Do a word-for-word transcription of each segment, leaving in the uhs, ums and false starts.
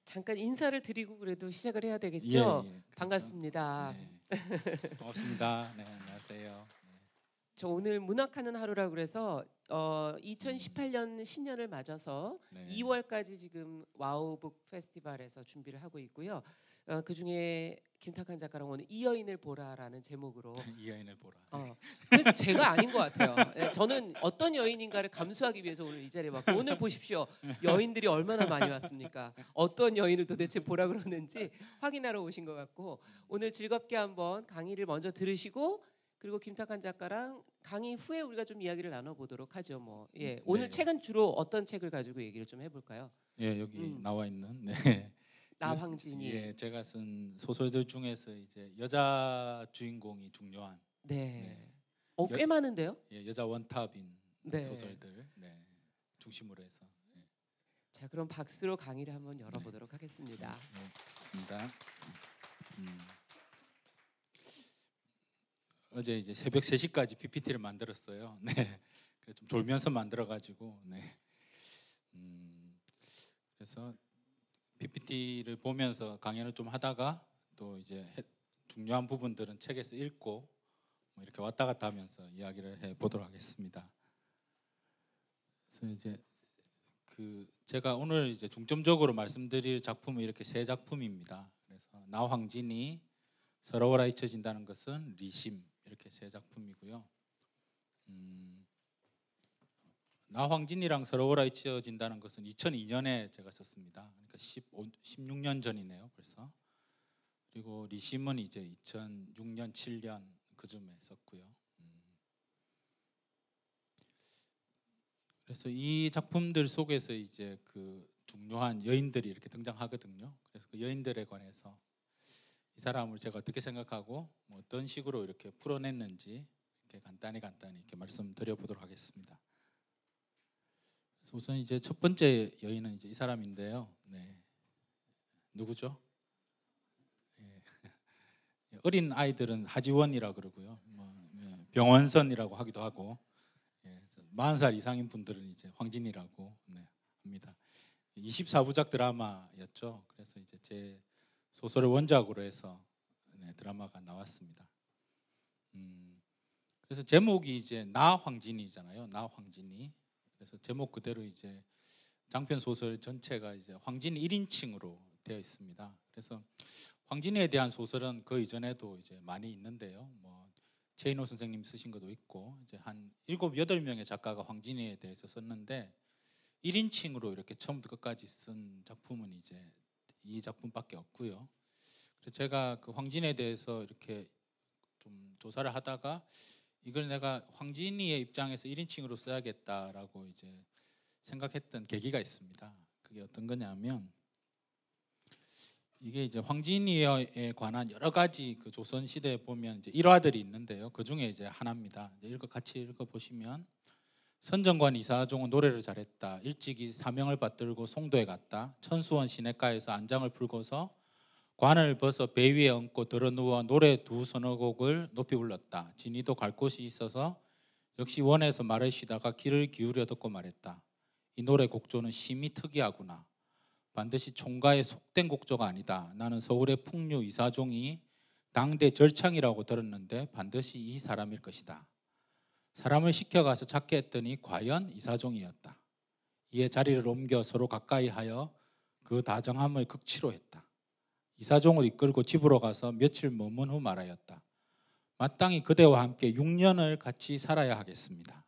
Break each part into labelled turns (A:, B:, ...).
A: 잠깐 인사를 드리고 그래도 시작을 해야 되겠죠?
B: 예, 예, 그렇죠.
A: 반갑습니다.
B: 네. 고맙습니다. 네, 안녕하세요. 네.
A: 저 오늘 문학하는 하루라 그래서 어, 이천십팔 년 신년을 맞아서
B: 네.
A: 이월까지 지금 와우북 페스티벌에서 준비를 하고 있고요. 어, 그 중에 김탁한 작가랑 오늘 이 여인을 보라라는 제목으로
B: 이 여인을 보라.
A: 어, 그 제가 아닌 것 같아요. 예, 저는 어떤 여인인가를 감수하기 위해서 오늘 이 자리에 왔고 오늘 보십시오. 여인들이 얼마나 많이 왔습니까? 어떤 여인을 도대체 보라 그러는지 확인하러 오신 것 같고 오늘 즐겁게 한번 강의를 먼저 들으시고 그리고 김탁한 작가랑 강의 후에 우리가 좀 이야기를 나눠보도록 하죠. 뭐 예, 오늘
B: 네.
A: 책은 주로 어떤 책을 가지고 얘기를 좀 해볼까요?
B: 예, 여기
A: 음.
B: 나와 있는 네.
A: 나황진이
B: 예, 제가 쓴 소설들 중에서 이제 여자 주인공이 중요한
A: 네,
B: 네.
A: 어, 꽤
B: 여-
A: 많은데요.
B: 예, 여자 원탑인
A: 네.
B: 소설들 네. 중심으로 해서 네.
A: 자, 그럼 박수로 강의를 한번 열어보도록 하겠습니다.
B: 네, 좋습니다. 음. 어제 이제 새벽 세 시까지 피피티를 만들었어요. 네, 그래서 좀 졸면서 만들어가지고 네. 음, 그래서 피피티를 보면서 강연을 좀 하다가 또 이제 해, 중요한 부분들은 책에서 읽고 뭐 이렇게 왔다 갔다 하면서 이야기를 해 보도록 하겠습니다. 그래서 이제 그 제가 오늘 이제 중점적으로 말씀드릴 작품은 이렇게 세 작품입니다. 그래서 나황진이 서러워라 잊혀진다는 것은 리심 이렇게 세 작품이고요. 음, 나황진이랑 서러워라 잊혀진다는 것은 이천이 년에 제가 썼습니다. 그러니까 십오, 십육 년 전이네요, 벌써. 그리고 리심은 이제 이천육 년, 칠 년 그쯤에 썼고요. 음. 그래서 이 작품들 속에서 이제 그 중요한 여인들이 이렇게 등장하거든요. 그래서 그 여인들에 관해서 이 사람을 제가 어떻게 생각하고 뭐 어떤 식으로 이렇게 풀어냈는지 이렇게 간단히 간단히 이렇게 말씀드려 보도록 하겠습니다. 그래서 우선 이제 첫 번째 여인은 이제 이 사람인데요. 네, 누구죠? 예. 어린 아이들은 하지원이라 그러고요. 뭐 병원선이라고 하기도 하고, 예, 마흔 살 이상인 분들은 이제 황진이라고 네, 합니다. 이십사 부작 드라마였죠. 그래서 이제 제 소설을 원작으로 해서 네, 드라마가 나왔습니다. 음, 그래서 제목이 이제 나 황진이잖아요. 나 황진이. 그래서 제목 그대로 이제 장편 소설 전체가 이제 황진이 일 인칭으로 되어 있습니다. 그래서 황진이에 대한 소설은 그 이전에도 이제 많이 있는데요. 뭐 최인호 선생님 쓰신 것도 있고 이제 한 일곱 여덟 명의 작가가 황진이에 대해서 썼는데 일 인칭으로 이렇게 처음부터 끝까지 쓴 작품은 이제 이 작품밖에 없고요. 그래서 제가 그 황진에 대해서 이렇게 좀 조사를 하다가 이걸 내가 황진이의 입장에서 일 인칭으로 써야겠다라고 이제 생각했던 계기가 있습니다. 그게 어떤 거냐면 이게 이제 황진이에 관한 여러 가지 그 조선 시대에 보면 이제 일화들이 있는데요. 그 중에 이제 하나입니다. 이제 읽어 같이 읽어 보시면 선정관 이사종은 노래를 잘했다. 일찍이 사명을 받들고 송도에 갔다. 천수원 시냇가에서 안장을 풀고서 관을 벗어 배 위에 얹고 들어누워 노래 두 서너 곡을 높이 불렀다. 진이도 갈 곳이 있어서 역시 원에서 말을 쉬다가 귀를 기울여 듣고 말했다. 이 노래 곡조는 심히 특이하구나. 반드시 총가의 속된 곡조가 아니다. 나는 서울의 풍류 이사종이 당대 절창이라고 들었는데 반드시 이 사람일 것이다. 사람을 시켜가서 찾게 했더니 과연 이사종이었다. 이에 자리를 옮겨 서로 가까이 하여 그 다정함을 극치로 했다. 이사종을 이끌고 집으로 가서 며칠 머문 후 말하였다. 마땅히 그대와 함께 육 년을 같이 살아야 하겠습니다.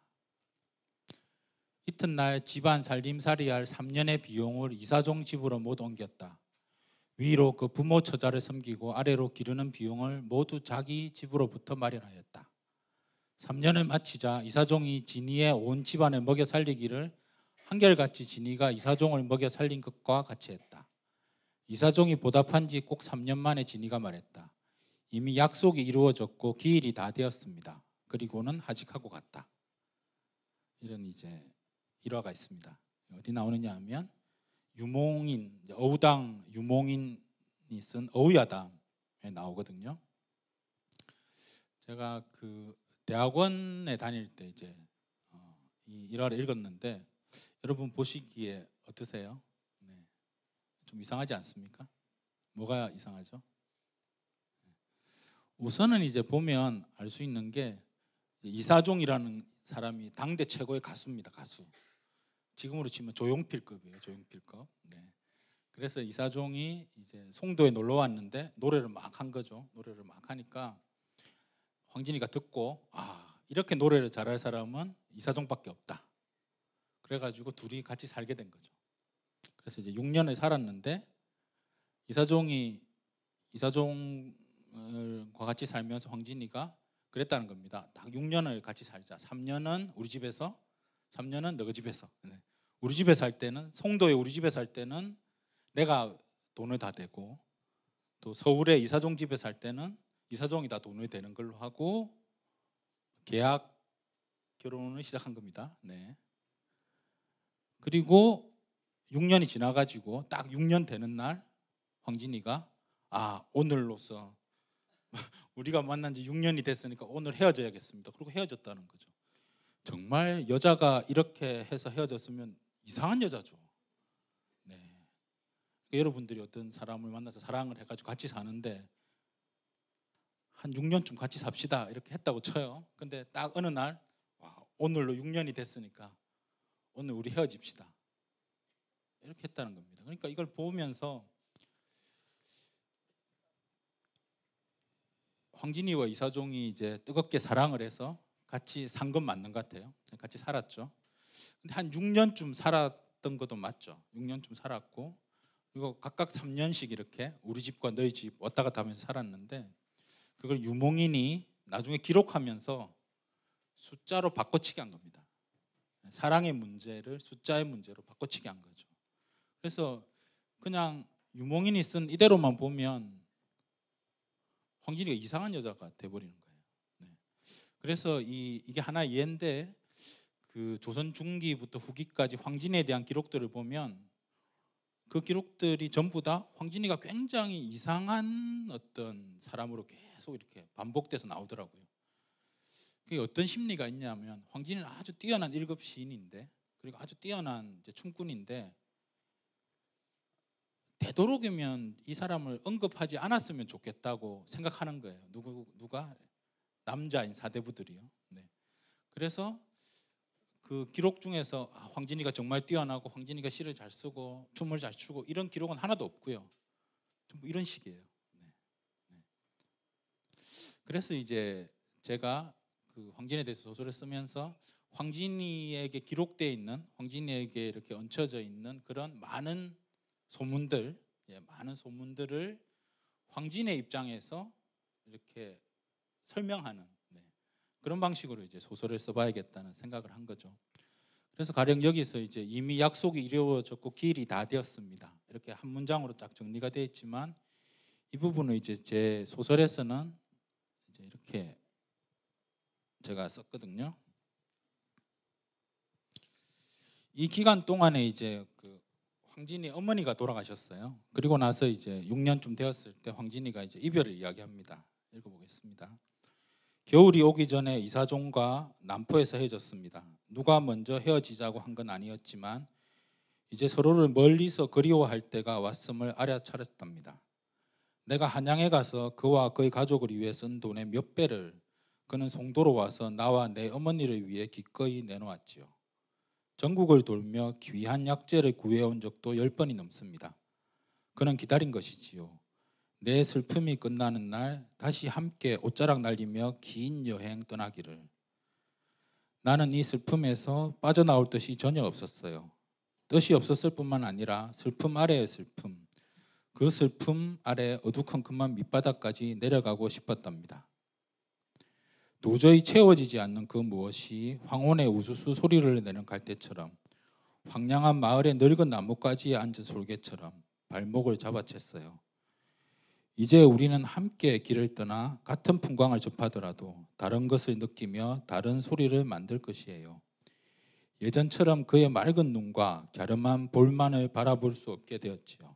B: 이튿날 집안 살림살이할 삼 년의 비용을 이사종 집으로 못 옮겼다. 위로 그 부모 처자를 섬기고 아래로 기르는 비용을 모두 자기 집으로부터 마련하였다. 삼 년을 마치자 이사종이 진이의 온 집안을 먹여 살리기를 한결같이 진이가 이사종을 먹여 살린 것과 같이 했다. 이사종이 보답한 지 꼭 삼 년 만에 진이가 말했다. 이미 약속이 이루어졌고 기일이 다 되었습니다. 그리고는 하직하고 갔다. 이런 이제 일화가 있습니다. 어디 나오느냐 하면 유몽인, 어우당 유몽인이 쓴 어우야담에 나오거든요. 제가 그 대학원에 다닐 때 이제 어, 이 일화를 읽었는데 여러분 보시기에 어떠세요? 네. 좀 이상하지 않습니까? 뭐가 이상하죠? 우선은 이제 보면 알 수 있는 게 이사종이라는 사람이 당대 최고의 가수입니다. 가수. 지금으로 치면 조용필급이에요. 조용필급. 네. 그래서 이사종이 이제 송도에 놀러 왔는데 노래를 막 한 거죠. 노래를 막 하니까 황진이가 듣고 아 이렇게 노래를 잘할 사람은 이사종밖에 없다. 그래가지고 둘이 같이 살게 된 거죠. 그래서 이제 육 년을 살았는데 이사종이 이사종과 같이 살면서 황진이가 그랬다는 겁니다. 딱 육 년을 같이 살자. 삼 년은 우리 집에서, 삼 년은 너희 집에서. 네. 우리 집에 살 때는 송도에 우리 집에 살 때는 내가 돈을 다 대고 또 서울에 이사종 집에 살 때는 이사종이 다 돈을 대는 걸로 하고 계약 결혼을 시작한 겁니다. 네. 그리고 육 년이 지나가지고 딱 육 년 되는 날 황진이가 아 오늘로써 우리가 만난 지 육 년이 됐으니까 오늘 헤어져야겠습니다. 그리고 헤어졌다는 거죠. 정말 여자가 이렇게 해서 헤어졌으면 이상한 여자죠. 네. 그러니까 여러분들이 어떤 사람을 만나서 사랑을 해가지고 같이 사는데 한 육 년쯤 같이 삽시다 이렇게 했다고 쳐요. 근데 딱 어느 날 와, 오늘로 육 년이 됐으니까 오늘 우리 헤어집시다 이렇게 했다는 겁니다. 그러니까 이걸 보면서 황진이와 이사종이 이제 뜨겁게 사랑을 해서 같이 산 건 맞는 것 같아요. 같이 살았죠. 근데 한 육 년쯤 살았던 것도 맞죠. 육 년쯤 살았고 그리고 각각 삼 년씩 이렇게 우리 집과 너희 집 왔다 갔다 하면서 살았는데 그걸 유몽인이 나중에 기록하면서 숫자로 바꿔치기 한 겁니다. 사랑의 문제를 숫자의 문제로 바꿔치기 한 거죠. 그래서 그냥 유몽인이 쓴 이대로만 보면 황진이가 이상한 여자가 돼버리는 거예요. 네. 그래서 이, 이게 하나의 예인데 그 조선 중기부터 후기까지 황진이에 대한 기록들을 보면 그 기록들이 전부 다 황진이가 굉장히 이상한 어떤 사람으로 계속 이렇게 반복돼서 나오더라고요. 그게 어떤 심리가 있냐면 황진이는 아주 뛰어난 일급 시인인데 그리고 아주 뛰어난 이제 춤꾼인데 되도록이면 이 사람을 언급하지 않았으면 좋겠다고 생각하는 거예요. 누구 누가 남자인 사대부들이요. 네. 그래서 그 기록 중에서 아, 황진이가 정말 뛰어나고 황진이가 시를 잘 쓰고 춤을 잘 추고 이런 기록은 하나도 없고요. 좀 이런 식이에요. 네. 네. 그래서 이제 제가 그 황진이에 대해서 소설을 쓰면서 황진이에게 기록되어 있는 황진이에게 이렇게 얹혀져 있는 그런 많은 소문들, 예, 많은 소문들을 황진의 입장에서 이렇게 설명하는 네, 그런 방식으로 이제 소설을 써봐야겠다는 생각을 한 거죠. 그래서 가령 여기서 이제 이미 약속이 이루어졌고 길이 다 되었습니다. 이렇게 한 문장으로 딱 정리가 되어 있지만 이 부분을 이제 제 소설에서는 이제 이렇게 제가 썼거든요. 이 기간 동안에 이제 그 황진이 어머니가 돌아가셨어요. 그리고 나서 이제 육 년쯤 되었을 때 황진이가 이제 이별을 이야기합니다. 읽어보겠습니다. 겨울이 오기 전에 이사종과 남포에서 헤어졌습니다. 누가 먼저 헤어지자고 한 건 아니었지만 이제 서로를 멀리서 그리워할 때가 왔음을 알아차렸답니다. 내가 한양에 가서 그와 그의 가족을 위해 쓴 돈의 몇 배를 그는 송도로 와서 나와 내 어머니를 위해 기꺼이 내놓았지요. 전국을 돌며 귀한 약재를 구해온 적도 열 번이 넘습니다. 그는 기다린 것이지요. 내 슬픔이 끝나는 날 다시 함께 옷자락 날리며 긴 여행 떠나기를. 나는 이 슬픔에서 빠져나올 뜻이 전혀 없었어요. 뜻이 없었을 뿐만 아니라 슬픔 아래의 슬픔, 그 슬픔 아래 어두컴컴한 밑바닥까지 내려가고 싶었답니다. 도저히 채워지지 않는 그 무엇이 황혼의 우수수 소리를 내는 갈대처럼 황량한 마을의 늙은 나뭇가지에 앉은 솔개처럼 발목을 잡아챘어요. 이제 우리는 함께 길을 떠나 같은 풍광을 접하더라도 다른 것을 느끼며 다른 소리를 만들 것이에요. 예전처럼 그의 맑은 눈과 갸름한 볼만을 바라볼 수 없게 되었지요.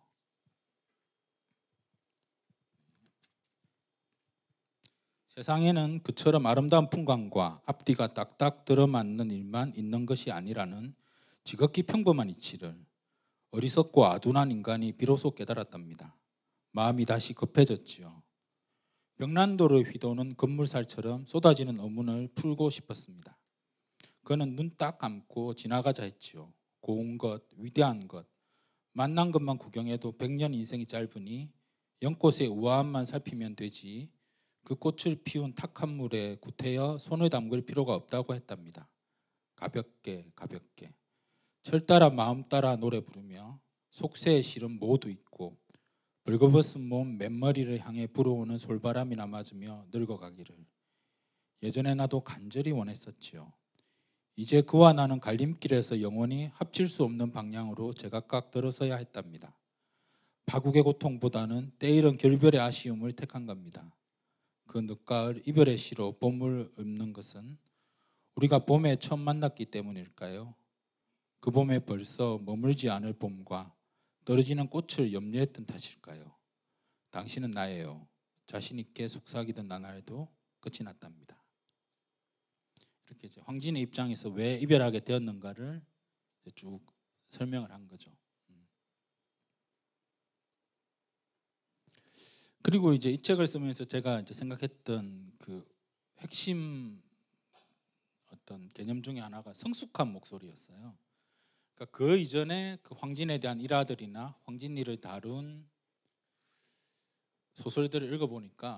B: 세상에는 그처럼 아름다운 풍광과 앞뒤가 딱딱 들어맞는 일만 있는 것이 아니라는 지극히 평범한 이치를 어리석고 아둔한 인간이 비로소 깨달았답니다. 마음이 다시 급해졌지요. 벽난로를 휘도는 건물살처럼 쏟아지는 의문을 풀고 싶었습니다. 그는 눈 딱 감고 지나가자 했지요. 고운 것, 위대한 것, 만난 것만 구경해도 백년 인생이 짧으니 연꽃의 우아함만 살피면 되지 그 꽃을 피운 탁한 물에 구태여 손을 담글 필요가 없다고 했답니다. 가볍게 가볍게 철 따라 마음 따라 노래 부르며 속세의 실은 모두 잊고 벌거벗은 몸 맨머리를 향해 불어오는 솔바람이나 맞으며 늙어가기를 예전에 나도 간절히 원했었지요. 이제 그와 나는 갈림길에서 영원히 합칠 수 없는 방향으로 제각각 들어서야 했답니다. 파국의 고통보다는 때이른 결별의 아쉬움을 택한 겁니다. 그 늦가을 이별의 시로 봄을 읊는 것은 우리가 봄에 처음 만났기 때문일까요? 그 봄에 벌써 머물지 않을 봄과 떨어지는 꽃을 염려했던 탓일까요? 당신은 나예요. 자신 있게 속삭이던 나날도 끝이 났답니다. 이렇게 이제 황진의 입장에서 왜 이별하게 되었는가를 쭉 설명을 한 거죠. 그리고 이제 이 책을 쓰면서 제가 이제 생각했던 그 핵심 어떤 개념 중에 하나가 성숙한 목소리였어요. 그러니까 그 이전에 그 황진에 대한 일화들이나 황진이를 다룬 소설들을 읽어보니까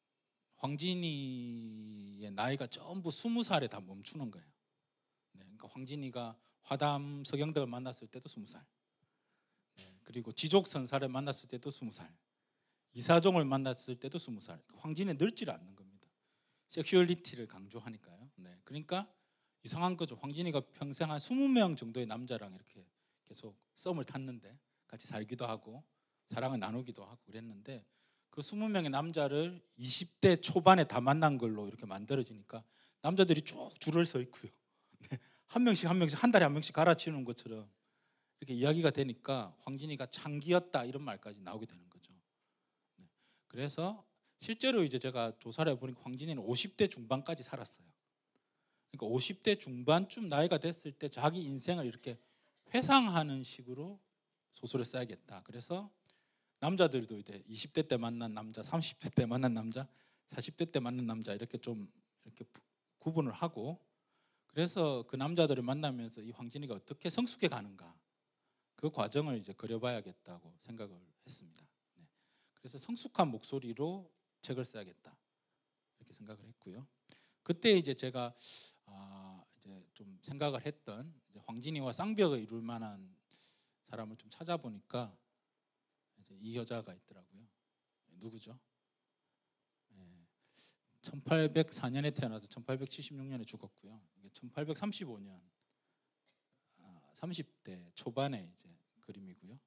B: 황진이의 나이가 전부 스무 살에 다 멈추는 거예요. 네, 그러니까 황진이가 화담 서경덕을 만났을 때도 스무 살, 네, 그리고 지족선사를 만났을 때도 스무 살, 이사종을 만났을 때도 스무 살. 황진이 늙지를 않는 겁니다. 섹슈얼리티를 강조하니까요. 네, 그러니까 이상한 거죠. 황진이가 평생 한 스무 명 정도의 남자랑 이렇게 계속 썸을 탔는데 같이 살기도 하고 사랑을 나누기도 하고 그랬는데 그 스무 명의 남자를 이십 대 초반에 다 만난 걸로 이렇게 만들어지니까 남자들이 쭉 줄을 서 있고요. 한 명씩 한 명씩 한 달에 한 명씩 갈아치우는 것처럼 이렇게 이야기가 되니까 황진이가 창기였다 이런 말까지 나오게 되는 거죠. 그래서 실제로 이제 제가 조사를 해보니까 황진이는 오십 대 중반까지 살았어요. 그러니까 오십 대 중반쯤 나이가 됐을 때 자기 인생을 이렇게 회상하는 식으로 소설을 써야겠다. 그래서 남자들도 이제 이십 대 때 만난 남자, 삼십 대 때 만난 남자, 사십 대 때 만난 남자 이렇게 좀 이렇게 구분을 하고 그래서 그 남자들을 만나면서 이 황진이가 어떻게 성숙해 가는가 그 과정을 이제 그려봐야겠다고 생각을 했습니다. 네. 그래서 성숙한 목소리로 책을 써야겠다 이렇게 생각을 했고요. 그때 이제 제가 아 이제 좀 생각을 했던 이제 황진이와 쌍벽을 이룰 만한 사람을 좀 찾아보니까 이제 이 여자가 있더라고요. 누구죠? 네. 천팔백사 년에 태어나서 천팔백칠십육 년에 죽었고요. 천팔백삼십오 년 아, 삼십 대 초반의 이제 그림이고요.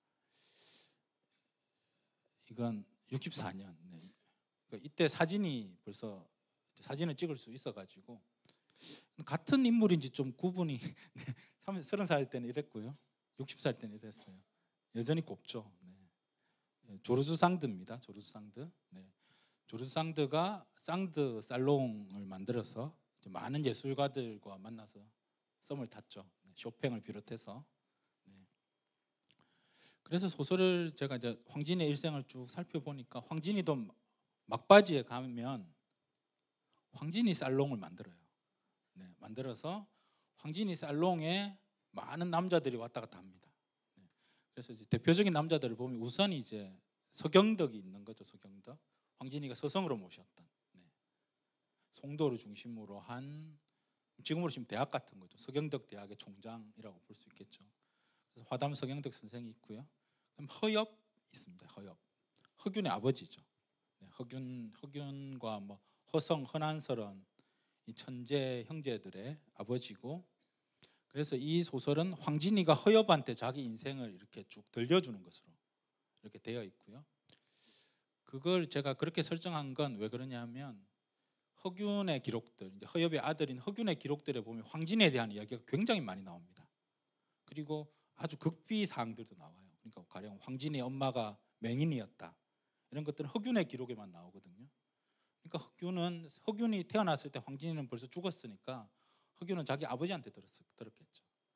B: 이건 육십사 년. 네. 그러니까 이때 사진이 벌써 사진을 찍을 수 있어가지고 같은 인물인지 좀 구분이 서른 살 때는 이랬고요, 육십 살 때는 이랬어요. 여전히 곱죠. 네. 조르주 상드입니다. 조르주 상드. 네. 조르주 상드가 상드 살롱을 만들어서 이제 많은 예술가들과 만나서 썸을 탔죠. 네. 쇼팽을 비롯해서. 네. 그래서 소설을 제가 이제 황진의 일생을 쭉 살펴보니까 황진이도 막바지에 가면 황진이 살롱을 만들어요. 네, 만들어서 황진이 살롱에 많은 남자들이 왔다 갔다 합니다. 네, 그래서 이제 대표적인 남자들을 보면 우선 이제 서경덕이 있는 거죠. 서경덕. 황진이가 서성으로 모셨던 네, 송도를 중심으로 한 지금으로 치면 대학 같은 거죠. 서경덕 대학의 총장이라고 볼 수 있겠죠. 그래서 화담 서경덕 선생이 있고요. 그럼 허엽 있습니다. 허엽. 허균의 아버지죠. 네, 허균 허균과 뭐 허성, 허난설은 이 천재 형제들의 아버지고, 그래서 이 소설은 황진이가 허엽한테 자기 인생을 이렇게 쭉 들려주는 것으로 이렇게 되어 있고요. 그걸 제가 그렇게 설정한 건 왜 그러냐면 허균의 기록들, 이제 허엽의 아들인 허균의 기록들에 보면 황진이에 대한 이야기가 굉장히 많이 나옵니다. 그리고 아주 극비 사항들도 나와요. 그러니까 가령 황진이의 엄마가 맹인이었다 이런 것들은 허균의 기록에만 나오거든요. 그러니까 허균은 허균이 태어났을 때 황진이는 벌써 죽었으니까 허균은 자기 아버지한테 들었, 들었겠죠. 그래서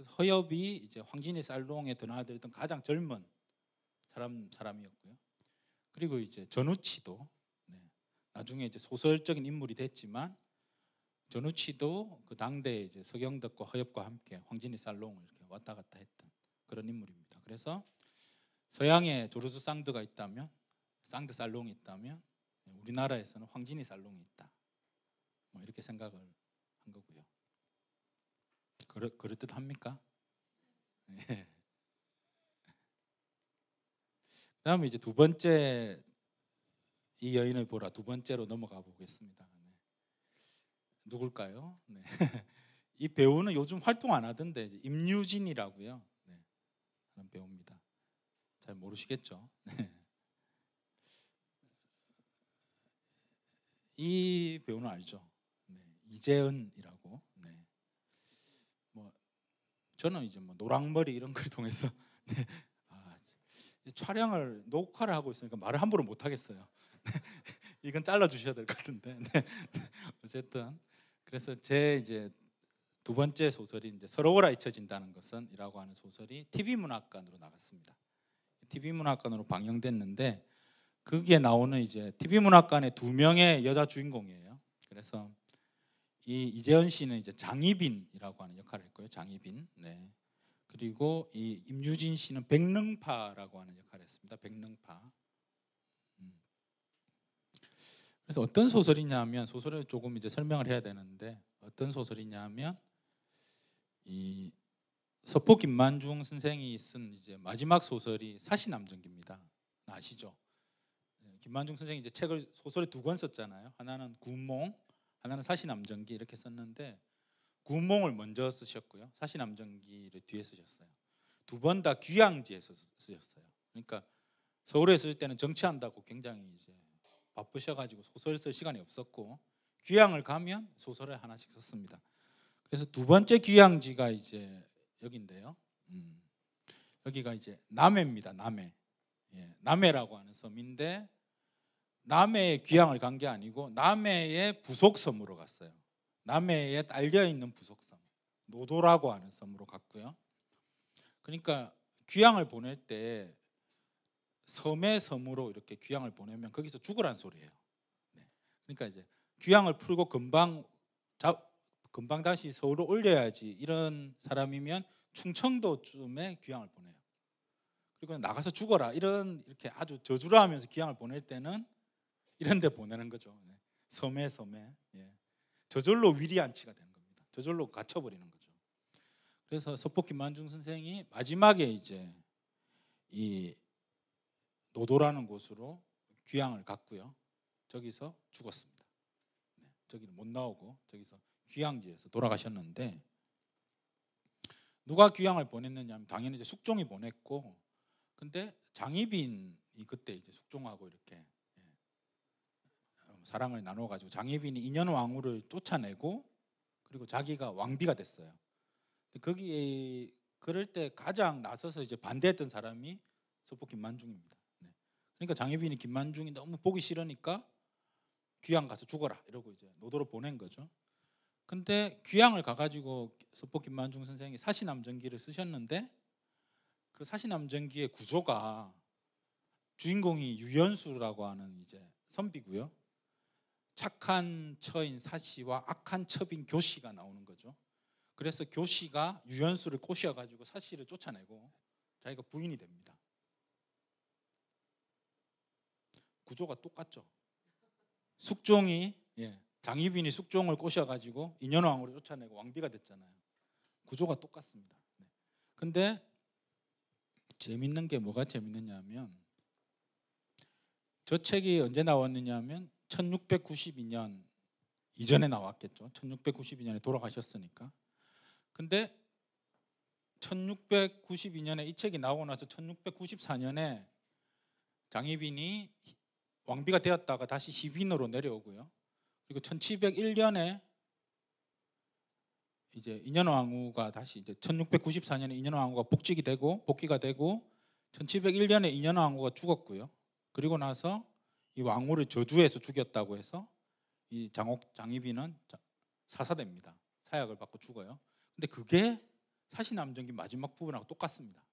B: 그래서 허엽이 이제 황진이 살롱에 드나들던 가장 젊은 사람 사람이었고요. 그리고 이제 전우치도 네, 나중에 이제 소설적인 인물이 됐지만 전우치도 그 당대 이제 서경덕과 허엽과 함께 황진이 살롱을 이렇게 왔다 갔다 했던 그런 인물입니다. 그래서 서양에 조르주 쌍드가 있다면, 쌍드 살롱이 있다면 우리나라에서는 황진이 살롱이 있다. 뭐 이렇게 생각을 한 거고요. 그럴, 그럴듯 합니까? 네. 그다음에 이제 두 번째 이 여인을 보라 두 번째로 넘어가 보겠습니다. 네. 누굴까요? 네. 이 배우는 요즘 활동 안 하던데 임유진이라고요. 네. 그런 배우입니다. 잘 모르시겠죠? 네. 이 배우는 알죠? 네. 이재은이라고. 네. 뭐 저는 이제 뭐 노랑머리 이런 걸 통해서 네. 아, 촬영을 녹화를 하고 있으니까 말을 함부로 못 하겠어요. 이건 잘라 주셔야 될 것 같은데. 네. 어쨌든 그래서 제 이제 두 번째 소설이 이제 서러워라 잊혀진다는 것은이라고 하는 소설이 티비 문학관으로 나갔습니다. 티비 문학관으로 방영됐는데 거기에 나오는 이제 티비 문학관의 두 명의 여자 주인공이에요. 그래서 이 이재은 씨는 이제 장희빈이라고 하는 역할을 했고요. 장희빈. 네. 그리고 이 임유진 씨는 백능파라고 하는 역할을 했습니다. 백능파. 음. 그래서 어떤 소설이냐면 소설을 조금 이제 설명을 해야 되는데 어떤 소설이냐면 이 서포 김만중 선생이 쓴 이제 마지막 소설이 사시남정기입니다. 아시죠? 김만중 선생이 이제 책을 소설을 두 권 썼잖아요. 하나는 구몽, 하나는 사시남정기 이렇게 썼는데 구몽을 먼저 쓰셨고요. 사시남정기를 뒤에 쓰셨어요. 두 번 다 귀향지에서 쓰셨어요. 그러니까 서울에 있을 때는 정치한다고 굉장히 이제 바쁘셔가지고 소설 쓸 시간이 없었고 귀향을 가면 소설을 하나씩 썼습니다. 그래서 두 번째 귀향지가 이제 여기인데요. 음, 여기가 이제 남해입니다. 남해. 예, 남해라고 하는 섬인데 남해에 귀향을 간 게 아니고 남해의 부속섬으로 갔어요. 남해에 딸려 있는 부속섬 노도라고 하는 섬으로 갔고요. 그러니까 귀향을 보낼 때 섬의 섬으로 이렇게 귀향을 보내면 거기서 죽으란 소리예요. 네. 그러니까 이제 귀향을 풀고 금방 자, 금방 다시 서울로 올려야지 이런 사람이면 충청도쯤에 귀향을 보내요. 그리고 나가서 죽어라 이런 이렇게 아주 저주를 하면서 귀향을 보낼 때는 이런 데 보내는 거죠. 네. 섬에 섬에 예. 저절로 위리안치가 되는 겁니다. 저절로 갇혀버리는 거죠. 그래서 서포 김만중 선생이 마지막에 이제 이 노도라는 곳으로 귀향을 갔고요. 저기서 죽었습니다. 네. 저기는 못 나오고 저기서 귀향지에서 돌아가셨는데 누가 귀향을 보냈느냐 하면 당연히 이제 숙종이 보냈고 근데 장희빈이 그때 이제 숙종하고 이렇게 사랑을 나눠가지고 장희빈이 인현왕후를 쫓아내고 그리고 자기가 왕비가 됐어요. 거기에 그럴 때 가장 나서서 이제 반대했던 사람이 서포 김만중입니다. 네. 그러니까 장희빈이 김만중이 너무 보기 싫으니까 귀향 가서 죽어라 이러고 이제 노도로 보낸 거죠. 근데 귀향을 가가지고 서포 김만중 선생이 사시남정기를 쓰셨는데 그 사시남정기의 구조가 주인공이 유연수라고 하는 이제 선비고요. 착한 처인 사시와 악한 첩인 교시가 나오는 거죠. 그래서 교시가 유연수를 꼬셔가지고 사시를 쫓아내고 자기가 부인이 됩니다. 구조가 똑같죠. 숙종이 예, 장희빈이 숙종을 꼬셔가지고 인현왕후를 쫓아내고 왕비가 됐잖아요. 구조가 똑같습니다. 네. 근데 재밌는 게 뭐가 재밌느냐면 저 책이 언제 나왔느냐면 천육백구십이 년 이전에 나왔겠죠. 천육백구십이 년에 돌아가셨으니까. 근데 천육백구십이 년에 이 책이 나오고 나서 천육백구십사 년에 장희빈이 왕비가 되었다가 다시 희빈으로 내려오고요. 그리고 천칠백일 년에 이제 인현왕후가 다시 이제 천육백구십사 년에 인현왕후가 복직이 되고 복귀가 되고 천칠백일 년에 인현왕후가 죽었고요. 그리고 나서 이 왕후를 저주해서 죽였다고 해서 이 장옥 장희빈은 사사됩니다. 사약을 받고 죽어요. 근데 그게 사시남정기 마지막 부분하고 똑같습니다.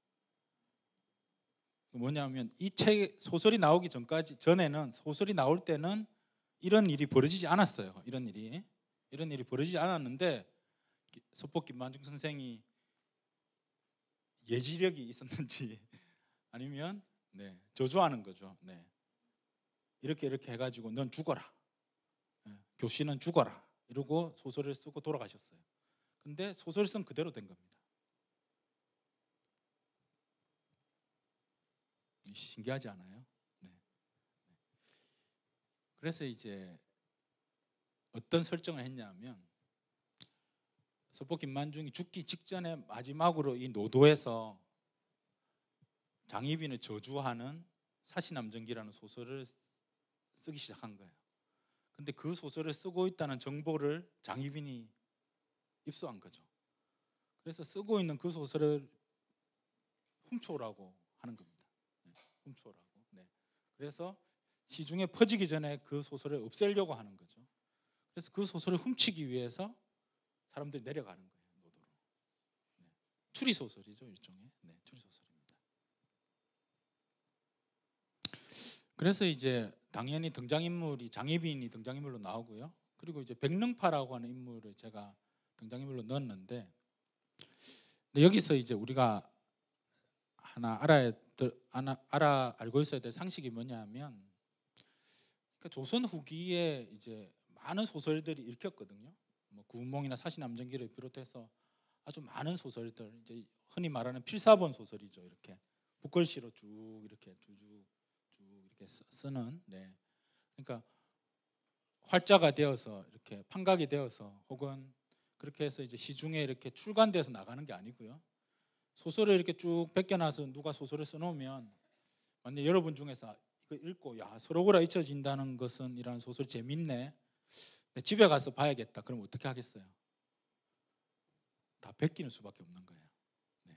B: 뭐냐면 이 책 소설이 나오기 전까지 전에는 소설이 나올 때는 이런 일이 벌어지지 않았어요. 이런 일이 이런 일이 벌어지지 않았는데 서폭 김만중 선생이 예지력이 있었는지 아니면 네, 저주하는 거죠. 네. 이렇게 이렇게 해가지고 넌 죽어라. 네, 교씨는 죽어라. 이러고 소설을 쓰고 돌아가셨어요. 근데 소설성 그대로 된 겁니다. 신기하지 않아요? 네. 그래서 이제 어떤 설정을 했냐면 서폭 김만중이 죽기 직전에 마지막으로 이 노도에서 장희빈을 저주하는 사시남정기라는 소설을 쓰기 시작한 거예요. 근데 그 소설을 쓰고 있다는 정보를 장희빈이 입수한 거죠. 그래서 쓰고 있는 그 소설을 훔쳐오라고 하는 겁니다. 네, 훔쳐오라고. 네. 그래서 시중에 퍼지기 전에 그 소설을 없애려고 하는 거죠. 그래서 그 소설을 훔치기 위해서 사람들이 내려가는 거예요. 노도로. 네. 추리 소설이죠, 일종의. 네, 추리 소설입니다. 그래서 이제 당연히 등장인물이 장희빈이 등장인물로 나오고요. 그리고 이제 백능파라고 하는 인물을 제가 등장인물로 넣었는데 여기서 이제 우리가 하나 알아야 하나 알아 알고 있어야 될 상식이 뭐냐면 그러니까 조선 후기에 이제 많은 소설들이 읽혔거든요. 뭐 구운몽이나 사시남정기를 비롯해서 아주 많은 소설들 이제 흔히 말하는 필사본 소설이죠. 이렇게 붓글씨로 쭉 이렇게 쭉쭉 쭉 이렇게 쓰는 네. 그러니까 활자가 되어서 이렇게 판각이 되어서 혹은 그렇게 해서 이제 시중에 이렇게 출간돼서 나가는 게 아니고요. 소설을 이렇게 쭉 베껴놔서 누가 소설을 써놓으면 만약 여러분 중에서 이거 읽고 야 서로구라 잊혀진다는 것은 이런 소설 재밌네. 집에 가서 봐야겠다. 그럼 어떻게 하겠어요? 다 베끼는 수밖에 없는 거예요. 네.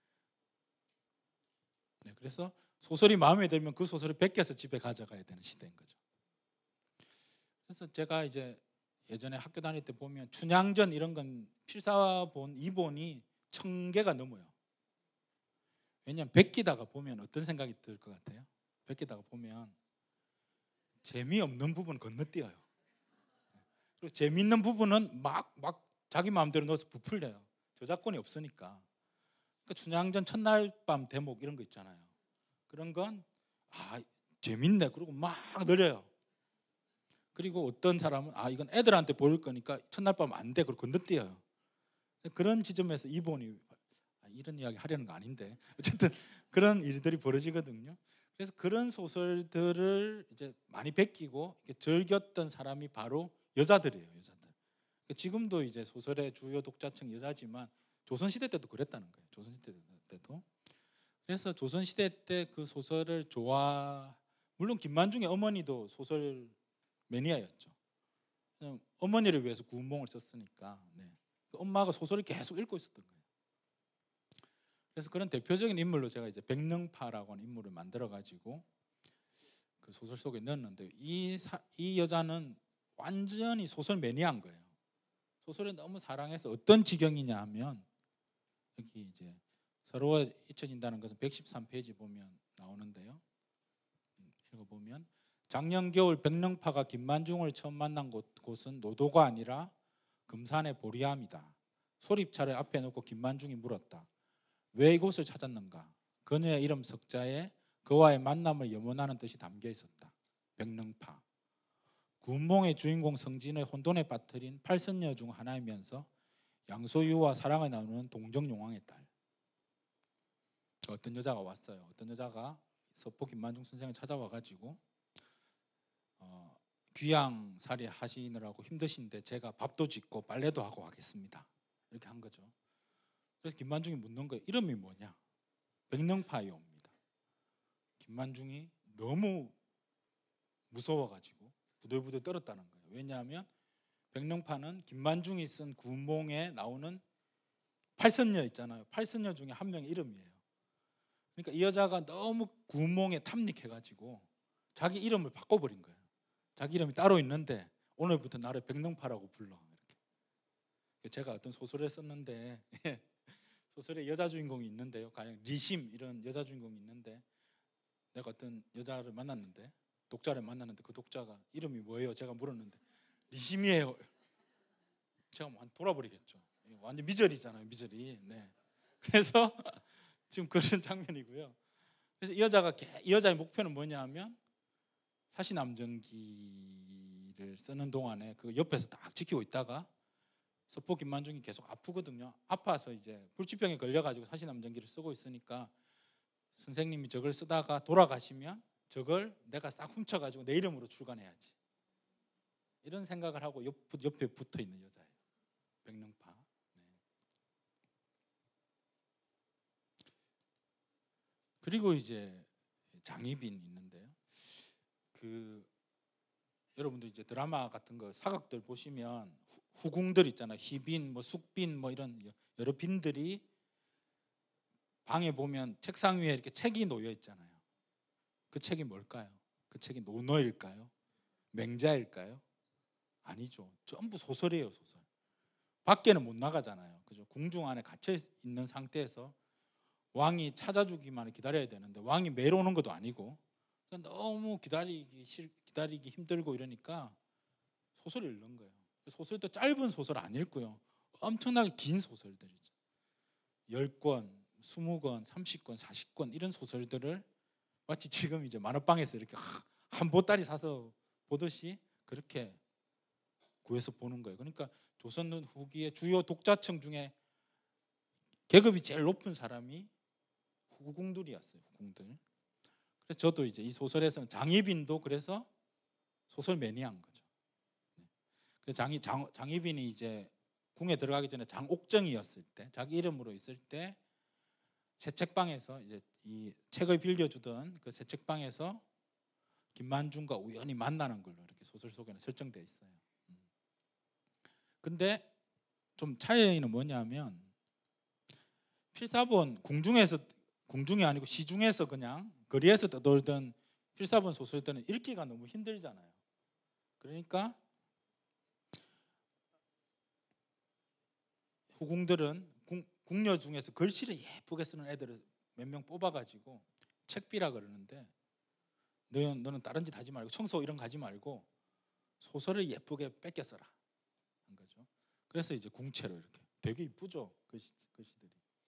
B: 네, 그래서 소설이 마음에 들면 그 소설을 베껴서 집에 가져가야 되는 시대인 거죠. 그래서 제가 이제 예전에 학교 다닐 때 보면 춘향전 이런 건 필사본 이 본이 천 개가 넘어요. 왜냐하면 베끼다가 보면 어떤 생각이 들 것 같아요? 베끼다가 보면 재미없는 부분은 건너뛰어요. 그리고 재미있는 부분은 막, 막 자기 마음대로 넣어서 부풀려요. 저작권이 없으니까. 그러니까 춘향전 첫날 밤 대목 이런 거 있잖아요. 그런 건 아, 재밌네. 그리고 막 늘려요. 그리고 어떤 사람은 아 이건 애들한테 보일 거니까 첫날 밤 안 돼. 그리고 건너뛰어요. 그런 지점에서 이본이 아, 이런 이야기 하려는 거 아닌데 어쨌든 그런 일들이 벌어지거든요. 그래서 그런 소설들을 이제 많이 베끼고 즐겼던 사람이 바로 여자들이에요. 여자들. 그러니까 지금도 이제 소설의 주요 독자층 여자지만 조선시대 때도 그랬다는 거예요. 조선시대 때도. 그래서 조선시대 때 그 소설을 좋아 물론 김만중의 어머니도 소설 매니아였죠. 어머니를 위해서 구운몽을 썼으니까 네. 엄마가 소설을 계속 읽고 있었던 거예요. 그래서 그런 대표적인 인물로 제가 이제 백능파라고 하는 인물을 만들어 가지고 그 소설 속에 넣었는데 이, 사, 이 여자는 완전히 소설 매니아인 거예요. 소설을 너무 사랑해서 어떤 지경이냐 하면 여기 이제 서로가 잊혀진다는 것은 백십삼 페이지 보면 나오는데요. 읽어보면 작년 겨울 백능파가 김만중을 처음 만난 곳, 곳은 노도가 아니라 금산의 보리암이다. 소립차를 앞에 놓고 김만중이 물었다. 왜 이곳을 찾았는가? 그녀의 이름 석자에 그와의 만남을 염원하는 뜻이 담겨 있었다. 백능파. 구운몽의 주인공 성진을 혼돈에 빠뜨린 팔선녀 중 하나이면서 양소유와 사랑을 나누는 동정용왕의 딸. 어떤 여자가 왔어요. 어떤 여자가 서폭 김만중 선생을 찾아와가지고 어, 귀양살이 하시느라고 힘드신데 제가 밥도 짓고 빨래도 하고 하겠습니다. 이렇게 한 거죠. 그래서 김만중이 묻는 거예요. 이름이 뭐냐? 백능파이옵니다. 김만중이 너무 무서워가지고 부들부들 떨었다는 거예요. 왜냐하면 백능파는 김만중이 쓴 구운몽에 나오는 팔선녀 있잖아요. 팔선녀 중에 한 명의 이름이에요. 그러니까 이 여자가 너무 구운몽에 탐닉해가지고 자기 이름을 바꿔버린 거예요. 자기 이름이 따로 있는데 오늘부터 나를 백능파라고 불러. 이렇게. 제가 어떤 소설을 썼는데 소설에 여자 주인공이 있는데요. 가령 리심 이런 여자 주인공이 있는데 내가 어떤 여자를 만났는데 독자를 만났는데 그 독자가 이름이 뭐예요? 제가 물었는데 리심이에요. 제가 완전 돌아버리겠죠. 완전 미저리잖아요, 미저리. 네. 그래서 지금 그런 장면이고요. 그래서 이 여자가 이 여자의 목표는 뭐냐면 사시남정기를 쓰는 동안에 그 옆에서 딱 지키고 있다가 서포 김만중이 계속 아프거든요. 아파서 이제 불치병에 걸려가지고 사시남정기를 쓰고 있으니까 선생님이 저걸 쓰다가 돌아가시면 저걸 내가 싹 훔쳐가지고 내 이름으로 출간해야지. 이런 생각을 하고 옆, 옆에 붙어 있는 여자예요. 백능파. 네. 그리고 이제 장희빈 있는데요. 그 여러분들 이제 드라마 같은 거 사극들 보시면 후궁들 있잖아요. 희빈, 뭐 숙빈, 뭐 이런 여러 빈들이 방에 보면 책상 위에 이렇게 책이 놓여 있잖아요. 그 책이 뭘까요? 그 책이 논어일까요? 맹자일까요? 아니죠. 전부 소설이에요, 소설. 밖에는 못 나가잖아요. 그죠? 궁중 안에 갇혀 있는 상태에서 왕이 찾아주기만 기다려야 되는데 왕이 매일 오는 것도 아니고 너무 기다리기 싫, 기다리기 힘들고 이러니까 소설을 읽는 거예요. 소설도 짧은 소설 안 읽고요. 엄청나게 긴 소설들이죠. 열 권, 스무 권, 삼십 권, 사십 권 이런 소설들을 마치 지금 이제 만화방에서 이렇게 한 보따리 사서 보듯이 그렇게 구해서 보는 거예요. 그러니까 조선 후기의 주요 독자층 중에 계급이 제일 높은 사람이 후궁들이었어요. 후궁들. 그래서 저도 이제 이 소설에서는 장희빈도 그래서 소설 매니아인 거죠. 그래서 장희, 장, 장희빈이 이제 궁에 들어가기 전에 장옥정이었을 때, 자기 이름으로 있을 때 새 책방에서 이제 이 책을 빌려주던 그 새 책방에서 김만중과 우연히 만나는 걸로 이렇게 소설 속에는 설정되어 있어요. 근데 좀 차이는 뭐냐면 필사본 궁중에서 궁중이 아니고 시중에서 그냥 거리에서 떠돌던 필사본 소설들은 읽기가 너무 힘들잖아요. 그러니까 후궁들은 궁, 궁녀 중에서 글씨를 예쁘게 쓰는 애들을 몇 명 뽑아가지고 책비라 그러는데 너는, 너는 다른 짓 하지 말고 청소 이런 거 하지 말고 소설을 예쁘게 뺏겨 써라 한 거죠. 그래서 이제 궁체로 이렇게 되게 이쁘죠 글씨, 글씨들이.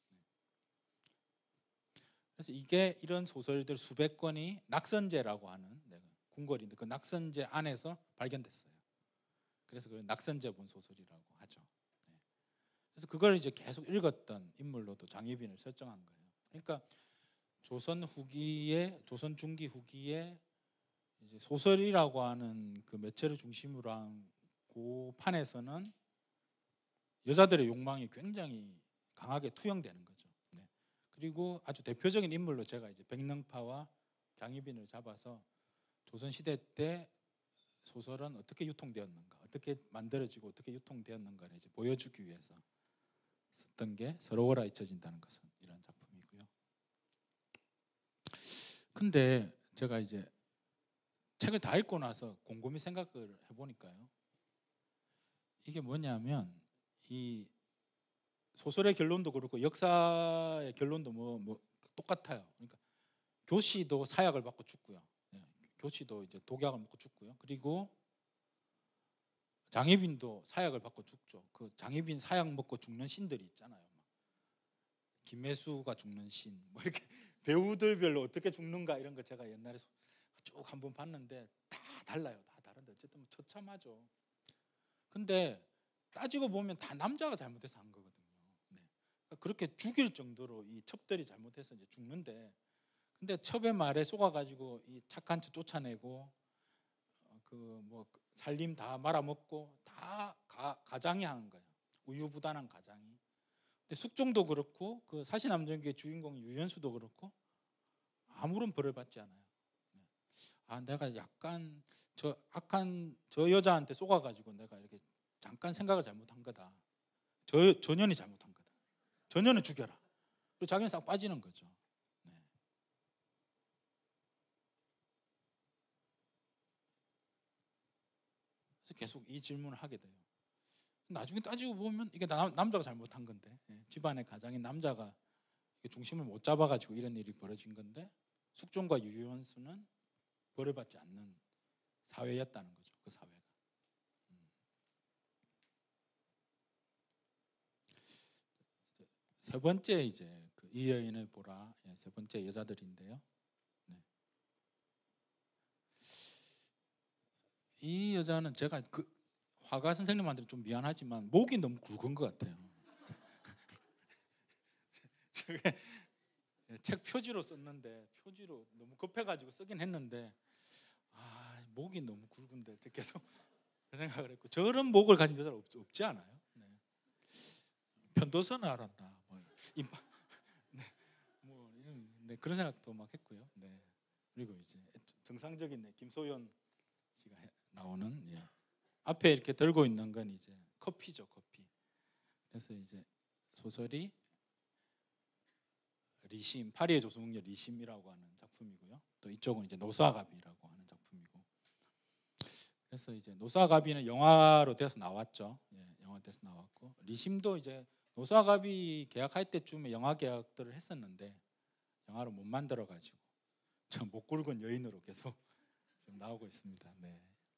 B: 그래서 이게 이런 소설들 수백 권이 낙선제라고 하는 궁궐인데 그 낙선제 안에서 발견됐어요. 그래서 그 낙선제본 소설이라고 하죠. 네. 그래서 그걸 이제 계속 읽었던 인물로도 장희빈을 설정한 거예요. 그러니까 조선 후기에 조선 중기 후기에 이제 소설이라고 하는 그 매체를 중심으로 한 그 판에서는 여자들의 욕망이 굉장히 강하게 투영되는 거죠. 네. 그리고 아주 대표적인 인물로 제가 이제 백능파와 장희빈을 잡아서 조선 시대 때 소설은 어떻게 유통되었는가, 어떻게 만들어지고 어떻게 유통되었는가를 이제 보여주기 위해서 썼던 게 서러워라 잊혀진다는 것은 이런 작품이고요. 근데 제가 이제 책을 다 읽고 나서 곰곰이 생각을 해보니까요, 이게 뭐냐면 이 소설의 결론도 그렇고 역사의 결론도 뭐, 뭐 똑같아요. 그러니까 교시도 사약을 받고 죽고요. 네. 교시도 이제 독약을 먹고 죽고요. 그리고 장희빈도 사약을 받고 죽죠. 그 장희빈 사약 먹고 죽는 신들이 있잖아요. 김혜수가 죽는 신, 뭐 이렇게 배우들별로 어떻게 죽는가 이런 거 제가 옛날에 쭉 한번 봤는데 다 달라요. 다 다른데 어쨌든 뭐 처참하죠. 근데 따지고 보면 다 남자가 잘못해서 한 거거든요. 네. 그렇게 죽일 정도로 이 첩들이 잘못해서 이제 죽는데, 근데 첩의 말에 속아가지고 이 착한 척 쫓아내고 그 뭐 살림 다 말아먹고 다 가, 가장이 하는 거예요. 우유부단한 가장이. 근데 숙종도 그렇고 그 사시남정기의 주인공 유연수도 그렇고 아무런 벌을 받지 않아요. 네. 아 내가 약간 저 악한 저 여자한테 속아가지고 내가 이렇게 잠깐 생각을 잘못한 거다. 저 전현이 잘못한 거다. 전현을 죽여라. 그리고 자기는 싹 빠지는 거죠. 네. 그래서 계속 이 질문을 하게 돼요. 나중에 따지고 보면 이게 남, 남자가 잘못한 건데, 예. 집안의 가장인 남자가 중심을 못 잡아가지고 이런 일이 벌어진 건데 숙종과 유희원수는 벌을 받지 않는 사회였다는 거죠. 그 사회가. 음. 세 번째 이제 그 이 여인을 보라. 예, 세 번째 여자들인데요. 네. 이 여자는 제가 그 화가 선생님한테 좀 미안하지만 목이 너무 굵은 것 같아요. 책 표지로 썼는데 표지로 너무 급해가지고 쓰긴 했는데 아 목이 너무 굵은데 계속 그 생각을 했고 저런 목을 가진 여자는 없, 없지 않아요? 네. 편도선을 알았다. 뭐, 임파, 네. 뭐 네, 그런 생각도 막 했고요. 네. 그리고 이제 정상적인 네, 김소연 씨가 해, 나오는 예. 앞에 이렇게 들고 있는 건 이제 커피죠, 커피. 그래서 이제 소설이 리심, 파리의 조선궁녀 리심이라고 하는 작품이고요. 또 이쪽은 이제 노사가비라고 하는 작품이고. 그래서 이제 노사가비는 영화로 돼서 나왔죠. 예, 영화 돼서 나왔고 리심도 이제 노사가비 계약할 때쯤에 영화 계약들을 했었는데 영화로 못 만들어 가지고 저 목 굵은 여인으로 계속 지금 나오고 있습니다. 네.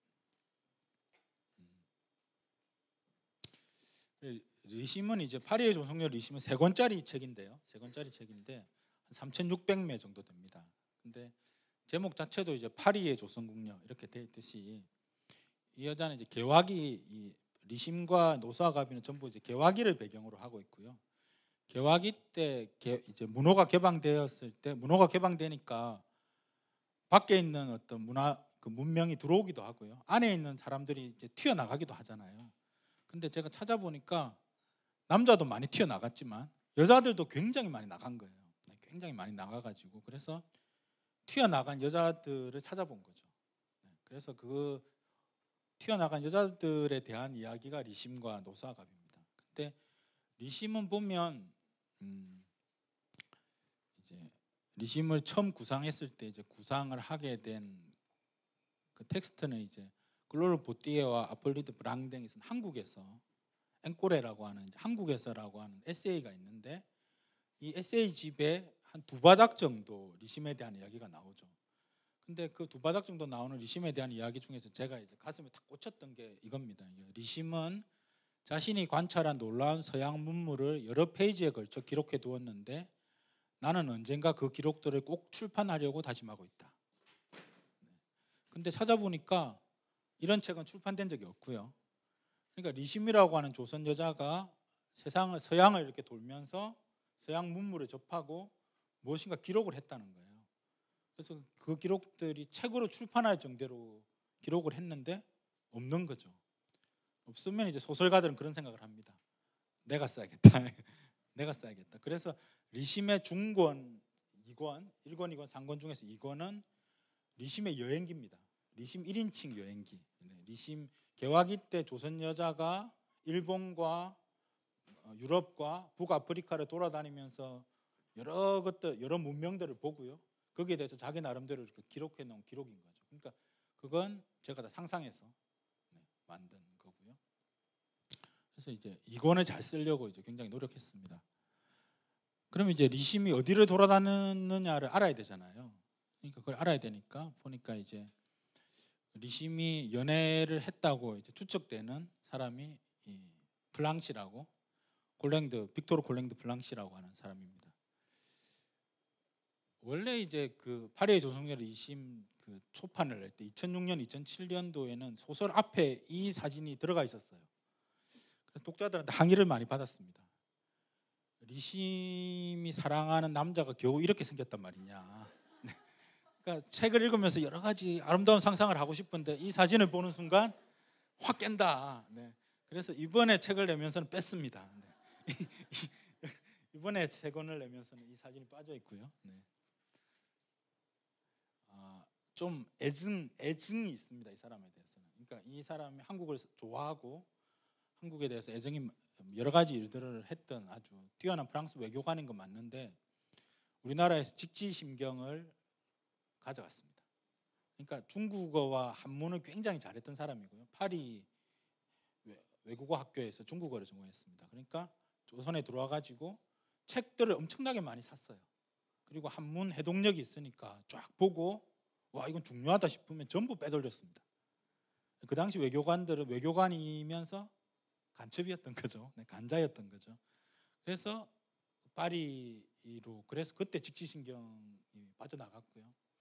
B: 음. 리심은 이제 파리의 조선궁녀 리심은 세 권짜리 책인데요. 세 권짜리 책인데 한 삼천육백 매 정도 됩니다. 근데 제목 자체도 이제 파리의 조선궁녀 이렇게 돼 있듯이 이 여자는 이제 개화기 이 리심과 노사가비는 전부 이제 개화기를 배경으로 하고 있고요. 개화기 때 개, 이제 문호가 개방되었을 때 문호가 개방되니까 밖에 있는 어떤 문화 그 문명이 들어오기도 하고요. 안에 있는 사람들이 이제 튀어나가기도 하잖아요. 근데 제가 찾아보니까 남자도 많이 튀어나갔지만 여자들도 굉장히 많이 나간 거예요. 굉장히 많이 나가가지고 그래서 튀어나간 여자들을 찾아본 거죠. 그래서 그 튀어나간 여자들에 대한 이야기가 리심과 노사갑입니다. 근데 리심은 보면 음 이제 리심을 처음 구상했을 때 이제 구상을 하게 된 그 텍스트는 이제 글로르 보띠에와 아폴리드 브랑댕이 쓴 한국에서 앵꼬레라고 하는 한국에서라고 하는 에세이가 있는데 이 에세이 집에 한 두 바닥 정도 리심에 대한 이야기가 나오죠. 근데 그 두 바닥 정도 나오는 리심에 대한 이야기 중에서 제가 이제 가슴에 딱 꽂혔던 게 이겁니다. 리심은 자신이 관찰한 놀라운 서양 문물을 여러 페이지에 걸쳐 기록해 두었는데 나는 언젠가 그 기록들을 꼭 출판하려고 다짐하고 있다. 근데 찾아보니까 이런 책은 출판된 적이 없고요. 그러니까 리심이라고 하는 조선 여자가 세상을 서양을 이렇게 돌면서 서양 문물을 접하고 무엇인가 기록을 했다는 거예요. 그래서 그 기록들이 책으로 출판할 정도로 기록을 했는데 없는 거죠. 없으면 이제 소설가들은 그런 생각을 합니다. 내가 써야겠다. 내가 써야겠다. 그래서 리심의 중권 이 권, 일 권, 이 권, 삼 권 중에서 이 권은 리심의 여행기입니다. 리심 일 인칭 여행기. 리심 개화기 때 조선 여자가 일본과 유럽과 북아프리카를 돌아다니면서 여러 것들, 여러 문명들을 보고요. 거기에 대해서 자기 나름대로 이렇게 기록해 놓은 기록인 거죠. 그러니까 그건 제가 다 상상해서 네, 만든 거고요. 그래서 이제 이 권을 잘 쓰려고 이제 굉장히 노력했습니다. 그러면 이제 리심이 어디를 돌아다니느냐를 알아야 되잖아요. 그러니까 그걸 알아야 되니까 보니까 이제 리심이 연애를 했다고 이제 추측되는 사람이 이 블랑시라고 골랭드 빅토르 골랭드 블랑시라고 하는 사람입니다. 원래 이제 그 파리의 조선궁녀 리심 그 초판을 낼 때 이천육 년, 이천칠 년도에는 소설 앞에 이 사진이 들어가 있었어요. 그래서 독자들한테 항의를 많이 받았습니다. 리심이 사랑하는 남자가 겨우 이렇게 생겼단 말이냐. 그러니까 책을 읽으면서 여러 가지 아름다운 상상을 하고 싶은데 이 사진을 보는 순간 확 깬다. 네. 그래서 이번에 책을 내면서는 뺐습니다. 네. 이번에 세 권을 내면서는 이 사진이 빠져 있고요. 네. 아, 좀 애증 애증이 있습니다. 이 사람에 대해서는. 그러니까 이 사람이 한국을 좋아하고 한국에 대해서 애정이 여러 가지 일들을 했던 아주 뛰어난 프랑스 외교관인 건 맞는데 우리나라에서 직지심경을 가져갔습니다. 그러니까 중국어와 한문을 굉장히 잘했던 사람이고요. 파리 외국어 학교에서 중국어를 전공했습니다. 그러니까 조선에 들어와 가지고 책들을 엄청나게 많이 샀어요. 그리고 한문 해독력이 있으니까 쫙 보고 와 이건 중요하다 싶으면 전부 빼돌렸습니다. 그 당시 외교관들은 외교관이면서 간첩이었던 거죠. 네, 간자였던 거죠. 그래서 파리로 그래서 그때 직지신경이 빠져나갔고요.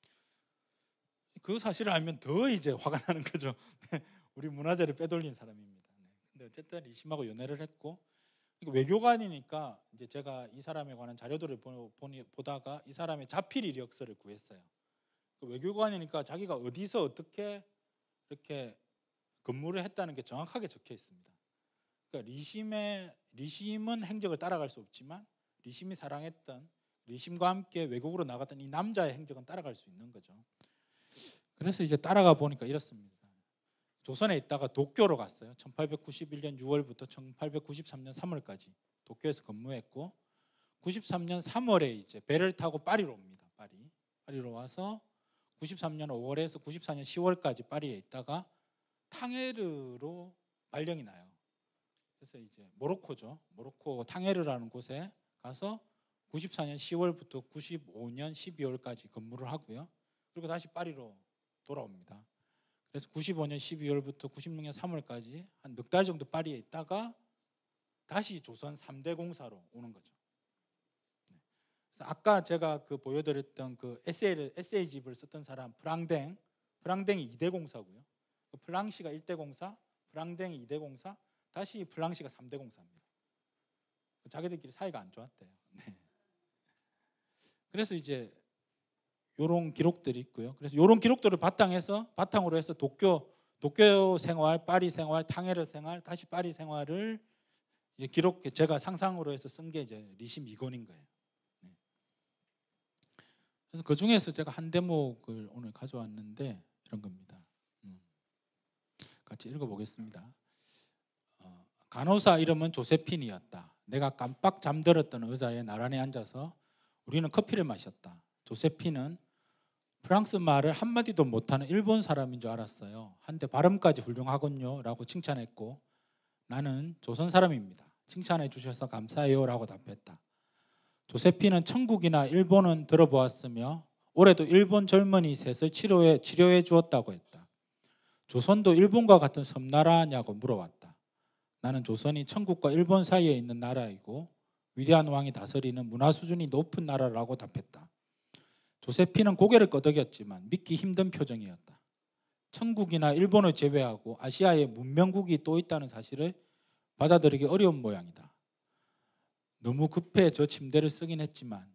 B: 그 사실을 알면 더 이제 화가 나는 거죠. 우리 문화재를 빼돌린 사람입니다. 네. 근데 어쨌든 리심하고 연애를 했고 외교관이니까 이제 제가 이 사람에 관한 자료들을 보니, 보다가 이 사람의 자필 이력서를 구했어요. 외교관이니까 자기가 어디서 어떻게 이렇게 근무를 했다는 게 정확하게 적혀 있습니다. 그러니까 리심의 리심은 행적을 따라갈 수 없지만 리심이 사랑했던 리심과 함께 외국으로 나갔던 이 남자의 행적은 따라갈 수 있는 거죠. 그래서 이제 따라가 보니까 이렇습니다. 조선에 있다가 도쿄로 갔어요. 천팔백구십일 년 유월부터 천팔백구십삼 년 삼월까지 도쿄에서 근무했고 구십삼 년 삼월에 이제 배를 타고 파리로 옵니다. 파리. 파리로 와서 구십삼 년 오월에서 구십사 년 시월까지 파리에 있다가 탕헤르로 발령이 나요. 그래서 이제 모로코죠. 모로코 탕헤르라는 곳에 가서 구십사 년 시월부터 구십오 년 십이월까지 근무를 하고요. 그리고 다시 파리로 돌아옵니다. 그래서 구십오 년 십이월부터 구십육 년 삼월까지 한 넉 달 정도 파리에 있다가 다시 조선 삼 대 공사로 오는 거죠. 그래서 아까 제가 그 보여드렸던 그 에세이를 에세이집을 썼던 사람 프랑댕, 프랑댕이 이 대 공사고요. 플랑시가 일 대 공사, 프랑댕이 이 대 공사, 다시 플랑시가 삼 대 공사입니다. 자기들끼리 사이가 안 좋았대요. 네. 그래서 이제 이런 기록들이 있고요. 그래서 이런 기록들을 바탕해서 바탕으로 해서 도쿄 도쿄 생활, 파리 생활, 탕헤르 생활, 다시 파리 생활을 이제 기록 제가 상상으로 해서 쓴 게 이제 리심 이권인 거예요. 네. 그래서 그 중에서 제가 한 대목을 오늘 가져왔는데 이런 겁니다. 음. 같이 읽어보겠습니다. 어, 간호사 이름은 조세핀이었다. 내가 깜빡 잠들었던 의자에 나란히 앉아서 우리는 커피를 마셨다. 조세핀은 프랑스 말을 한마디도 못하는 일본 사람인 줄 알았어요. 한데 발음까지 훌륭하군요 라고 칭찬했고 나는 조선 사람입니다. 칭찬해 주셔서 감사해요 라고 답했다. 조세핀은 천국이나 일본은 들어보았으며 올해도 일본 젊은이 셋을 치료해, 치료해 주었다고 했다. 조선도 일본과 같은 섬나라냐고 물어왔다. 나는 조선이 천국과 일본 사이에 있는 나라이고 위대한 왕이 다스리는 문화 수준이 높은 나라라고 답했다. 조세핀은 고개를 끄덕였지만 믿기 힘든 표정이었다. 천국이나 일본을 제외하고 아시아에 문명국이 또 있다는 사실을 받아들이기 어려운 모양이다. 너무 급해 저 침대를 쓰긴 했지만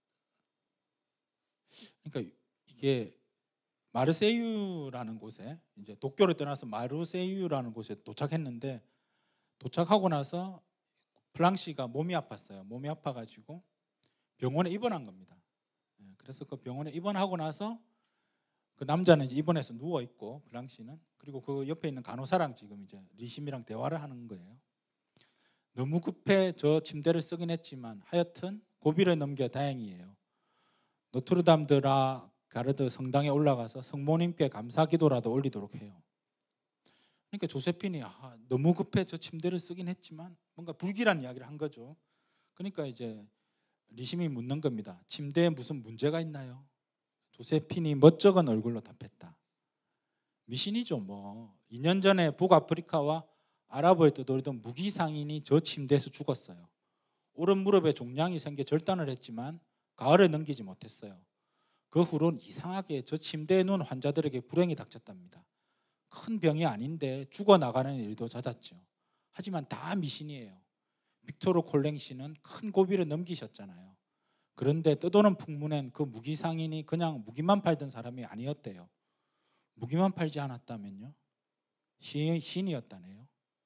B: 그러니까 이게 마르세유라는 곳에 이제 도쿄를 떠나서 마르세유라는 곳에 도착했는데 도착하고 나서 플랑시가 몸이 아팠어요. 몸이 아파가지고 병원에 입원한 겁니다. 그래서 그 병원에 입원하고 나서 그 남자는 이제 입원해서 누워 있고 플랑시는 그리고 그 옆에 있는 간호사랑 지금 이제 리심이랑 대화를 하는 거예요. 너무 급해 저 침대를 쓰긴 했지만 하여튼 고비를 넘겨 다행이에요. 노트르담 드라 가르드 성당에 올라가서 성모님께 감사 기도라도 올리도록 해요. 그러니까 조세핀이 아, 너무 급해 저 침대를 쓰긴 했지만 뭔가 불길한 이야기를 한 거죠. 그러니까 이제 리심이 묻는 겁니다. 침대에 무슨 문제가 있나요? 조세핀이 멋쩍은 얼굴로 답했다. 미신이죠 뭐. 이 년 전에 북아프리카와 아랍을 떠돌던 무기 상인이 저 침대에서 죽었어요. 오른 무릎에 종양이 생겨 절단을 했지만 가을을 넘기지 못했어요. 그 후론 이상하게 저 침대에 누운 환자들에게 불행이 닥쳤답니다. 큰 병이 아닌데 죽어나가는 일도 잦았죠. 하지만 다 미신이에요. 빅토르 콜랭 씨는 큰 고비를 넘기셨잖아요. 그런데 떠도는 풍문엔 그 무기 상인이 그냥 무기만 팔던 사람이 아니었대요. 무기만 팔지 않았다면요? 시, 신이었다네요.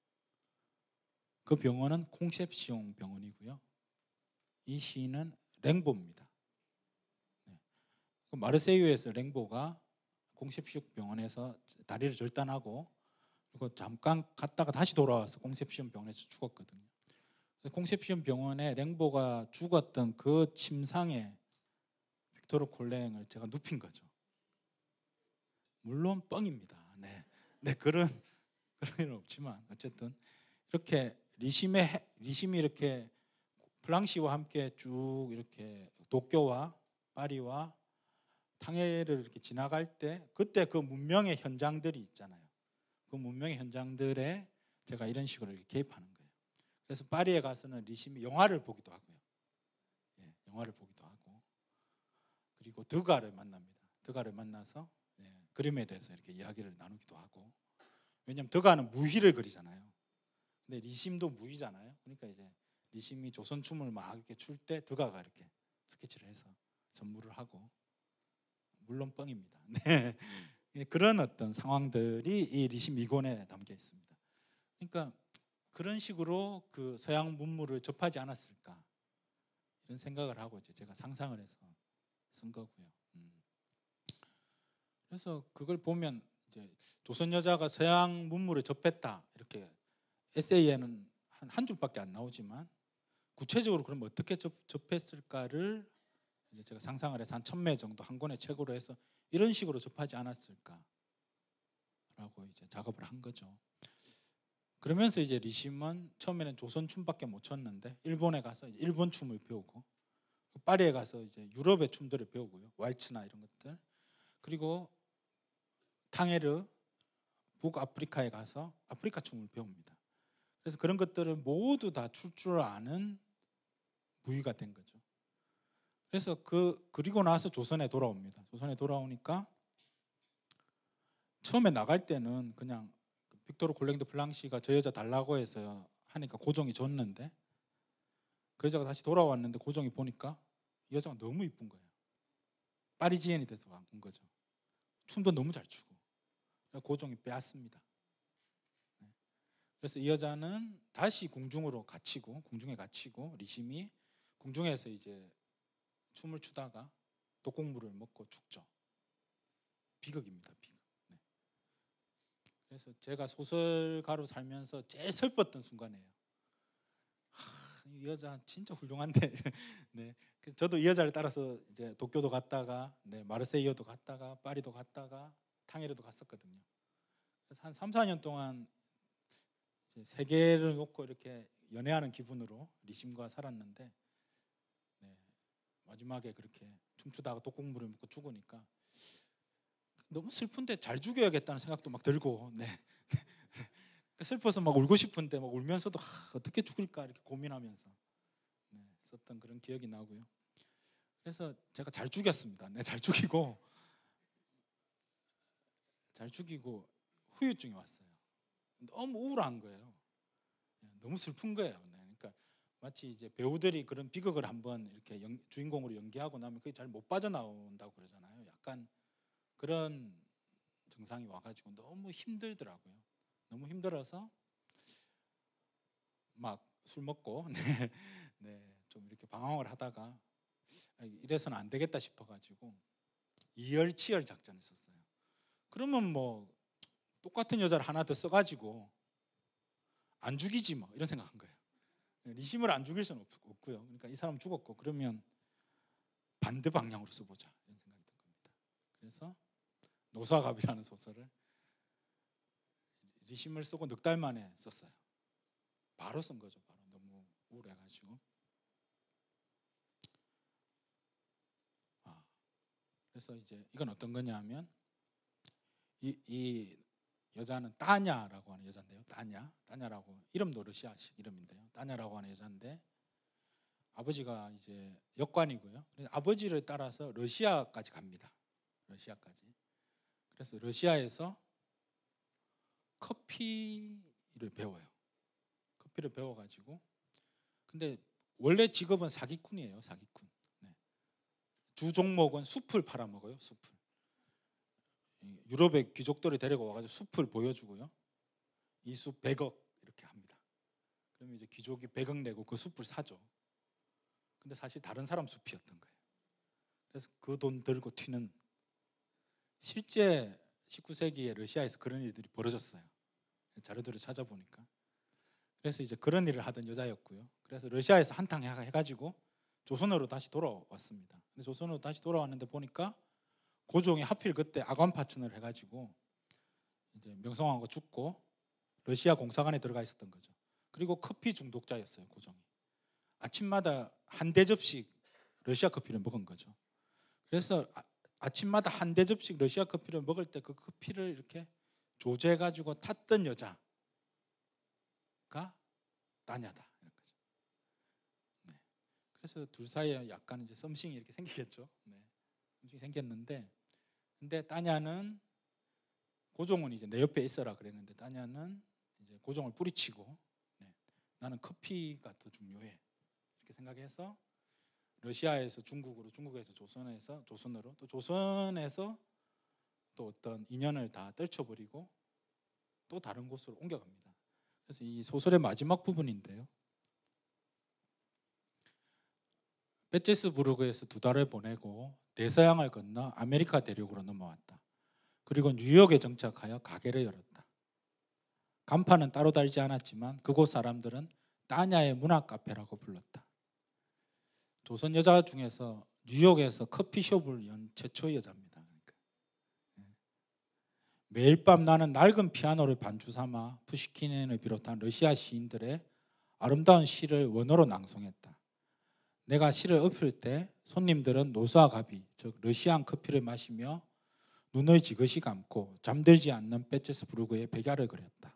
B: 그 병원은 콩셉시옹 병원이고요. 이 시인은 랭보입니다. 네. 마르세유에서 랭보가 콩셉시옹 병원에서 다리를 절단하고 그리고 잠깐 갔다가 다시 돌아와서 콩셉시옹 병원에서 죽었거든요. 콩셉시옹 병원에 랭보가 죽었던 그 침상에 빅토르 콜랭을 제가 눕힌 거죠. 물론 뻥입니다. 네, 네 그런 그런 일은 없지만 어쨌든 이렇게 리심의 리심이 이렇게 플랑시와 함께 쭉 이렇게 도쿄와 파리와 탕헤를 이렇게 지나갈 때 그때 그 문명의 현장들이 있잖아요. 그 문명의 현장들에 제가 이런 식으로 이렇게 개입하는 거예요. 그래서 파리에 가서는 리심이 영화를 보기도 하고요. 예, 영화를 보기도 하고, 그리고 드가를 만납니다. 드가를 만나서 예, 그림에 대해서 이렇게 이야기를 나누기도 하고. 왜냐하면 드가는 무희를 그리잖아요. 근데 리심도 무희잖아요. 그러니까 이제 리심이 조선춤을 막 이렇게 출 때 드가가 이렇게 스케치를 해서 선물을 하고, 물론 뻥입니다. 네. 그런 어떤 상황들이 이 리심 이권에 담겨 있습니다. 그러니까 그런 식으로 그 서양 문물을 접하지 않았을까 이런 생각을 하고 이제 제가 상상을 해서 쓴 거고요. 음. 그래서 그걸 보면 이제 조선 여자가 서양 문물을 접했다 이렇게 에세이에는 한, 한 줄밖에 안 나오지만 구체적으로 그럼 어떻게 접, 접했을까를 이제 제가 상상을 해서 한 천 매 정도 한 권의 책으로 해서 이런 식으로 접하지 않았을까라고 이제 작업을 한 거죠. 그러면서 이제 리심은 처음에는 조선 춤밖에 못 췄는데 일본에 가서 이제 일본 춤을 배우고, 파리에 가서 이제 유럽의 춤들을 배우고요, 왈츠나 이런 것들. 그리고 탕헤르 북아프리카에 가서 아프리카 춤을 배웁니다. 그래서 그런 것들을 모두 다 출 줄 아는 무희가 된 거죠. 그래서 그 그리고 나서 조선에 돌아옵니다. 조선에 돌아오니까 처음에 나갈 때는 그냥 빅토르 콜랭드 플랑시가 저 여자 달라고 해서 하니까 고종이 줬는데, 그 여자가 다시 돌아왔는데 고종이 보니까 이 여자가 너무 이쁜 거예요. 파리지엔이 돼서 온 거죠. 춤도 너무 잘 추고. 고종이 빼앗습니다. 그래서 이 여자는 다시 궁중으로 갇히고, 궁중에 갇히고, 리심이 궁중에서 이제 춤을 추다가 독곡물을 먹고 죽죠. 비극입니다. 비극. 네. 그래서 제가 소설가로 살면서 제일 슬펐던 순간이에요. 하, 이 여자 진짜 훌륭한데. 네. 저도 이 여자를 따라서 이제 도쿄도 갔다가, 네, 마르세유도 갔다가, 파리도 갔다가, 탕헤르도 갔었거든요. 그래서 한 삼, 사 년 동안 세계를 놓고 이렇게 연애하는 기분으로 리심과 살았는데, 네, 마지막에 그렇게 춤추다가 독곡물을 먹고 죽으니까 너무 슬픈데 잘 죽여야겠다는 생각도 막 들고, 네. 슬퍼서 막 울고 싶은데 막 울면서도 하, 어떻게 죽일까 이렇게 고민하면서 네, 썼던 그런 기억이 나고요. 그래서 제가 잘 죽였습니다. 네, 잘 죽이고 잘 죽이고 후유증이 왔어요. 너무 우울한 거예요. 너무 슬픈 거예요. 네. 그러니까 마치 이제 배우들이 그런 비극을 한번 이렇게 연, 주인공으로 연기하고 나면 그게 잘 못 빠져나온다고 그러잖아요. 약간 그런 증상이 와가지고 너무 힘들더라고요. 너무 힘들어서 막 술 먹고 네, 네, 좀 이렇게 방황을 하다가 이래서는 안 되겠다 싶어가지고 이열치열 작전을 썼어요. 그러면 뭐 똑같은 여자를 하나 더 써가지고 안 죽이지 뭐 이런 생각한 거예요. 리심을 안 죽일 수는 없고요. 그러니까 이 사람 죽었고 그러면 반대 방향으로 써보자 이런 생각이 든 겁니다. 그래서 노사갑이라는 소설을 리심을 쓰고 넉 달 만에 썼어요. 바로 쓴 거죠. 바로 너무 우울해가지고. 아, 그래서 이제 이건 어떤 거냐면 이, 이 여자는 따냐라고 하는 여자인데요. 따냐, 따냐라고 이름도 러시아식 이름인데요. 따냐라고 하는 여자인데 아버지가 이제 역관이고요. 그래서 아버지를 따라서 러시아까지 갑니다. 러시아까지. 그래서 러시아에서 커피를 배워요. 커피를 배워가지고 근데 원래 직업은 사기꾼이에요. 사기꾼. 네. 주 종목은 숲을 팔아먹어요. 숲을. 유럽의 귀족들이 데리고 와가지고 숲을 보여주고요. 이 숲 백억 이렇게 합니다. 그러면 이제 귀족이 백억 내고 그 숲을 사죠. 근데 사실 다른 사람 숲이었던 거예요. 그래서 그 돈 들고 튀는, 실제 십구 세기에 러시아에서 그런 일들이 벌어졌어요. 자료들을 찾아보니까. 그래서 이제 그런 일을 하던 여자였고요. 그래서 러시아에서 한탕 해가지고 조선으로 다시 돌아왔습니다. 근데 조선으로 다시 돌아왔는데 보니까 고종이 하필 그때 아관 파천을 해가지고 이제 명성황후가 죽고 러시아 공사관에 들어가 있었던 거죠. 그리고 커피 중독자였어요. 고종이. 아침마다 한 대접씩 러시아 커피를 먹은 거죠. 그래서 아, 아침마다 한 대접씩 러시아 커피를 먹을 때 그 커피를 이렇게 조제해가지고 탔던 여자가 따냐다 이런 거죠. 네. 그래서 둘 사이에 약간 이제 썸씽이 이렇게 생기겠죠. 네. 썸씽이 생겼는데, 근데 따냐는 고종은 이제 내 옆에 있어라 그랬는데 따냐는 이제 고종을 뿌리치고 네. 나는 커피가 더 중요해 이렇게 생각해서 러시아에서 중국으로, 중국에서 조선에서 조선으로, 또 조선에서 또 어떤 인연을 다 떨쳐버리고 또 다른 곳으로 옮겨갑니다. 그래서 이 소설의 마지막 부분인데요. 페테스부르크에서 두 달을 보내고 대서양을 건너 아메리카 대륙으로 넘어왔다. 그리고 뉴욕에 정착하여 가게를 열었다. 간판은 따로 달지 않았지만 그곳 사람들은 따냐의 문학 카페라고 불렀다. 조선 여자 중에서 뉴욕에서 커피숍을 연 최초의 여자입니다. 그러니까. 매일 밤 나는 낡은 피아노를 반주 삼아 푸시킨을 비롯한 러시아 시인들의 아름다운 시를 원어로 낭송했다. 내가 시를 읊을 때 손님들은 노수와 가비, 즉 러시안 커피를 마시며 눈을 지그시 감고 잠들지 않는 페테스부르크의 백야를 그렸다.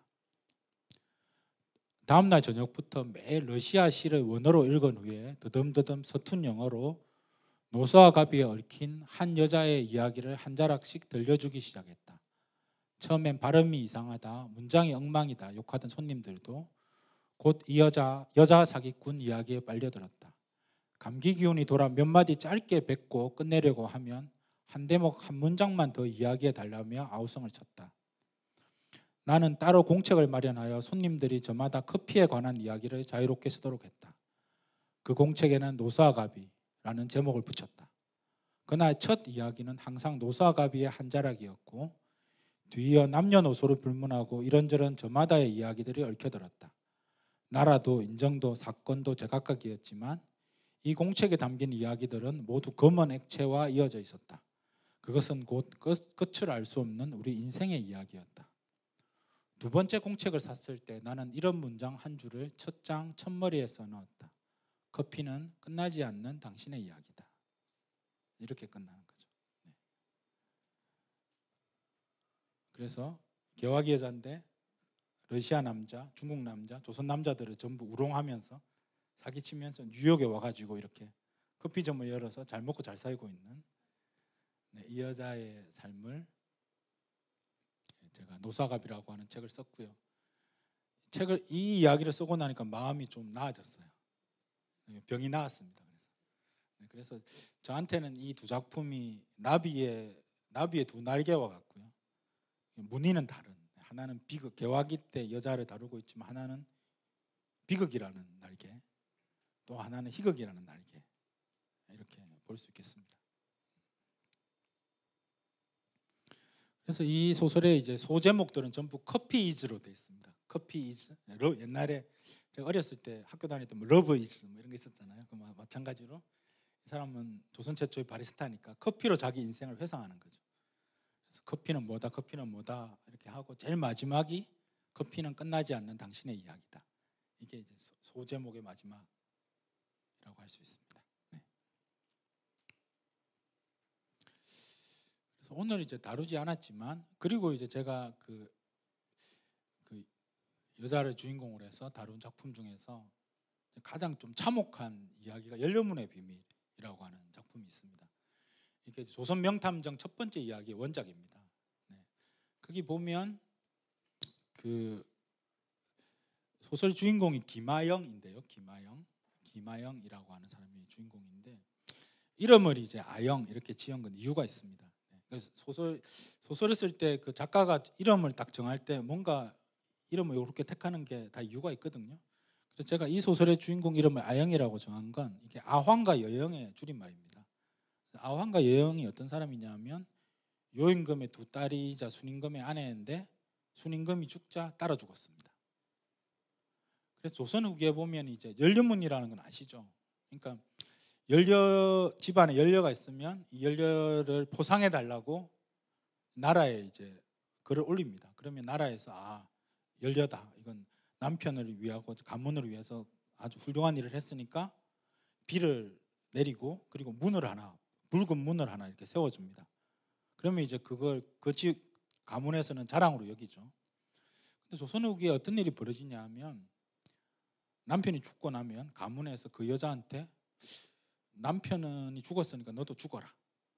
B: 다음날 저녁부터 매일 러시아 시를 원어로 읽은 후에 더듬더듬 서툰 영어로 노수와 가비에 얽힌 한 여자의 이야기를 한 자락씩 들려주기 시작했다. 처음엔 발음이 이상하다, 문장이 엉망이다 욕하던 손님들도 곧 이 여자, 여자 사기꾼 이야기에 빨려들었다. 감기 기운이 돌아 몇 마디 짧게 뱉고 끝내려고 하면 한 대목 한 문장만 더 이야기해 달라며 아우성을 쳤다. 나는 따로 공책을 마련하여 손님들이 저마다 커피에 관한 이야기를 자유롭게 쓰도록 했다. 그 공책에는 노수와 가비라는 제목을 붙였다. 그날 첫 이야기는 항상 노수와 가비의 한 자락이었고 뒤이어 남녀노소를 불문하고 이런저런 저마다의 이야기들이 얽혀들었다. 나라도 인정도 사건도 제각각이었지만 이 공책에 담긴 이야기들은 모두 검은 액체와 이어져 있었다. 그것은 곧 끝, 끝을 알 수 없는 우리 인생의 이야기였다. 두 번째 공책을 샀을 때 나는 이런 문장 한 줄을 첫 장 첫머리에 써넣었다. 커피는 끝나지 않는 당신의 이야기다. 이렇게 끝나는 거죠. 네. 그래서 개화기 여자인데 러시아 남자, 중국 남자, 조선 남자들을 전부 우롱하면서 사기치면서 뉴욕에 와가지고 이렇게 커피점을 열어서 잘 먹고 잘 살고 있는 네, 이 여자의 삶을 제가 노사갑이라고 하는 책을 썼고요. 책을 이 이야기를 쓰고 나니까 마음이 좀 나아졌어요. 병이 나았습니다. 그래서, 그래서 저한테는 이 두 작품이 나비의 나비의 두 날개와 같고요. 무늬는 다른. 하나는 비극, 개화기 때 여자를 다루고 있지만 하나는 비극이라는 날개, 또 하나는 희극이라는 날개. 이렇게 볼 수 있겠습니다. 그래서 이 소설의 이제 소제목들은 전부 커피 이즈로 되어 있습니다. 커피 이즈. 옛날에 제가 어렸을 때 학교 다닐 때 뭐 러브 이즈 뭐 이런 게 있었잖아요. 그 마찬가지로 이 사람은 조선 최초의 바리스타니까 커피로 자기 인생을 회상하는 거죠. 그래서 커피는 뭐다, 커피는 뭐다 이렇게 하고 제일 마지막이 커피는 끝나지 않는 당신의 이야기다. 이게 이제 소제목의 마지막이라고 할 수 있습니다. 네. 그래서 오늘 이제 다루지 않았지만 그리고 이제 제가 그, 그 여자를 주인공으로 해서 다룬 작품 중에서 가장 좀 참혹한 이야기가 연료문의 비밀이라고 하는 작품이 있습니다. 이게 조선 명탐정 첫 번째 이야기의 원작입니다. 네. 거기 보면 그 소설 주인공이 김아영인데요. 김아영, 김아영이라고 하는 사람이 주인공인데 이름을 이제 아영 이렇게 지은 건 이유가 있습니다. 네. 그래서 소설 소설을 쓸 때 그 작가가 이름을 딱 정할 때 뭔가 이름을 이렇게 택하는 게 다 이유가 있거든요. 그래서 제가 이 소설의 주인공 이름을 아영이라고 정한 건 이게 아황과 여영의 줄임말입니다. 아황과 여영이 어떤 사람이냐면 요임금의 두 딸이자 순임금의 아내인데 순임금이 죽자 따라 죽었습니다. 그래서 조선 후기에 보면 이제 연료문이라는 건 아시죠? 그러니까 연료 집안에 연료가 있으면 이 연료를 포상해 달라고 나라에 이제 글을 올립니다. 그러면 나라에서 아 연료다 이건 남편을 위하고 가문을 위해서 아주 훌륭한 일을 했으니까 비를 내리고 그리고 문을 하나 붉은 문을 하나 이렇게 세워줍니다. 그러면 이제 그걸 그 집 가문에서는 자랑으로 여기죠. 근데 조선 후기에 어떤 일이 벌어지냐면 남편이 죽고 나면 가문에서 그 여자한테 남편이 죽었으니까 너도 죽어라.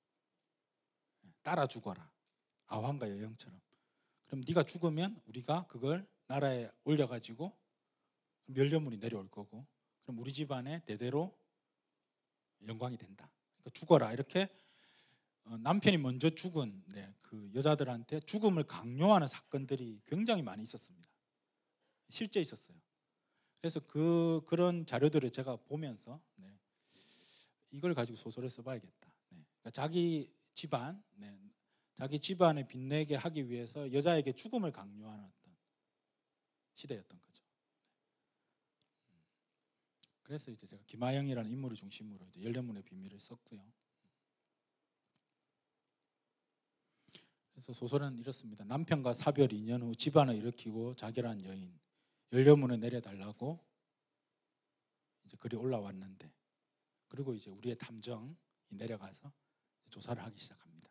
B: 따라 죽어라. 아황과 여영처럼. 그럼 네가 죽으면 우리가 그걸 나라에 올려가지고 멸려물이 내려올 거고 그럼 우리 집안에 대대로 영광이 된다. 그러니까 죽어라. 이렇게 남편이 먼저 죽은 네, 그 여자들한테 죽음을 강요하는 사건들이 굉장히 많이 있었습니다. 실제 있었어요. 그래서 그 그런 자료들을 제가 보면서 네, 이걸 가지고 소설을 써봐야겠다. 네, 그러니까 자기 집안, 네, 자기 집안을 빛내게 하기 위해서 여자에게 죽음을 강요하는 어떤 시대였던 거죠. 그래서 이제 제가 김하영이라는 인물을 중심으로 이제 열려문의 비밀을 썼고요. 그래서 소설은 이렇습니다. 남편과 사별 이 년 후 집안을 일으키고 자결한 여인 열려문을 내려달라고 이제 글이 올라왔는데 그리고 이제 우리의 탐정이 내려가서 조사를 하기 시작합니다.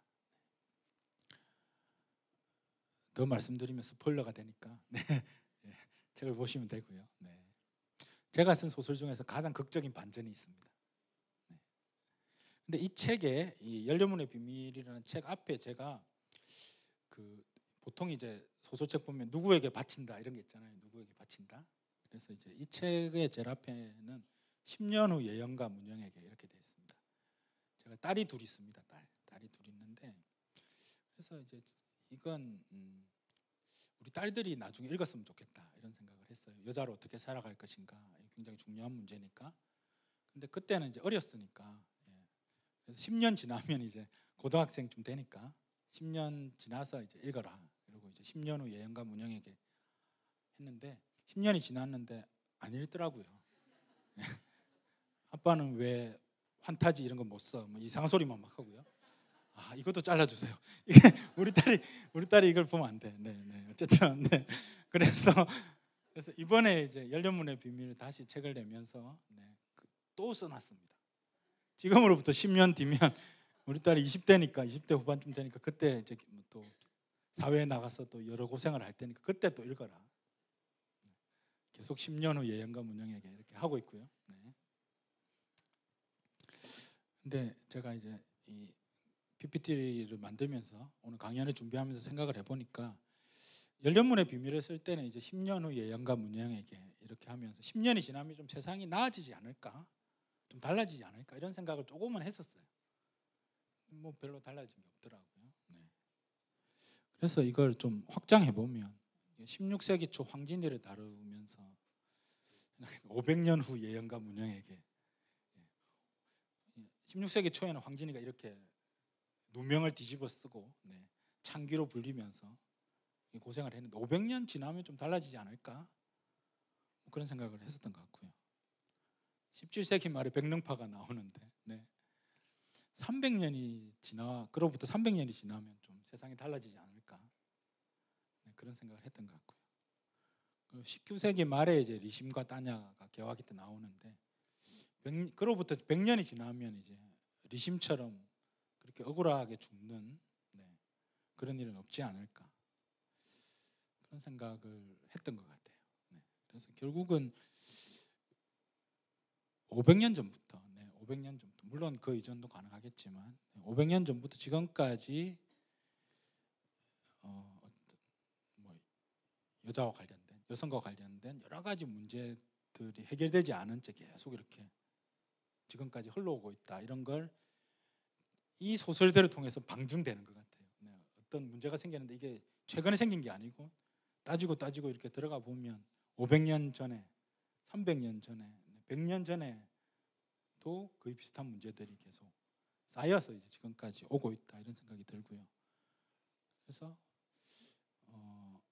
B: 더 말씀드리면 스포일러가 되니까 네. 네. 책을 보시면 되고요. 네. 제가 쓴 소설 중에서 가장 극적인 반전이 있습니다. 네. 근데 이 책에 이 열려문의 비밀이라는 책 앞에 제가 그 보통 이제 소설책 보면 누구에게 바친다 이런 게 있잖아요. 누구에게 바친다. 그래서 이제 이 책의 제일 앞에는 십 년 후 예영과 문영에게 이렇게 되어 있습니다. 제가 딸이 둘 있습니다. 딸 딸이 둘 있는데 그래서 이제 이건 음, 우리 딸들이 나중에 읽었으면 좋겠다 이런 생각을 했어요. 여자로 어떻게 살아갈 것인가 굉장히 중요한 문제니까. 근데 그때는 이제 어렸으니까 예. 그래서 십 년 지나면 이제 고등학생쯤 되니까 십 년 지나서 이제 읽어라. 그리고 이제 십 년 후 예영과 문영에게 했는데 십 년이 지났는데 안 읽더라고요. 아빠는 왜 환타지 이런 거 못 써? 뭐 이상한 소리만 막 하고요. 아 이것도 잘라주세요. 이게 우리 딸이 우리 딸이 이걸 보면 안 돼. 네, 네. 어쨌든 네. 그래서 그래서 이번에 이제 열려문의 비밀을 다시 책을 내면서 네, 또 써놨습니다. 지금으로부터 십 년 뒤면 우리 딸이 이십 대니까 이십 대 후반쯤 되니까 그때 이제 또 사회에 나가서 또 여러 고생을 할 테니까 그때 또 읽어라. 계속 십 년 후 예영과 문영에게 이렇게 하고 있고요. 네. 근데 제가 이제 이 피피티를 만들면서 오늘 강연을 준비하면서 생각을 해보니까 열려문의 비밀을 쓸 때는 이제 십 년 후 예영과 문영에게 이렇게 하면서 십 년이 지나면 좀 세상이 나아지지 않을까, 좀 달라지지 않을까 이런 생각을 조금은 했었어요. 뭐 별로 달라진 게 없더라고요. 네. 그래서 이걸 좀 확장해 보면 십육 세기 초 황진이를 다루면서 오백 년 후 예영과 문영에게 십육 세기 초에는 황진이가 이렇게 누명을 뒤집어 쓰고 네, 창기로 불리면서 고생을 했는데 오백 년 지나면 좀 달라지지 않을까 뭐 그런 생각을 했었던 것 같고요. 십칠 세기 말에 백릉파가 나오는데 네, 삼백 년이 지나 그로부터 삼백 년이 지나면 좀 세상이 달라지지 않을까 네, 그런 생각을 했던 것 같고요. 십구 세기 말에 이제 리심과 따냐가 개화기 때 나오는데 백, 그로부터 백 년이 지나면 이제 리심처럼 그렇게 억울하게 죽는 네, 그런 일은 없지 않을까 그런 생각을 했던 것 같아요. 네, 그래서 결국은 오백 년 전부터, 네, 오백 년 전부터 물론 그 이전도 가능하겠지만 오백 년 전부터 지금까지 어, 뭐 여자와 관련된 여성과 관련된 여러 가지 문제들이 해결되지 않은 채 계속 이렇게 지금까지 흘러오고 있다 이런 걸 이 소설들을 통해서 방증되는 것 같아요. 네, 어떤 문제가 생겼는데 이게 최근에 생긴 게 아니고 따지고 따지고 이렇게 들어가 보면 오백 년 전에, 삼백 년 전에, 백 년 전에도 거의 비슷한 문제들이 계속 쌓여서 이제 지금까지 오고 있다 이런 생각이 들고요. 그래서 어,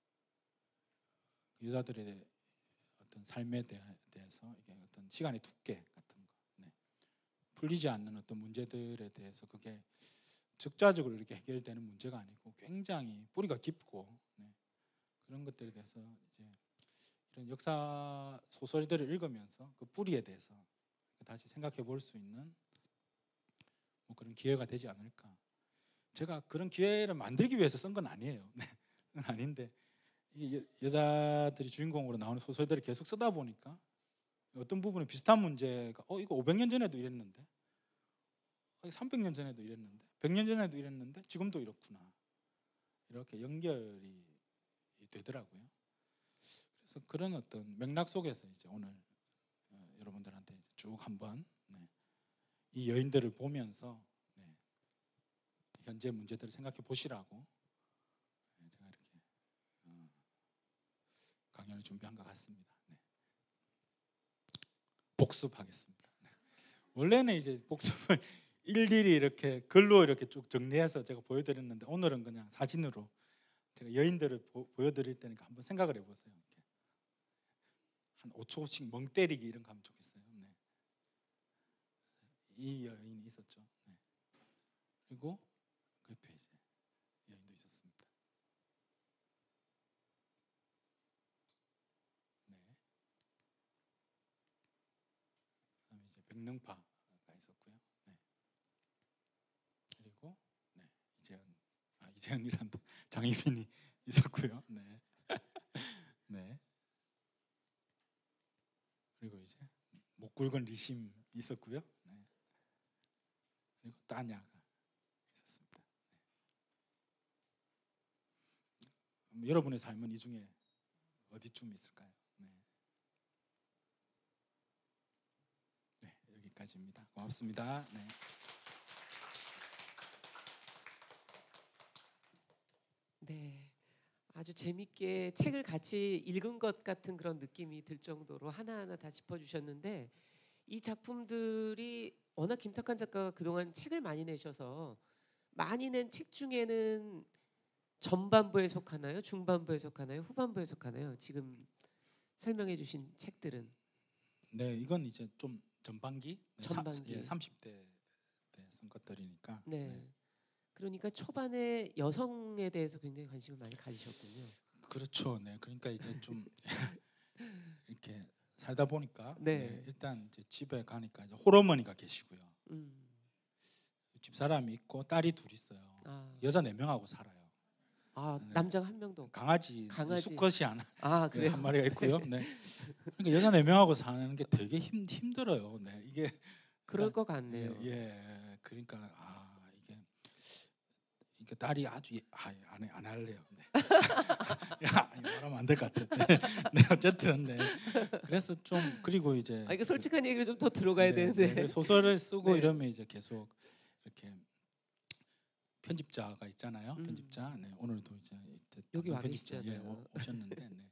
B: 여자들의 어떤 삶에 대해서 이게 어떤 시간의 두께 같은 거, 네. 풀리지 않는 어떤 문제들에 대해서 그게 즉자적으로 이렇게 해결되는 문제가 아니고 굉장히 뿌리가 깊고 네. 그런 것들에 대해서 이제 이런 역사 소설들을 읽으면서 그 뿌리에 대해서 다시 생각해 볼 수 있는 뭐 그런 기회가 되지 않을까. 제가 그런 기회를 만들기 위해서 쓴 건 아니에요. 네, 아닌데 이 여, 여자들이 주인공으로 나오는 소설들을 계속 쓰다 보니까 어떤 부분에 비슷한 문제가 어 이거 오백 년 전에도 이랬는데, 삼백 년 전에도 이랬는데, 백 년 전에도 이랬는데 지금도 이렇구나. 이렇게 연결이 되더라고요. 그래서 그런 어떤 맥락 속에서 이제 오늘 어, 여러분들한테 쭉 한번 네, 이 여인들을 보면서 네, 현재 문제들을 생각해 보시라고 네, 제가 이렇게 어, 강연을 준비한 것 같습니다. 네. 복습하겠습니다. 네. 원래는 이제 복습을 일일이 이렇게 글로 이렇게 쭉 정리해서 제가 보여드렸는데 오늘은 그냥 사진으로 제가 여인들을 보, 보여드릴 테니까 한번 생각을 해보세요. 이렇게. 한 오 초씩 멍 때리기 이런 거 하면 좋겠어요. 네. 이 여인이 있었죠. 네. 그리고 그 옆에 이제 여인도 있었습니다. 네. 그다음에 이제 백능파가 있었고요. 네. 그리고 네 이재현, 아 이재현이란다. 장희빈이 있었고요. 네. 네. 그리고 이제 목 굵은 리심 있었고요. 네. 그리고 따냐가 있었습니다. 네. 음, 여러분의 삶은 이 중에 어디쯤 있을까요? 네. 네, 여기까지입니다. 고맙습니다. 네.
A: 네, 아주 재밌게 책을 같이 읽은 것 같은 그런 느낌이 들 정도로 하나하나 다 짚어주셨는데 이 작품들이 워낙 김탁한 작가가 그동안 책을 많이 내셔서 많이 낸 책 중에는 전반부에 속하나요? 중반부에 속하나요? 후반부에 속하나요? 지금 설명해 주신 책들은
B: 네, 이건 이제 좀 전반기, 네,
A: 전반기.
B: 사, 예, 삼십 대 때 쓴 것들이니까.
A: 네.
B: 네.
A: 그러니까 초반에 여성에 대해서 굉장히 관심을 많이 가지셨군요.
B: 그렇죠. 네, 그러니까 이제 좀 이렇게 살다 보니까
A: 네.
B: 네, 일단 이제 집에 가니까 이제 홀어머니가 계시고요.
A: 음.
B: 집 사람이 있고 딸이 둘 있어요.
A: 아,
B: 여자 네 명하고 살아요.
A: 아
B: 네.
A: 남자가 한 명도 없고.
B: 강아지,
A: 강아지.
B: 수컷이 하나,
A: 아
B: 네,
A: 그래요?
B: 한 마리가 있고요. 네. 그러니까 여자 네 명하고 사는 게 되게 힘 힘들어요. 네, 이게
A: 그럴
B: 그러니까,
A: 것 같네요.
B: 예, 예, 그러니까 아 이게 그러니까 딸이 아주 예, 아, 안, 해, 안 할래요. 네. 야, 이거 말하면 안 될 것 같아. 네, 네, 어쨌든 네. 그래서 좀 그리고 이제
A: 아 이거 솔직한 얘기를 좀 더 들어가야
B: 네,
A: 되는데.
B: 네, 그래서 소설을 쓰고
A: 네.
B: 이러면 이제 계속 이렇게 편집자가 있잖아요.
A: 음.
B: 편집자. 네, 오늘도 이제
A: 여기 와
B: 편집자 예,
A: 계시잖아요.
B: 오- 오셨는데 네.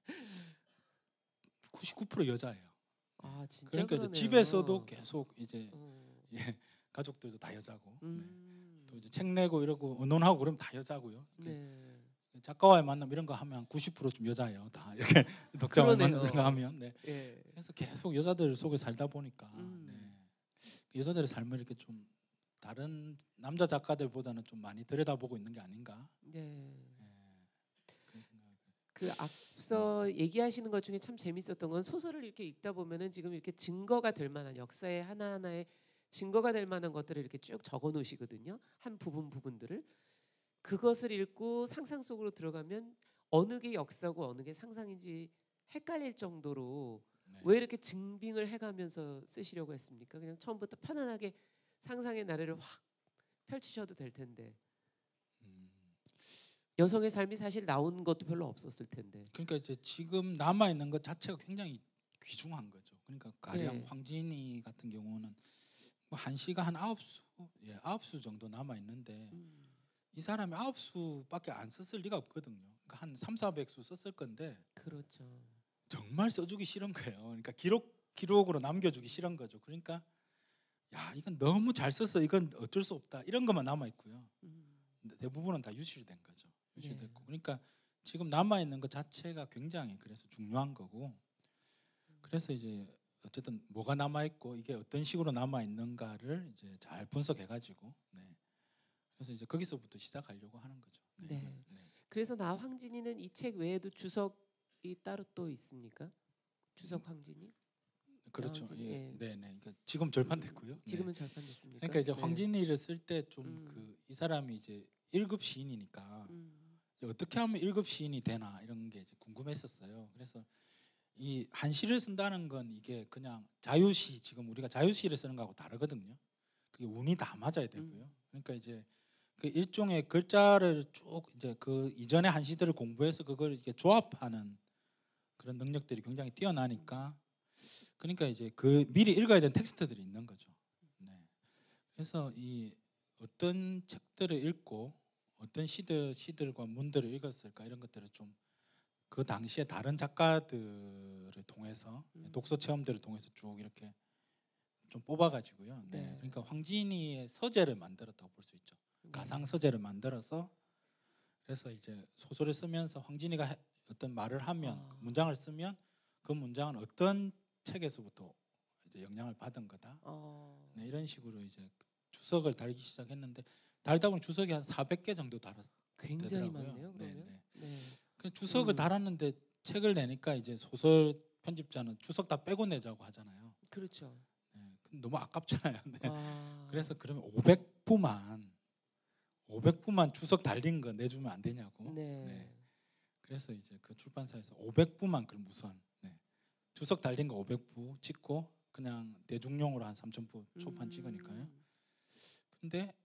B: 구십구 퍼센트 여자예요.
A: 아 진짜
B: 그러니까
A: 그러네요.
B: 이제 집에서도 계속 이제
A: 어.
B: 예, 가족들도 다 여자고 네.
A: 음.
B: 또 이제 책 내고 이러고 의논하고 그러면 다 여자고요. 이렇게
A: 네.
B: 작가와의 만남 이런 거 하면 구십 퍼센트 좀 여자예요. 다 이렇게 독자와의
A: 그러네요.
B: 만남 이런 거 하면 네.
A: 예.
B: 그래서 계속 여자들 속에 살다 보니까
A: 음.
B: 네. 여자들의 삶을 이렇게 좀 다른 남자 작가들보다는 좀 많이 들여다보고 있는 게 아닌가.
A: 네.
B: 예, 그런 생각을.
A: 그 앞서 얘기하시는 것 중에 참 재밌었던 건 소설을 이렇게 읽다 보면은 지금 이렇게 증거가 될 만한 역사의 하나하나의 증거가 될 만한 것들을 이렇게 쭉 적어 놓으시거든요. 한 부분 부분들을 그것을 읽고 상상 속으로 들어가면 어느 게 역사고 어느 게 상상인지 헷갈릴 정도로
B: 네.
A: 왜 이렇게 증빙을 해가면서 쓰시려고 했습니까? 그냥 처음부터 편안하게 상상의 나래를 확 펼치셔도 될 텐데
B: 음,
A: 여성의 삶이 사실 나온 것도 별로 없었을 텐데.
B: 그러니까 이제 지금 남아 있는 것 자체가 굉장히 귀중한 거죠. 그러니까 가령
A: 네.
B: 황진이 같은 경우는 뭐 한 시가 한 아홉 수, 예, 아홉 수 정도 남아 있는데
A: 음.
B: 이 사람이 아홉 수밖에 안 썼을 리가 없거든요. 그러니까 한 삼사백 수 썼을 건데
A: 그렇죠.
B: 정말 써주기 싫은 거예요. 그러니까 기록 기록으로 남겨주기 싫은 거죠. 그러니까 야 이건 너무 잘 썼어. 이건 어쩔 수 없다. 이런 것만 남아 있고요.
A: 음.
B: 대부분은 다 유실된 거죠. 유실됐고
A: 네.
B: 그러니까 지금 남아 있는 것 자체가 굉장히 그래서 중요한 거고. 그래서 이제 어쨌든 뭐가 남아 있고 이게 어떤 식으로 남아 있는가를 이제 잘 분석해 가지고 네. 그래서 이제 거기서부터 시작하려고 하는 거죠. 네.
A: 네.
B: 네.
A: 그래서 나 황진이는 이 책 외에도 주석이 따로 또 있습니까? 주석 황진이?
B: 그렇죠.
A: 나온 지,
B: 예.
A: 예.
B: 네, 네. 그러니까 지금 절판됐고요. 네.
A: 지금은 절판됐습니까?
B: 그러니까 이제
A: 네.
B: 황진이를 쓸 때 좀
A: 음.
B: 그 이 사람이 이제 일 급 시인이니까
A: 음.
B: 이제 어떻게 하면 일 급 시인이 되나 이런 게 이제 궁금했었어요. 그래서 이 한시를 쓴다는 건 이게 그냥 자유시, 지금 우리가 자유시를 쓰는 거하고 다르거든요. 그게 운이 다 맞아야 되고요.
A: 음.
B: 그러니까 이제 그 일종의 글자를 쭉 이제 그 이전의 한시들을 공부해서 그걸 이렇게 조합하는 그런 능력들이 굉장히 뛰어나니까, 그러니까 이제 그 미리 읽어야 되는 텍스트들이 있는 거죠. 네. 그래서 이 어떤 책들을 읽고 어떤 시들 시들과 문들을 읽었을까 이런 것들을 좀 그 당시에 다른 작가들을 통해서
A: 음.
B: 독서 체험들을 통해서 쭉 이렇게 좀 뽑아가지고요. 네.
A: 네.
B: 그러니까 황진이의 서재를 만들었다고 볼 수 있죠.
A: 네.
B: 가상 서재를 만들어서, 그래서 이제 소설을 쓰면서 황진이가 해- 어떤 말을 하면
A: 아.
B: 그 문장을 쓰면 그 문장은 어떤 책에서부터 이제 영향을 받은 거다.
A: 어.
B: 네, 이런 식으로 이제 주석을 달기 시작했는데, 달다 보니 주석이 한 사백 개 정도 달았.
A: 굉장히
B: 되더라고요.
A: 많네요.
B: 네,
A: 그러면.
B: 네.
A: 네.
B: 그 주석을
A: 음.
B: 달았는데 책을 내니까 이제 소설 편집자는 주석 다 빼고 내자고 하잖아요.
A: 그렇죠.
B: 네, 근데 너무 아깝잖아요. 네.
A: 아.
B: 그래서 그러면 오백 부만 오백 부만 주석 달린 거 내주면 안 되냐고.
A: 네.
B: 네. 그래서 이제 그 출판사에서 오백 부만 그럼 우선 네. 주석 달린 거 오백 부 찍고 그냥 대중용으로 한 삼천 부 초판
A: 음.
B: 찍으니까요. 근데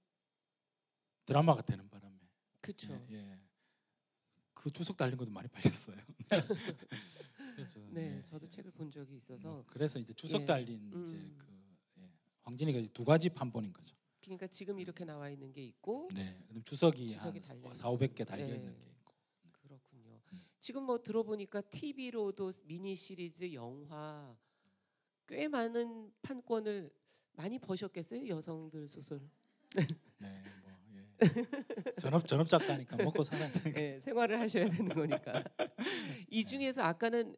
B: 드라마가 되는 바람에
A: 그렇죠.
B: 예, 예. 그 주석 달린 것도 많이 팔렸어요. 그래서
A: 네,
B: 예,
A: 저도
B: 예.
A: 책을 본 적이 있어서.
B: 뭐 그래서 이제 주석
A: 예.
B: 달린
A: 음.
B: 이제 그 예. 황진이가 이제 두 가지 판본인 거죠.
A: 그러니까 지금 이렇게 나와 있는 게 있고.
B: 네, 그다음 주석이,
A: 주석이
B: 한
A: 달려
B: 사오백 개 달려
A: 네.
B: 있는 게 있고.
A: 그렇군요.
B: 음.
A: 지금 뭐 들어보니까 티비로도 미니 시리즈, 영화 꽤 많은 판권을 많이 버셨겠어요, 여성들 소설.
B: 네, 뭐 예. 전업 전업 작가니까 먹고 살아야 되니까.
A: 네, 생활을 하셔야 되는 거니까. 이 중에서 아까는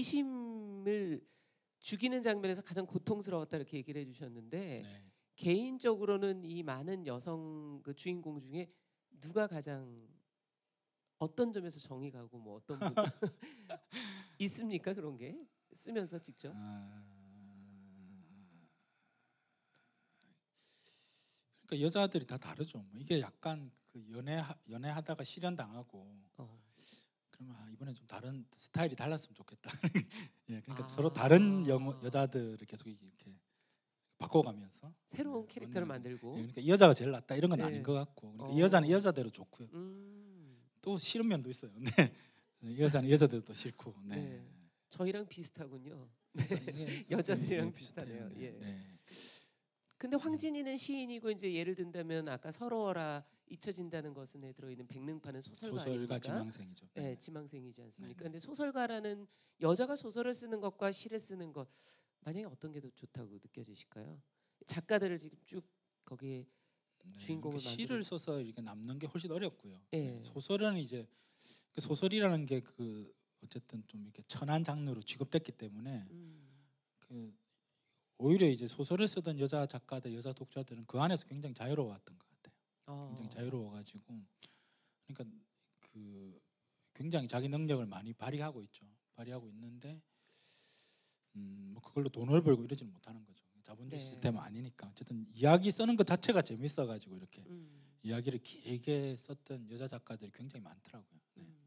A: 리심을 죽이는 장면에서 가장 고통스러웠다 이렇게 얘기를 해주셨는데
B: 네.
A: 개인적으로는 이 많은 여성 그 주인공 중에 누가 가장 어떤 점에서 정이 가고 뭐 어떤 분 있습니까, 그런 게 쓰면서 직접?
B: 아, 그러니까 여자들이 다 다르죠. 뭐 이게 약간 그 연애 연애하다가 실연 당하고
A: 어.
B: 그러면 아, 이번에 좀 다른 스타일이 달랐으면 좋겠다. 예, 그러니까
A: 아.
B: 서로 다른 영, 여자들을 계속 이렇게 바꿔가면서
A: 새로운
B: 네,
A: 캐릭터를
B: 언니,
A: 만들고.
B: 예, 그러니까 이 여자가 제일 낫다 이런 건
A: 네.
B: 아닌 것 같고, 그러니까
A: 어.
B: 이 여자는 이 여자대로 좋고요.
A: 음.
B: 또 싫은 면도 있어요. 네. 이 여자는 이 여자대로 또 싫고. 네.
A: 네. 저희랑 비슷하군요.
B: 그래서 이게
A: 여자들이랑
B: 예,
A: 비슷하네요.
B: 네,
A: 예.
B: 네.
A: 근데 황진이는 시인이고 이제 예를 든다면 아까 서러워라 잊혀진다는 것은에 들어있는 백능파는 소설가
B: 소설가
A: 아닙니까?
B: 지망생이죠.
A: 네,
B: 네.
A: 지망생이지 않습니까?
B: 네.
A: 근데 소설가라는 여자가 소설을 쓰는 것과 시를 쓰는 것 만약에 어떤 게 더 좋다고 느껴지실까요? 작가들을 지금 쭉 거기에
B: 네,
A: 주인공을
B: 그러니까 시를
A: 만드는-
B: 써서 이렇게 남는 게 훨씬 어렵고요.
A: 예.
B: 네, 소설은 이제 그 소설이라는 게 그 어쨌든 좀 이렇게 천한 장르로 취급됐기 때문에
A: 음.
B: 그 오히려 이제 소설을 쓰던 여자 작가들, 여자 독자들은 그 안에서 굉장히 자유로웠던 것 같아요.
A: 어.
B: 굉장히 자유로워가지고 그러니까 그 굉장히 자기 능력을 많이 발휘하고 있죠. 발휘하고 있는데 음, 뭐 그걸로 돈을 벌고 이러지는 못하는 거죠. 자본주의
A: 네.
B: 시스템은 아니니까. 어쨌든 이야기 쓰는 것 자체가 재밌어가지고 이렇게
A: 음.
B: 이야기를 길게 썼던 여자 작가들이 굉장히 많더라고요. 네.
A: 음.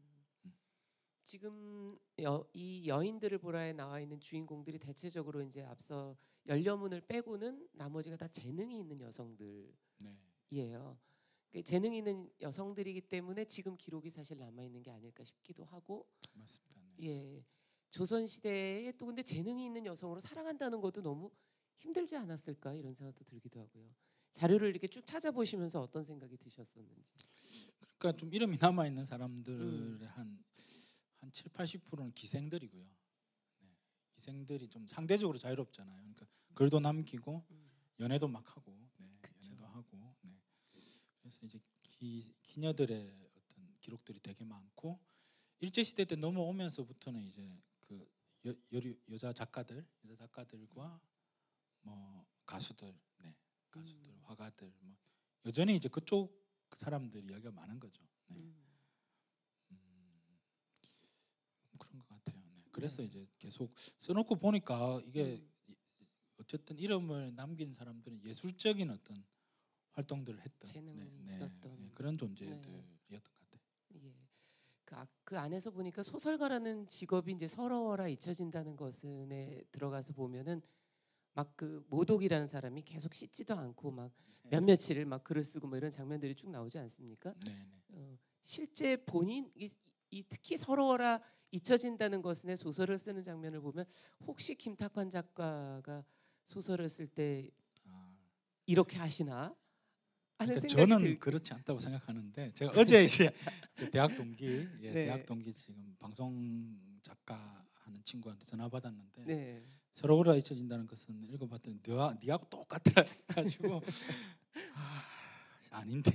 A: 지금 여, 이 여인들을 보라에 나와 있는 주인공들이 대체적으로 이제 앞서 열려문을 빼고는 나머지가 다 재능이 있는 여성들이에요.
B: 네.
A: 그 재능 있는 여성들이기 때문에 지금 기록이 사실 남아 있는 게 아닐까 싶기도 하고,
B: 맞습니다. 네.
A: 예, 조선 시대에 또 근데 재능이 있는 여성으로 살아간다는 것도 너무 힘들지 않았을까 이런 생각도 들기도 하고요. 자료를 이렇게 쭉 찾아보시면서 어떤 생각이 드셨었는지.
B: 그러니까 좀 이름이 남아 있는 사람들의
A: 음.
B: 한 한 칠, 팔십 퍼센트는 기생들이고요. 네. 기생들이 좀 상대적으로 자유롭잖아요. 그러니까 글도 남기고
A: 음.
B: 연애도 막 하고, 네.
A: 그쵸.
B: 연애도 하고, 네. 그래서 이제 기, 기녀들의 어떤 기록들이 되게 많고 일제 시대 때 넘어오면서부터는 이제 그 여, 여리, 여자 작가들, 여자 작가들과 뭐 가수들, 네. 가수들,
A: 음.
B: 화가들, 뭐 여전히 이제 그쪽 사람들 이야기가 많은 거죠. 네.
A: 음.
B: 그런 것 같아요. 네. 그래서
A: 네.
B: 이제 계속 써놓고 보니까 이게
A: 음.
B: 어쨌든 이름을 남긴 사람들은 예술적인 어떤 활동들을 했던
A: 재능이
B: 네,
A: 있었던.
B: 네, 그런 존재들이었던
A: 네.
B: 것 같아요.
A: 예. 그, 아- 그 안에서 보니까 소설가라는 직업이 이제 서러워라 잊혀진다는 것에 들어가서 보면은 막 그 모독이라는 사람이 계속 씻지도 않고 막 몇 며칠을 막 글을 쓰고 뭐 이런 장면들이 쭉 나오지 않습니까?
B: 네, 네.
A: 어, 실제 본인 이, 이 특히 서러워라 잊혀진다는 것에 소설을 쓰는 장면을 보면 혹시 김탁환 작가가 소설을 쓸 때
B: 아,
A: 이렇게 하시나 하는
B: 그러니까
A: 생각이
B: 저는
A: 들.
B: 그렇지 않다고 생각하는데 제가 어제 이제 제 대학 동기, 예,
A: 네.
B: 대학 동기 지금 방송 작가 하는 친구한테 전화 받았는데
A: 네.
B: 서러워라 잊혀진다는 것은 읽어봤더니 너하, 니하고 똑같더라 해가지고 아, 아닌데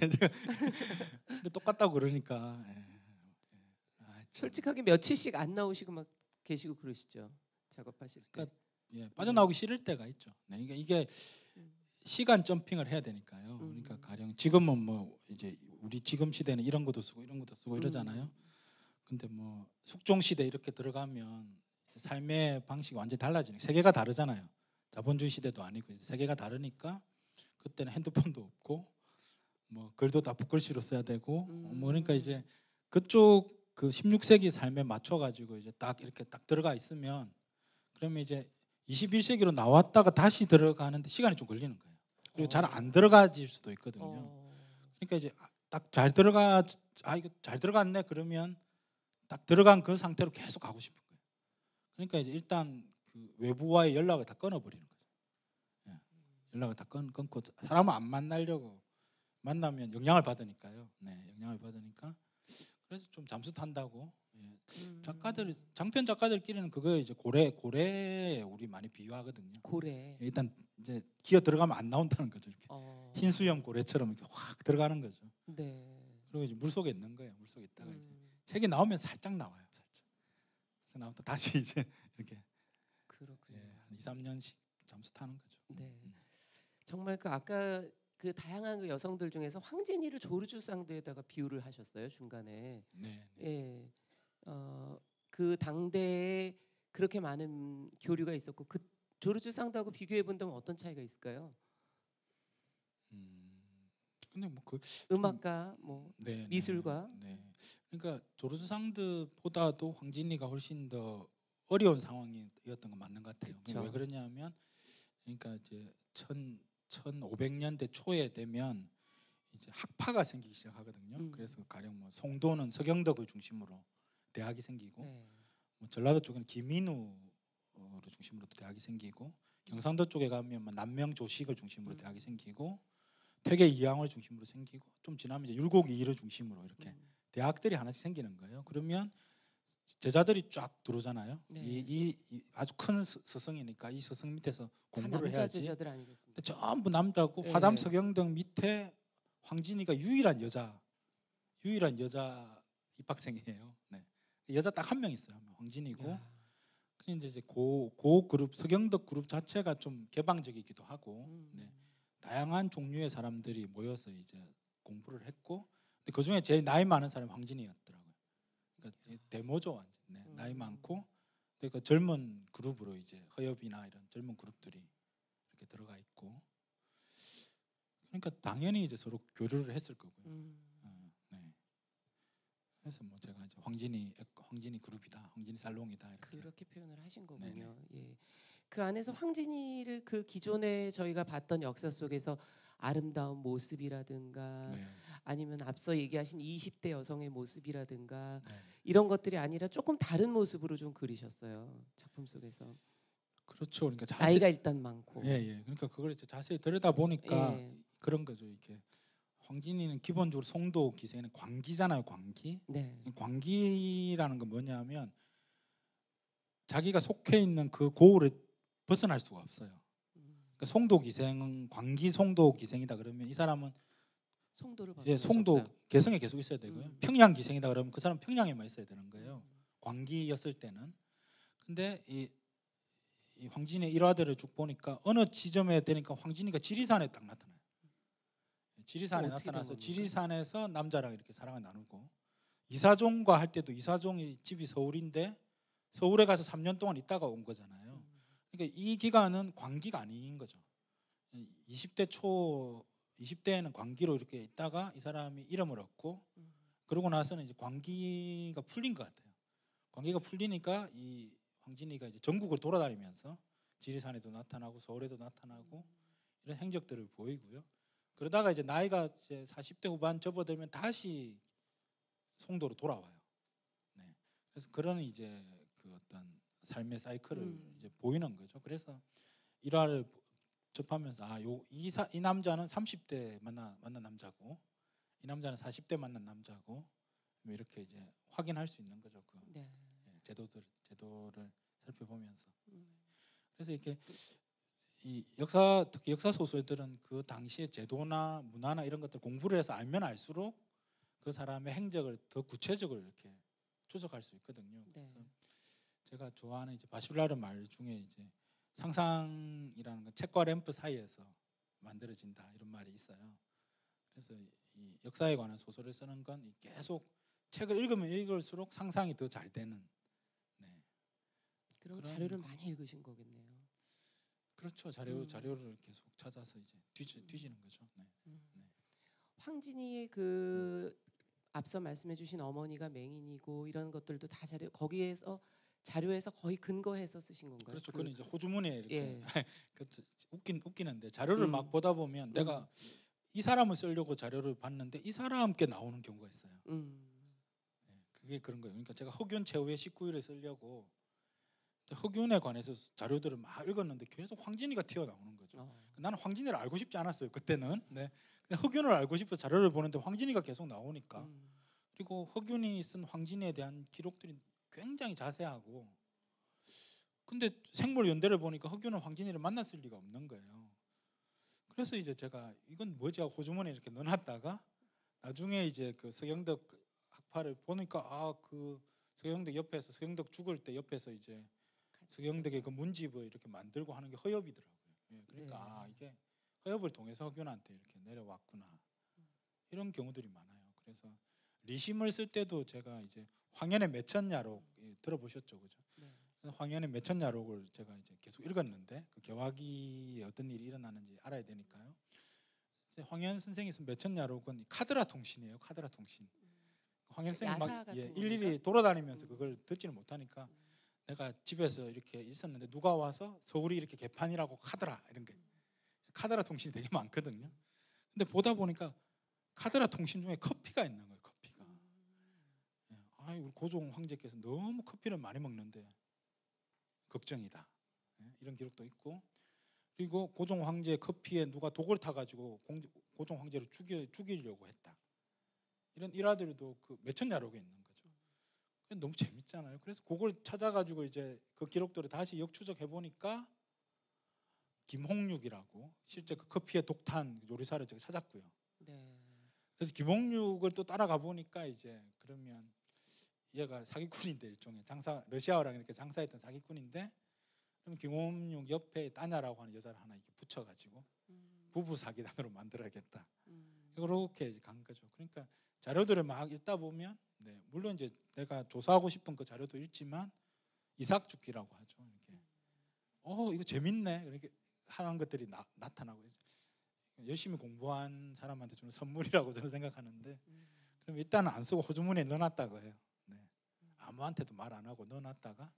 B: 근데 똑같다고 그러니까 예, 예. 아, 참.
A: 솔직하게 며칠씩 안 나오시고 막 계시고 그러시죠. 작업하실 때.
B: 그러니까 예, 빠져나오기 싫을 때가 있죠. 네, 그러니까 이게
A: 음.
B: 시간 점핑을 해야 되니까요.
A: 음.
B: 그러니까 가령 지금은 뭐 이제 우리 지금 시대는 이런 것도 쓰고 이런 것도 쓰고 이러잖아요.
A: 음.
B: 근데 뭐 숙종 시대 이렇게 들어가면 삶의 방식이 완전히 달라지니까 세계가 다르잖아요. 자본주의 시대도 아니고 이제 세계가 다르니까 그때는 핸드폰도 없고 뭐 글도 다 붓글씨로 써야 되고
A: 음.
B: 뭐 그러니까 이제 그쪽 그 십육 세기 삶에 맞춰 가지고 이제 딱 이렇게 딱 들어가 있으면 그러면 이제 이십일 세기로 나왔다가 다시 들어가는데 시간이 좀 걸리는 거예요. 그리고 잘 안 들어가질 수도 있거든요.
A: 어.
B: 그러니까 이제 딱 잘 들어가 아 이거 잘 들어갔네 그러면 딱 들어간 그 상태로 계속 가고 싶은 거예요. 그러니까 이제 일단 그 외부와의 연락을 다 끊어버리는 거죠. 예. 연락을 다 끊, 끊고 사람을 안 만나려고 만나면 영향을 받으니까요. 네, 영향을 받으니까 그래서 좀 잠수 탄다고. 예.
A: 음.
B: 작가들 장편 작가들끼리는 그거 이제 고래 고래에 우리 많이 비유하거든요.
A: 고래.
B: 일단 이제 기어 들어가면 안 나온다는 거죠. 이렇게
A: 어.
B: 흰 수염 고래처럼 이렇게 확 들어가는 거죠.
A: 네.
B: 그리고 이제 물 속에 있는 거예요. 물 속에 있다가 이제
A: 음.
B: 책이 나오면 살짝 나와요. 살짝. 그래서 나오면 또 다시 이제 이렇게
A: 그렇군요.
B: 예, 한 이, 삼 년씩 잠수 타는 거죠.
A: 네.
B: 음.
A: 정말 그 아까 그 다양한 그 여성들 중에서 황진이를 조르주 쌍두에다가 비유를 하셨어요 중간에.
B: 네. 네.
A: 예. 어, 그 당대에 그렇게 많은 교류가 있었고 그 조르주 쌍두하고 비교해 본다면 어떤 차이가 있을까요?
B: 음. 근데 뭐그
A: 음악가 뭐
B: 네,
A: 미술과?
B: 네, 네. 그러니까 조르주 상드보다도 황진이가 훨씬 더 어려운 상황이었던 건 맞는 것 같아요.
A: 그쵸.
B: 왜 그러냐면 그러니까 이제 천 천오백 년대 초에 되면 이제 학파가 생기기 시작하거든요.
A: 음.
B: 그래서 가령 뭐 송도는 서경덕을 중심으로 대학이 생기고
A: 네.
B: 뭐 전라도 쪽은 김인우를 중심으로 대학이 생기고 경상도 쪽에 가면 뭐 남명 조식을 중심으로
A: 음.
B: 대학이 생기고 퇴계 이항을 중심으로 생기고 좀 지나면 이제 율곡 이의를 중심으로 이렇게
A: 음.
B: 대학들이 하나씩 생기는 거예요. 그러면 제자들이 쫙 들어오잖아요.
A: 네.
B: 이, 이, 이 아주 큰 스- 스승이니까 이 스승 밑에서
A: 다
B: 공부를
A: 남자
B: 해야지.
A: 제자들 아니겠습니까?
B: 근데 전부 남자고
A: 네.
B: 화담 서경덕 밑에 황진이가 유일한 여자, 유일한 여자 입학생이에요. 네. 여자 딱 한 명 있어요. 한 명. 황진이고.
A: 야.
B: 근데 이제 고, 고 그룹 서경덕 그룹 자체가 좀 개방적이기도 하고
A: 음.
B: 네. 다양한 종류의 사람들이 모여서 이제 공부를 했고 근데 그 중에 제일 나이 많은 사람이 황진이였더라고요. 그러니까 데모죠 완전. 네.
A: 음.
B: 나이 많고 그러니까 젊은 그룹으로 이제 허엽이나 이런 젊은 그룹들이 이렇게 들어가 있고 그러니까 당연히 이제 서로 교류를 했을 거고요.
A: 음.
B: 어, 네. 그래서 뭐 제가 이제 황진이 황진이 그룹이다, 황진이 살롱이다 이렇게.
A: 그렇게 표현을 하신 거군요.
B: 네네.
A: 예. 그 안에서 황진이를 그 기존에 저희가 봤던 역사 속에서 아름다운 모습이라든가
B: 네.
A: 아니면 앞서 얘기하신 이십 대 여성의 모습이라든가
B: 네.
A: 이런 것들이 아니라 조금 다른 모습으로 좀 그리셨어요. 작품 속에서.
B: 그렇죠. 그러니까 자세,
A: 나이가 일단 많고.
B: 예, 예. 그러니까 그걸 이제 자세히 들여다 보니까
A: 예.
B: 그런 거죠. 이렇게 황진이는 기본적으로 송도 기생은 광기잖아요. 광기.
A: 네.
B: 광기라는 건 뭐냐면 자기가 속해 있는 그 고을을 벗어날 수가 없어요.
A: 음.
B: 그러니까 송도 기생은 광기 송도 기생이다 그러면 이 사람은
A: 송도를
B: 예,
A: 벗어날 수
B: 송도
A: 없어요.
B: 개성에 계속 있어야 되고요.
A: 음.
B: 평양 기생이다 그러면 그 사람 평양에만 있어야 되는 거예요.
A: 음.
B: 광기였을 때는. 근데 이, 이 황진의 일화들을 쭉 보니까 어느 지점에 되니까 황진이가 지리산에 딱 나타나요. 지리산에
A: 또 어떻게 된
B: 나타나서
A: 겁니까?
B: 지리산에서 남자랑 이렇게 사랑을 나누고 이사종과 할 때도 이사종이 집이 서울인데 서울에 가서 삼 년 동안 있다가 온 거잖아요.
A: 음.
B: 그러니까 이 기간은 광기가 아닌 거죠. 이십 대 초, 이십 대에는 광기로 이렇게 있다가 이 사람이 이름을 얻고
A: 음.
B: 그러고 나서는 이제 광기가 풀린 것 같아요. 광기가 풀리니까 이 황진이가 이제 전국을 돌아다니면서 지리산에도 나타나고 서울에도 나타나고 이런 행적들을 보이고요. 그러다가 이제 나이가 이제 사십 대 후반 접어들면 다시 송도로 돌아와요. 네. 그래서 그런 이제 그 어떤 삶의 사이클을
A: 음.
B: 이제 보이는 거죠. 그래서 일화를 접하면서 아, 요 이 이 남자는 삼십 대 만나 만난 남자고 이 남자는 사십 대 만난 남자고 뭐 이렇게 이제 확인할 수 있는 거죠. 그
A: 네.
B: 예, 제도들 제도를 살펴보면서.
A: 음.
B: 그래서 이렇게 이 역사 특히 역사 소설들은 그 당시의 제도나 문화나 이런 것들 공부를 해서 알면 알수록 그 사람의 행적을 더 구체적으로 이렇게 추적할 수 있거든요.
A: 네.
B: 그래서 제가 좋아하는 이제 바슐라르 말 중에 이제 상상이라는 건 책과 램프 사이에서 만들어진다 이런 말이 있어요. 그래서 이 역사에 관한 소설을 쓰는 건 계속 책을 읽으면 읽을수록 상상이 더 잘 되는. 네.
A: 그럼
B: 그런
A: 자료를
B: 거.
A: 많이 읽으신 거겠네요.
B: 그렇죠. 자료
A: 음.
B: 자료를 계속 찾아서 이제 뒤지, 뒤지는 거죠. 네.
A: 음.
B: 네.
A: 황진이의 그 앞서 말씀해주신 어머니가 맹인이고 이런 것들도 다 자료 거기에서 자료에서 거의 근거해서 쓰신 건가요?
B: 그렇죠.
A: 그,
B: 그건 이제 호주머니에 이렇게
A: 예.
B: 그 웃긴 웃기는데 자료를
A: 음.
B: 막 보다 보면 내가 이 사람을 쓰려고 자료를 봤는데 이 사람께 나오는 경우가 있어요.
A: 음.
B: 네, 그게 그런 거예요. 그러니까 제가 허균 최후의 십구 일을 쓰려고 허균에 관해서 자료들을 막 읽었는데 계속 황진이가 튀어나오는 거죠.
A: 어.
B: 나는 황진이를 알고 싶지 않았어요. 그때는. 네. 근데 허균을 알고 싶어 자료를 보는데 황진이가 계속 나오니까.
A: 음.
B: 그리고 허균이 쓴 황진이에 대한 기록들이 굉장히 자세하고 근데 생물 연대를 보니까 허균은 황진이를 만났을 리가 없는 거예요. 그래서 이제 제가 이건 뭐지 하고 호주머니에 이렇게 넣어놨다가 나중에 이제 그 서경덕 학파를 보니까 아 그 서경덕 옆에서 서경덕 죽을 때 옆에서 이제 서경덕의 그 문집을 이렇게 만들고 하는 게 허엽이더라고요. 예, 그러니까
A: 네.
B: 아 이게 허엽을 통해서 허균한테 이렇게 내려왔구나 이런 경우들이 많아요. 그래서 리심을 쓸 때도 제가 이제 황현의 매천야록 예, 들어보셨죠, 그죠?
A: 네.
B: 황현의 매천야록을 제가 이제 계속 읽었는데 그 개화기에 어떤 일이 일어나는지 알아야 되니까요. 황현 선생이 쓴 매천야록은 카드라 통신이에요. 카드라 통신. 황현 선생이 막
A: 야사 같은
B: 예,
A: 겁니까?
B: 일일이 돌아다니면서
A: 음.
B: 그걸 듣지는 못하니까 내가 집에서 이렇게 있었는데 누가 와서 서울이 이렇게 개판이라고 카드라 이런 게 카드라 통신이 되게 많거든요. 근데 보다 보니까 카드라 통신 중에 커피가 있는 거예요. 커피가. 예, 아, 우리 고종 황제께서 너무 커피를 많이 먹는데 걱정이다. 예, 이런 기록도 있고 그리고 고종 황제 커피에 누가 독을 타가지고 고종 황제를 죽여 죽이려고 했다. 이런 일화들도 그 매천야록에 있는 거죠. 너무 재밌잖아요. 그래서 그걸 찾아가지고 이제 그 기록들을 다시 역추적해 보니까 김홍육이라고 실제 그 커피에 독탄 요리사를 제가 찾았고요.
A: 네.
B: 그래서 김홍육을 또 따라가 보니까 이제 그러면 얘가 사기꾼인데 일종의 장사 러시아어랑 이렇게 장사했던 사기꾼인데 그럼 김홍육 옆에 따냐라고 하는 여자를 하나 이렇게 붙여가지고
A: 음.
B: 부부 사기단으로 만들어야겠다.
A: 음.
B: 그렇게 간 거죠. 그러니까 자료들을 막 읽다 보면 네, 물론 이제 내가 조사하고 싶은 그 자료도 읽지만 이삭죽기라고 하죠. 이렇게 어 이거 재밌네 이렇게 하는 것들이 나, 나타나고 열심히 공부한 사람한테 주는 선물이라고 저는 생각하는데
A: 음.
B: 그럼 일단은 안 쓰고 호주머니에 넣어놨다고 해요. 네. 아무한테도 말 안 하고 넣어놨다가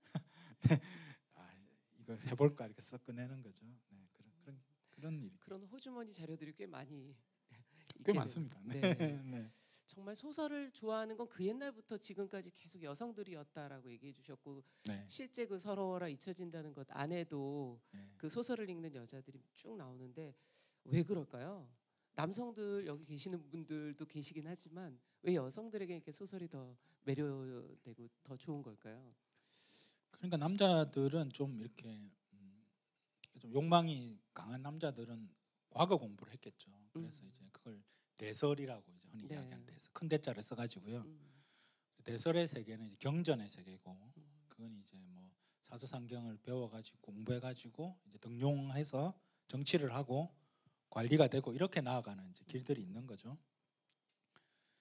B: 아, 이거 해볼까 이렇게 써 꺼내는 거죠. 네, 그런 그런 그런 일이
A: 그런 호주머니 자료들이 꽤 많이
B: 꽤
A: 있게
B: 많습니다.
A: 됩니다.
B: 네.
A: 네.
B: 네.
A: 정말 소설을 좋아하는 건 그 옛날부터 지금까지 계속 여성들이었다라고 얘기해 주셨고
B: 네.
A: 실제 그 서러워라 잊혀진다는 것 안에도
B: 네.
A: 그 소설을 읽는 여자들이 쭉 나오는데 왜 그럴까요? 남성들 여기 계시는 분들도 계시긴 하지만 왜 여성들에게 이렇게 소설이 더 매료되고 더 좋은 걸까요?
B: 그러니까 남자들은 좀 이렇게 음, 좀 욕망이 강한 남자들은 과거 공부를 했겠죠. 그래서
A: 음.
B: 이제 그걸 대설이라고 이제 흔히
A: 네.
B: 이야기하는 대설, 큰 대자를 써가지고요.
A: 음.
B: 대설의 세계는 이제 경전의 세계고,
A: 음.
B: 그건 이제 뭐 사서상경을 배워가지고 공부해가지고 이제 등용해서 정치를 하고 관리가 되고 이렇게 나아가는 이제 길들이 있는 거죠.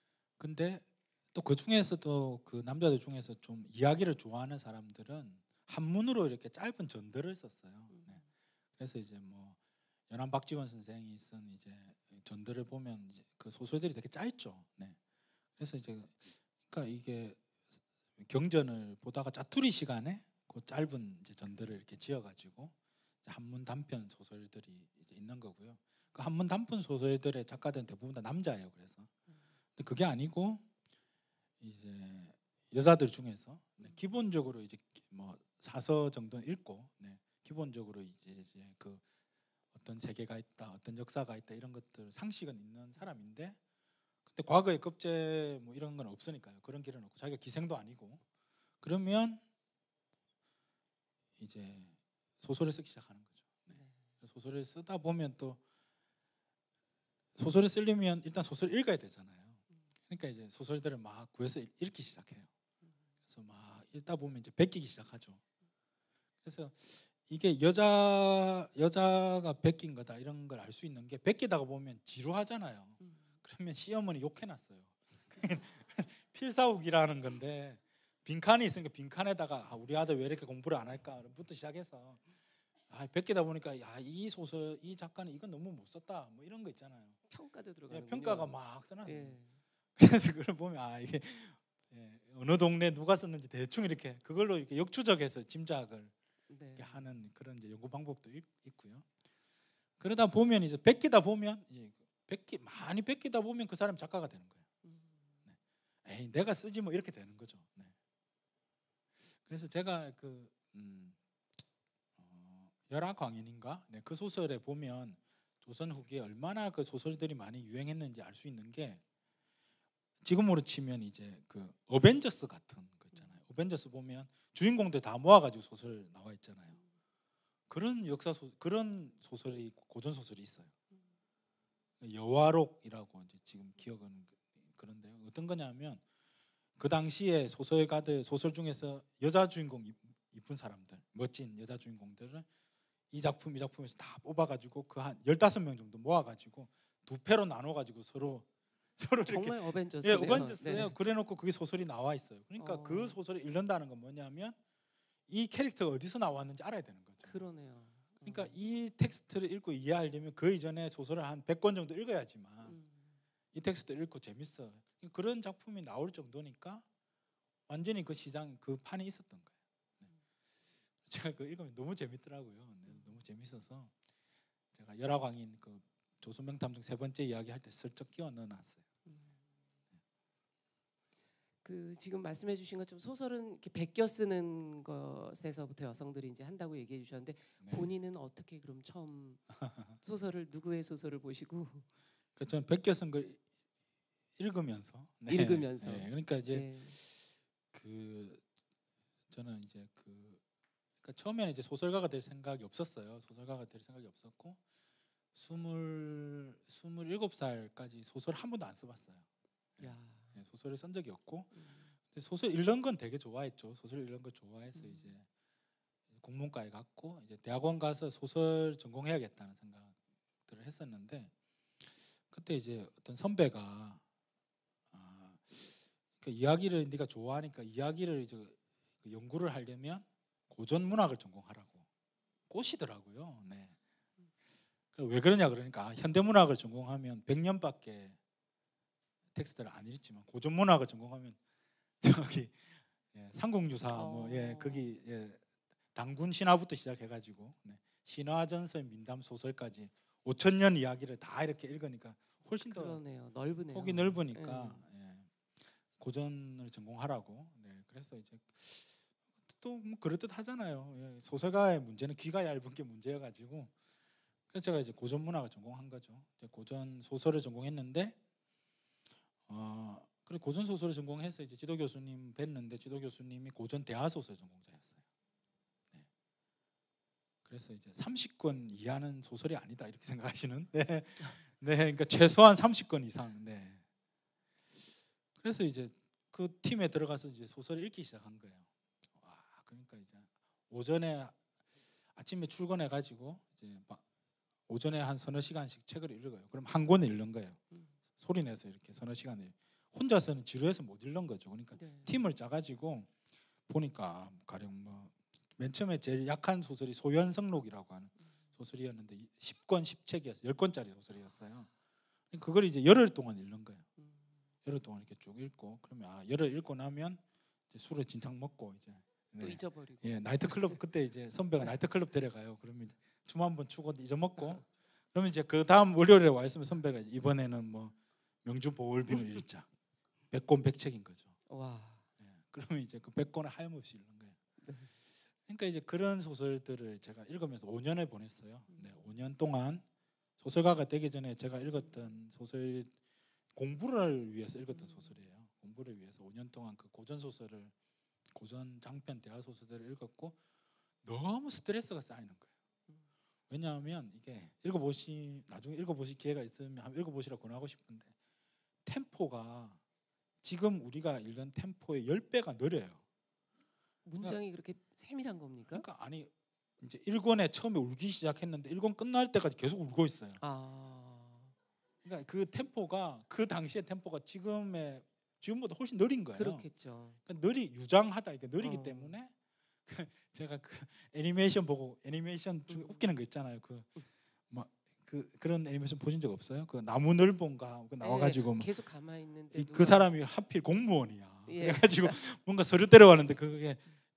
B: 근데 또 그 중에서도 그 남자들 중에서 좀 이야기를 좋아하는 사람들은 한문으로 이렇게 짧은 전들을 썼어요. 네. 그래서 이제 뭐 연암 박지원 선생이 쓴 이제 전들을 보면 이제 그 소설들이 되게 짧죠. 네. 그래서 이제 그러니까 이게 경전을 보다가 짜투리 시간에 그 짧은 이제 전들을 이렇게 지어가지고 한문 단편 소설들이 이제 있는 거고요. 그 한문 단편 소설들의 작가들은 대부분 다 남자예요. 그래서 근데 그게 아니고 이제 여자들 중에서 네, 기본적으로 이제 뭐 사서 정도는 읽고 네, 기본적으로 이제, 이제 그 어떤 세계가 있다, 어떤 역사가 있다 이런 것들 상식은 있는 사람인데, 근데 과거에 급제 뭐 이런 건 없으니까요. 그런 길은 없고 자기가 기생도 아니고 그러면 이제 소설을 쓰기 시작하는 거죠. 네. 소설을 쓰다 보면 또 소설을 쓰려면 일단 소설을 읽어야 되잖아요. 그러니까 이제 소설들을 막 구해서 읽기 시작해요. 그래서 막 읽다 보면 이제 베끼기 시작하죠. 그래서 이게 여자 여자가 베낀 거다 이런 걸 알 수 있는 게 베끼다가 보면 지루하잖아요. 그러면 시어머니 욕해놨어요. 필사욱이라는 건데 빈칸이 있으니까 빈칸에다가 아, 우리 아들 왜 이렇게 공부를 안 할까부터 시작해서 아, 베끼다 보니까 야, 이 소설 이 작가는 이건 너무 못 썼다 뭐 이런 거 있잖아요.
A: 평가도 들어가는
B: 예, 평가가 막 써놨어요.
A: 예.
B: 그래서 그걸 보면 아 이게 예, 어느 동네 누가 썼는지 대충 이렇게 그걸로 이렇게 역추적해서 짐작을
A: 네.
B: 이렇게 하는 그런 이제 연구 방법도 있, 있고요. 그러다 보면 이제 베끼다 보면 이제 베끼 많이 베끼다 보면 그 사람 작가가 되는 거예요. 네. 에이 내가 쓰지 뭐 이렇게 되는 거죠. 네. 그래서 제가 그 음, 어, 열악광인인가 네, 그 소설에 보면 조선 후기에 얼마나 그 소설들이 많이 유행했는지 알 수 있는 게 지금으로 치면 이제 그 어벤져스 같은 거 있잖아요. 어벤져스 보면 주인공들 다 모아가지고 소설 나와 있잖아요. 그런 역사 소 그런 소설이 고전 소설이 있어요. 여화록이라고 이제 지금 기억은 그런데 어떤 거냐면 그 당시에 소설가들 소설 중에서 여자 주인공 이쁜 사람들, 멋진 여자 주인공들을 이 작품 이 작품에서 다 뽑아가지고 그 한 열다섯 명 정도 모아가지고 두 패로 나눠가지고 서로 서로
A: 정말
B: 이렇게
A: 어벤져스네요.
B: 예, 어벤져스예요.
A: 네.
B: 그래놓고 그게 소설이 나와 있어요. 그러니까
A: 어.
B: 그 소설을 읽는다는 건 뭐냐면 이 캐릭터가 어디서 나왔는지 알아야 되는 거죠.
A: 그러네요.
B: 그러니까 이 텍스트를 읽고 이해하려면 그 이전에 소설을 한 백 권 정도 읽어야지만
A: 음.
B: 이 텍스트를 읽고 재밌어. 그런 작품이 나올 정도니까 완전히 그 시장 그 판에 있었던 거예요. 네. 제가 그 읽으면 너무 재밌더라고요. 네, 너무 재밌어서 제가 열화광인 그 조선명탐정 세 번째 이야기 할 때 슬쩍 끼워 넣어놨어요.
A: 그 지금 말씀해주신 것처럼 소설은 이렇게 베껴 쓰는 것에서부터 여성들이 이제 한다고 얘기해 주셨는데
B: 네.
A: 본인은 어떻게 그럼 처음 소설을 누구의 소설을 보시고
B: 그 저는 베껴 쓴 걸 읽으면서 네.
A: 읽으면서
B: 네. 그러니까 이제
A: 네.
B: 그 저는 이제 그 그러니까 처음에는 이제 소설가가 될 생각이 없었어요. 소설가가 될 생각이 없었고 스물 스물일곱 살까지 소설 한 번도 안 써봤어요.
A: 야.
B: 네, 소설을 쓴 적이 없고
A: 음.
B: 근데 소설 읽는 건 되게 좋아했죠. 소설 읽는 걸 좋아해서
A: 음.
B: 이제 국문과에 갔고 이제 대학원 가서 소설 전공해야겠다는 생각들을 했었는데 그때 이제 어떤 선배가 아, 그러니까 이야기를 네가 좋아하니까 이야기를 이제 연구를 하려면 고전 문학을 전공하라고 꼬시더라고요. 네. 왜 그러냐 그러니까 아, 현대 문학을 전공하면 백 년밖에 텍스트를 안 읽지만 고전 문학을 전공하면 저기 예, 삼국유사 뭐 예, 거기 예, 당군 신화부터 시작해가지고 네, 신화전설 민담 소설까지 오천 년 이야기를 다 이렇게 읽으니까 훨씬 더
A: 그러네요. 넓으네요.
B: 폭이 넓으니까 예, 고전을 전공하라고. 네, 그래서 이제 또 뭐 그럴듯 하잖아요. 예, 소설가의 문제는 귀가 얇은 게 문제여가지고 그래서 제가 이제 고전 문학을 전공한 거죠. 이제 고전 소설을 전공했는데 어, 그래 고전 소설을 전공해서 이제 지도 교수님 뵀는데 지도 교수님이 고전 대하 소설 전공자였어요. 네. 그래서 이제 삼십 권 이하는 소설이 아니다 이렇게 생각하시는. 네, 네, 그러니까 최소한 삼십 권 이상. 네. 그래서 이제 그 팀에 들어가서 이제 소설을 읽기 시작한 거예요. 와, 그러니까 이제 오전에 아침에 출근해 가지고 이제 오전에 한 서너 시간씩 책을 읽어요. 그럼 한 권을 읽는 거예요. 소리 내서 이렇게 서너 시간을 혼자서는 지루해서 못 읽는 거죠. 그러니까
A: 네.
B: 팀을 짜가지고 보니까 가령 뭐 맨 처음에 제일 약한 소설이 소현성록이라고 하는 소설이었는데 십 권 십 책이었어요. 열 권짜리 소설이었어요. 그걸 이제 열흘 동안 읽는 거예요. 열흘 동안 이렇게 쭉 읽고 그러면 아 열흘 읽고 나면 이제 술을 진탕 먹고 이제
A: 또
B: 네.
A: 잊어버리고.
B: 예, 나이트클럽 그때 이제 선배가 나이트클럽 데려가요. 그러면 이제 춤 한번 추고 잊어먹고 그러면 이제 그 다음 월요일에 와 있으면 선배가 이번에는 뭐 명주 보울빔을 읽자. 백권 백책인 거죠.
A: 와.
B: 예, 그러면 이제 그 백권을 하염없이 읽는 거예요. 그러니까 이제 그런 소설들을 제가 읽으면서 오 년을 보냈어요. 네, 오 년 동안 소설가가 되기 전에 제가 읽었던 소설 공부를 위해서 읽었던 소설이에요. 공부를 위해서 오 년 동안 그 고전 소설을 고전 장편 대화 소설들을 읽었고 너무 스트레스가 쌓이는 거예요. 왜냐하면 이게 읽어보시 나중에 읽어보실 기회가 있으면 한번 읽어보시라고 권하고 싶은데 템포가 지금 우리가 읽는 템포의 십 배가 느려요.
A: 문장이 그렇게 세밀한 겁니까?
B: 그러니까 아니 이제 일 권에 처음에 울기 시작했는데 일 권 끝날 때까지 계속 울고 있어요.
A: 아.
B: 그러니까 그 템포가 그 당시의 템포가 지금의 지금보다 훨씬 느린 거예요.
A: 그렇겠죠.
B: 그러니까 느리 유장하다 이게 느리기
A: 어.
B: 때문에 제가 그 애니메이션 보고 애니메이션 중에
A: 음.
B: 웃기는 거 있잖아요. 그 막 그 그런 애니메이션 보신 적 없어요? 그 나무늘보인가 그 나와가지고 막
A: 계속 가만히 있는데
B: 그 사람이 하필 공무원이야.
A: 예.
B: 그래가지고 뭔가 서류 때려왔는데 그게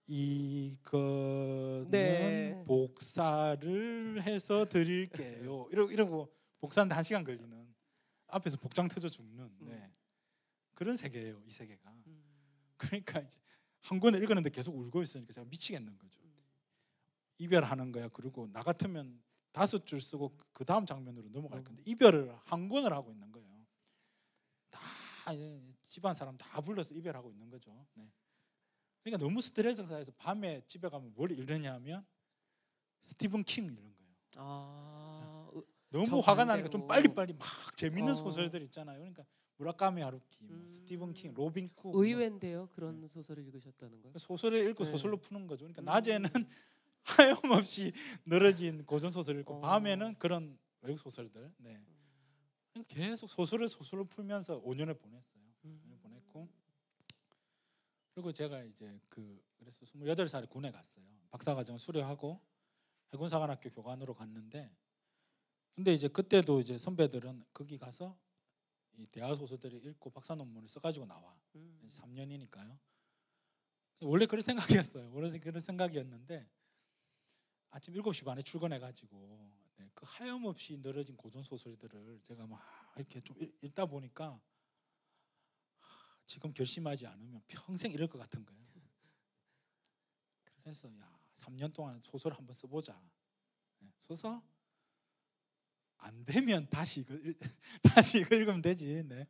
B: 이거는
A: 네.
B: 복사를 해서 드릴게요. 이러 이러고 복사하는데 한 시간 걸리는 앞에서 복장 터져 죽는 네. 그런 세계예요. 이 세계가.
A: 음.
B: 그러니까 이제 한 권을 읽었는데 계속 울고 있으니까 제가 미치겠는 거죠.
A: 음.
B: 이별하는 거야. 그리고 나 같으면 다섯 줄 쓰고 그 다음 장면으로 넘어갈 건데 이별을 한 권을 하고 있는 거예요. 다 이제 집안 사람 다 불러서 이별하고 있는 거죠. 네. 그러니까 너무 스트레스가 쌓여서 밤에 집에 가면 뭘 읽느냐면 스티븐 킹 읽는 거예요.
A: 아. 으,
B: 너무 화가 나니까 좀 빨리빨리 막 재밌는
A: 어.
B: 소설들 있잖아요. 그러니까 무라카미 하루키, 뭐
A: 음.
B: 스티븐 킹, 로빈 쿡
A: 의외인데요. 그런 소설을 읽으셨다는 건.
B: 소설을 읽고
A: 네.
B: 소설로 푸는 거죠. 그러니까
A: 음.
B: 낮에는 하염없이 늘어진 고전 소설을 읽고
A: 어.
B: 밤에는 그런 외국 소설들. 네. 계속 소설을 소설로 풀면서 오 년을 보냈어요. 오 년을 보냈고 그리고 제가 이제 그 그래서 스물여덟 살에 군에 갔어요. 박사과정 수료하고 해군사관학교 교관으로 갔는데 근데 이제 그때도 이제 선배들은 거기 가서 이 대하 소설들을 읽고 박사 논문을 써가지고 나와.
A: 음.
B: 삼 년이니까요. 원래 그런 생각이었어요. 원래 그런 생각이었는데 아침 일곱 시 반에 출근해가지고 네, 그 하염없이 늘어진 고전 소설들을 제가 막 이렇게 좀 읽, 읽다 보니까 하, 지금 결심하지 않으면 평생 이럴 것 같은 거예요. 그래서 야, 삼 년 동안 소설 한번 써보자. 네, 써서 안 되면 다시 이거 읽, 다시 이거 읽으면 되지. 네.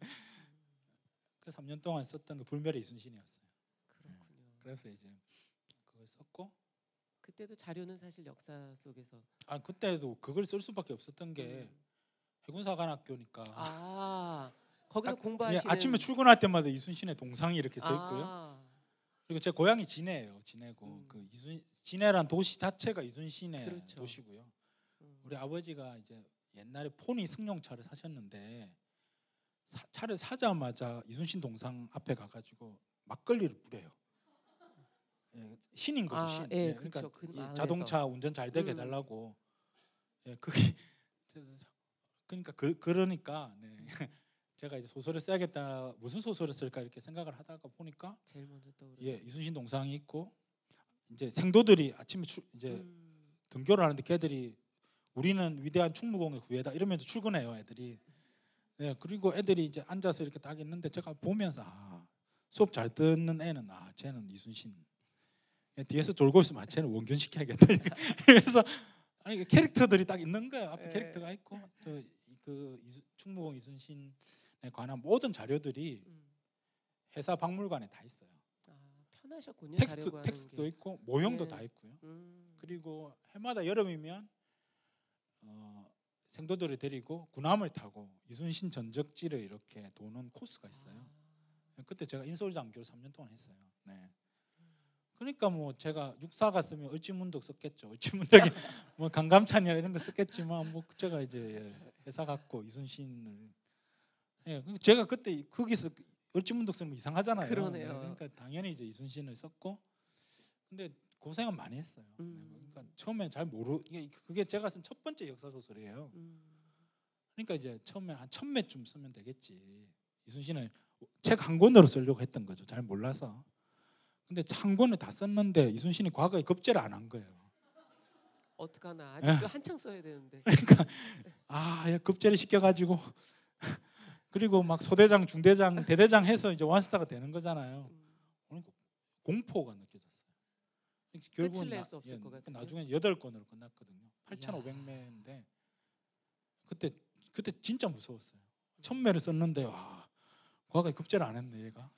B: 그 삼 년 동안 썼던 그 불멸의 이순신이었어요.
A: 그렇군요.
B: 그래서 이제 그걸 썼고
A: 그때도 자료는 사실 역사 속에서.
B: 아 그때도 그걸 쓸 수밖에 없었던 게
A: 음.
B: 해군사관학교니까
A: 아 거기서
B: 딱, 예,
A: 공부하시는.
B: 아침에 출근할 때마다 이순신의 동상이 이렇게 써 있고요.
A: 아.
B: 그리고 제 고향이 진해예요. 진해고
A: 음.
B: 그 이순 진해란 도시 자체가 이순신의
A: 그렇죠.
B: 도시고요.
A: 음.
B: 우리 아버지가 이제 옛날에 포니 승용차를 사셨는데 사, 차를 사자마자 이순신 동상 앞에 가가지고 막걸리를 뿌려요. 예, 신인 거죠.
A: 아,
B: 신.
A: 예,
B: 예,
A: 그쵸. 그
B: 이
A: 마을에서.
B: 자동차 운전 잘 되게
A: 음.
B: 해달라고. 예, 그게 그러니까 그 그러니까 네. 제가 이제 소설을 써야겠다. 무슨 소설을 쓸까 이렇게 생각을 하다가 보니까
A: 제일 먼저 떠오르는.
B: 예, 이순신 동상이 있고 이제 생도들이 아침에 출, 이제
A: 음.
B: 등교를 하는데 걔들이 우리는 위대한 충무공의 후예다 이러면서 출근해요, 애들이. 네, 그리고 애들이 이제 앉아서 이렇게 딱 있는데 제가 보면서 아, 수업 잘 듣는 애는 아, 쟤는 이순신. 예, 뒤에서 졸고 있으면 아, 쟤는 원균 시켜야겠다. 그래서 아니 캐릭터들이 딱 있는 거예요. 앞에
A: 예.
B: 캐릭터가 있고 또 그 충무공 이순신에 관한 모든 자료들이
A: 음.
B: 회사 박물관에 다 있어요.
A: 아, 편하셨군요.
B: 텍스트
A: 자료 구하는
B: 텍스트도
A: 게.
B: 있고 모형도
A: 네.
B: 다 있고요.
A: 음.
B: 그리고 해마다 여름이면 어, 생도들을 데리고 군함을 타고 이순신 전적지를 이렇게 도는 코스가 있어요.
A: 아.
B: 그때 제가 인서울장교를 삼 년 동안 했어요. 네. 그러니까 뭐 제가 육사 갔으면 을지문덕 썼겠죠. 을지문덕이 뭐 강감찬이나 이런 거 썼겠지만 뭐 제가 이제 회사 갔고 이순신을 예, 제가 그때 거기서 을지문덕 쓰는 거 이상하잖아요.
A: 그러네요.
B: 네, 그러니까 당연히 이제 이순신을 썼고 근데 고생은 많이 했어요.
A: 음.
B: 그러니까 처음엔 잘 모르 이게 그게 제가 쓴 첫 번째 역사 소설이에요.
A: 음.
B: 그러니까 이제 처음에 한 천 매쯤 쓰면 되겠지. 이순신은 책 한 권으로 쓰려고 했던 거죠. 잘 몰라서. 근데 한 권을 다 썼는데 이순신이 과거에 급제를 안 한 거예요.
A: 어떡하나 아직도 한창 써야 되는데.
B: 그러니까 아, 야, 급제를 시켜가지고 그리고 막 소대장, 중대장, 대대장 해서 이제 원스타가 되는 거잖아요.
A: 음.
B: 그러니까 공포가 느껴졌어요.
A: 끝을 낼 수 없을
B: 예,
A: 것 같아요.
B: 나중에 여덟 권으로 끝났거든요. 팔천오백 매인데 그때 그때 진짜 무서웠어요. 천 매를 썼는데 와, 과거에 급제를 안 했네 얘가.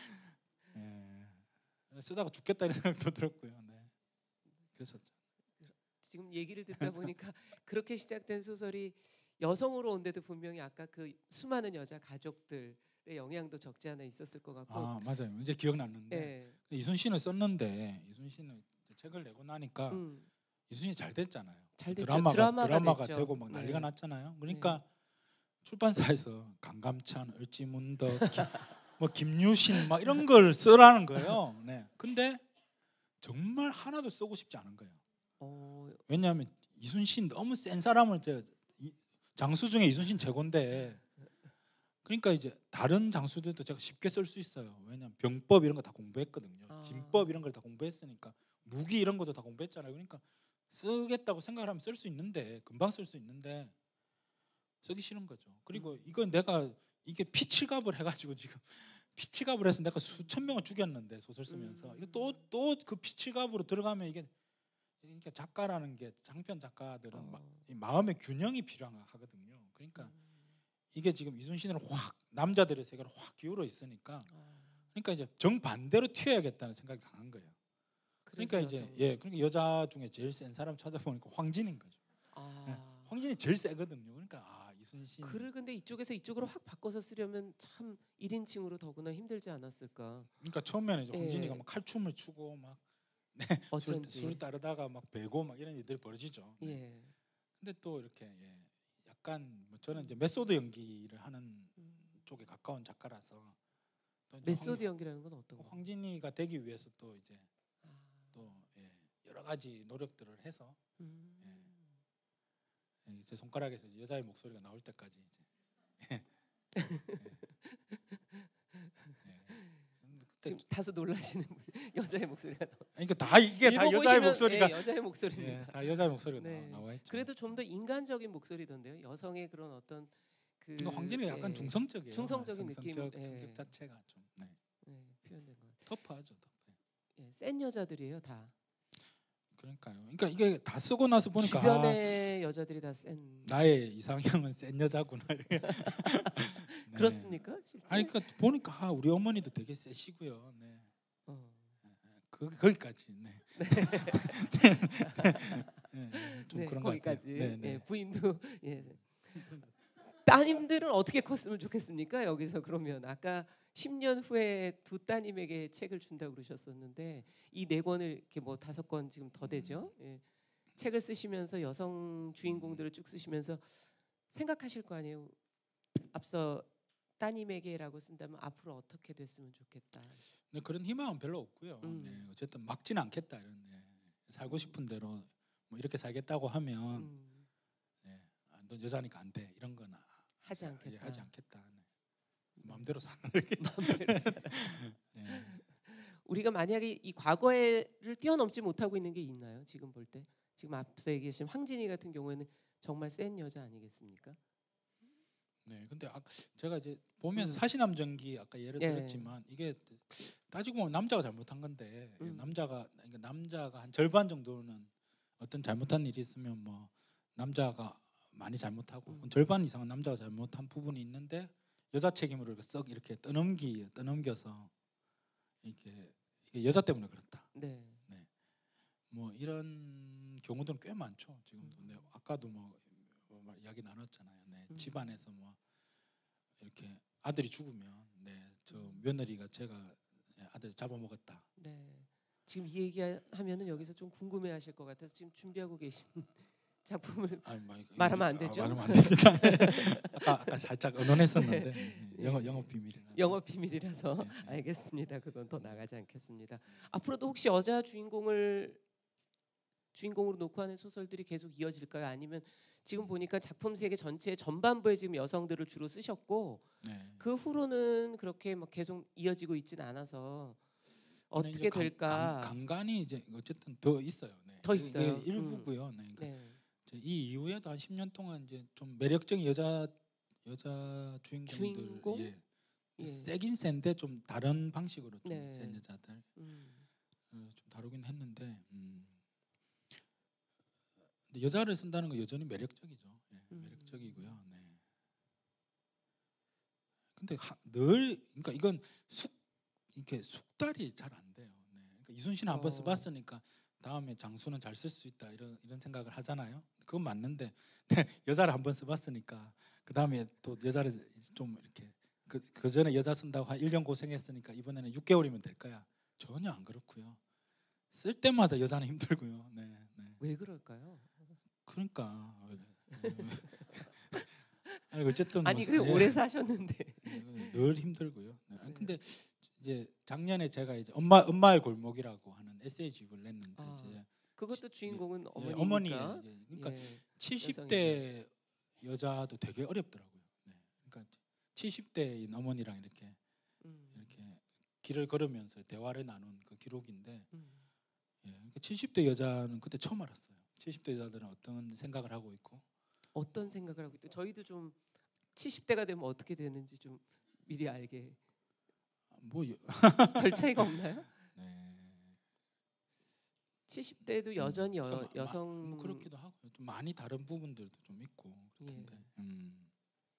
B: 예, 쓰다가 죽겠다 이런 생각도 들었고요. 네. 그랬었죠.
A: 지금 얘기를 듣다 보니까 그렇게 시작된 소설이 여성으로 온데도 분명히 아까 그 수많은 여자 가족들의 영향도 적지 않아 있었을 것 같고.
B: 아 맞아요. 이제 기억났는데
A: 예.
B: 이순신을 썼는데 이순신은 책을 내고 나니까
A: 음.
B: 이순신이 잘 됐잖아요.
A: 잘 됐죠.
B: 드라마가,
A: 드라마가,
B: 드라마가
A: 됐죠.
B: 되고 막 난리가
A: 네.
B: 났잖아요. 그러니까 출판사에서 강감찬, 을지문덕, 기, 뭐 김유신 막 이런 걸 쓰라는 거예요. 네. 근데 정말 하나도 쓰고 싶지 않은 거예요.
A: 어,
B: 왜냐하면 이순신 너무 센 사람을 제가 이, 장수 중에 이순신 최고인데 그러니까 이제 다른 장수들도 제가 쉽게 쓸 수 있어요. 왜냐하면 병법 이런 거 다 공부했거든요.
A: 아.
B: 진법 이런 걸 다 공부했으니까 무기 이런 것도 다 공부했잖아요. 그러니까 쓰겠다고 생각하면 쓸 수 있는데 금방 쓸 수 있는데 쓰기 싫은 거죠. 그리고
A: 음.
B: 이건 내가 이게 피치갑을 해가지고 지금 피치갑을 해서 내가 수천 명을 죽였는데 소설 쓰면서
A: 음.
B: 이거 또 또 그 피치갑으로 들어가면 이게 그러니까 작가라는 게 장편 작가들은
A: 어.
B: 막 이 마음의 균형이 필요하거든요. 그러니까
A: 음.
B: 이게 지금 이순신으로 확 남자들의 세계로 확 기울어 있으니까
A: 어.
B: 그러니까 이제 정반대로 튀어야겠다는 생각이 강한 거예요. 그러니까
A: 그래서
B: 이제
A: 여성.
B: 예 그러니까 여자 중에 제일 센 사람 찾아보니까 황진인 거죠.
A: 아.
B: 예, 황진이 제일 세거든요. 그러니까 아 이순신
A: 글을 근데 이쪽에서 이쪽으로 확 바꿔서 쓰려면 참 일 인칭으로 더구나 힘들지 않았을까.
B: 그러니까 처음에는 이제
A: 예.
B: 황진이가 막 칼춤을 추고 막 네, 술,
A: 어쩐지.
B: 술 따르다가 막 베고 막 이런 일들이 벌어지죠. 네.
A: 예.
B: 근데 또 이렇게 예, 약간 뭐 저는 이제 메소드 연기를 하는
A: 음.
B: 쪽에 가까운 작가라서 또 이제
A: 메소드
B: 황,
A: 연기라는 건 어떤 거?
B: 황진이가 되기 위해서 또 이제
A: 아.
B: 또 예, 여러 가지 노력들을 해서
A: 음.
B: 예, 제 손가락에서 이제 여자의 목소리가 나올 때까지 이제 예. 예. 예. 그때
A: 지금 다소 놀라시는 분 여자의 목소리가 나와.
B: 아니, 그러니까 다 이게 다 여자의
A: 읽어보시면,
B: 목소리가
A: 예, 여자의
B: 예,
A: 목소리입니다.
B: 다 여자의 목소리가
A: 네.
B: 나, 나와 있죠.
A: 그래도 좀 더 인간적인 목소리던데요. 여성의 그런 어떤 그
B: 그러니까 황진이 약간
A: 예,
B: 중성적이에요.
A: 중성적인
B: 성격,
A: 느낌,
B: 성격,
A: 예.
B: 성격 자체가 좀 네.
A: 네, 표현된 것.
B: 터프하죠. 터프해.
A: 예, 센 여자들이에요 다.
B: 그러니까요. 그러니까 이게 다 쓰고 나서 보니까 아,
A: 주변의 여자들이 다 센.
B: 나의 이상형은 센 여자구나. 이렇게. 네.
A: 그렇습니까? 실제?
B: 아니 그러니까 보니까 아, 우리 어머니도 되게 세시고요. 네.
A: 어.
B: 그 거기까지. 네. 네, 네, 좀
A: 네,
B: 그런 것
A: 거기까지.
B: 같아요. 네, 네.
A: 예, 부인도 예. 따님들은 어떻게 컸으면 좋겠습니까? 여기서 그러면 아까 십 년 후에 두 따님에게 책을 준다고 그러셨었는데 이 네 권을 이렇게 뭐 다섯 권 지금 더 되죠. 예. 책을 쓰시면서 여성 주인공들을 쭉 쓰시면서 생각하실 거 아니에요. 앞서 따님에게라고 쓴다면 앞으로 어떻게 됐으면 좋겠다.
B: 네, 그런 희망은 별로 없고요.
A: 음.
B: 네, 어쨌든 막지는 않겠다 이런. 네. 살고 싶은 대로 뭐 이렇게 살겠다고 하면
A: 음,
B: 네, 아, 너 여자니까 안 돼 이런 건 아,
A: 하지
B: 예,
A: 않겠다.
B: 하지 않겠다. 네. 마음대로 살아 이렇게.
A: 마음대로 살아.
B: 네.
A: 우리가 만약에 이 과거를 뛰어넘지 못하고 있는 게 있나요? 지금 볼 때 지금 앞서 얘기하신 황진이 같은 경우에는 정말 센 여자 아니겠습니까?
B: 네, 근데 아, 제가 이제 보면서
A: 음.
B: 사시남전기 아까 예를
A: 예.
B: 들었지만 이게 따지고 보면 남자가 잘못한 건데
A: 음.
B: 남자가 그러니까 남자가 한 절반 정도는 어떤 잘못한 일이 있으면 뭐 남자가 많이 잘못하고
A: 음.
B: 절반 이상은 남자가 잘못한 부분이 있는데 여자 책임으로 썩 이렇게 떠넘기 떠넘겨서 이렇게 이게 여자 때문에 그렇다.
A: 네.
B: 뭐 이런 경우들은 꽤 많죠. 지금도.
A: 음.
B: 네, 아까도 뭐, 뭐 이야기 나눴잖아요. 네,
A: 음.
B: 집안에서 뭐 이렇게 아들이 죽으면 네, 저
A: 음.
B: 며느리가 제가 아들 잡아먹었다.
A: 네. 지금 이 얘기하면은 여기서 좀 궁금해하실 것 같아서 지금 준비하고 계신 작품을
B: 아니, 뭐,
A: 말하면 안 되죠?
B: 아, 말하면 안 됩니다. 아까, 아까 살짝 언론했었는데. 네. 영업 영업 비밀이라.
A: 영업 비밀이라서
B: 네, 네.
A: 알겠습니다. 그건 더 나가지 않겠습니다. 앞으로도 혹시 여자 주인공을 주인공으로 놓고 하는 소설들이 계속 이어질까요? 아니면 지금 보니까 작품 세계 전체 전반부에 지금 여성들을 주로 쓰셨고
B: 네.
A: 그 후로는 그렇게 막 계속 이어지고 있지는 않아서
B: 저는
A: 어떻게
B: 이제 간-
A: 될까?
B: 간, 간간이 이제 어쨌든 더 있어요. 네.
A: 더
B: 이게
A: 있어요.
B: 일부고요. 네. 그러니까
A: 네.
B: 이제 이 이후에도 한 십 년 동안 이제 좀 매력적인 여자 여자 주인공들
A: 주인공?
B: 예.
A: 예.
B: 세긴 센데 좀 다른 방식으로 좀
A: 네.
B: 센 여자들
A: 음.
B: 어, 좀 다루긴 했는데 음. 근데 여자를 쓴다는 건 여전히 매력적이죠. 예,
A: 음.
B: 매력적이고요. 네. 근데 하, 늘 그러니까 이건 숙 이렇게 숙달이 잘 안 돼요. 네. 그러니까 이순신은 한번
A: 어.
B: 써봤으니까 다음에 장수는 잘 쓸 수 있다 이런 이런 생각을 하잖아요. 그건 맞는데 여자를 한번 써봤으니까 그 다음에 또 여자를 좀 이렇게 그, 그 전에 여자 쓴다고 한 일 년 고생했으니까 이번에는 육 개월이면 될 거야. 전혀 안 그렇고요. 쓸 때마다 여자는 힘들고요. 네, 네.
A: 왜 그럴까요?
B: 그러니까 아니 어쨌든
A: 아니
B: 뭐,
A: 그
B: 예.
A: 오래 사셨는데.
B: 늘 힘들고요. 네. 아니,
A: 네.
B: 근데 이제 작년에 제가 이제 엄마 엄마의 골목이라고 하는 에세이집을 냈는데
A: 아,
B: 이제
A: 그것도 주인공은
B: 예,
A: 어머니니까.
B: 어머니예요. 이제 그러니까
A: 예.
B: 칠십 대 여자도 되게 어렵더라고요. 네. 그러니까 칠십 대인 어머니랑 이렇게
A: 음.
B: 이렇게 길을 걸으면서 대화를 나눈 그 기록인데
A: 음.
B: 예. 그러니까 칠십 대 여자는 그때 처음 알았어요. 칠십 대 여자들은 어떤 생각을 하고 있고
A: 어떤 생각을 하고 있대? 저희도 좀 칠십 대가 되면 어떻게 되는지 좀 미리 알게.
B: 뭐 여-
A: 별 차이가 없나요?
B: 네.
A: 칠십 대도 여전히 여,
B: 그러니까 마-
A: 여성
B: 뭐 그렇기도 하고요. 좀 많이 다른 부분들도 좀 있고 그렇던데.
A: 예.
B: 음.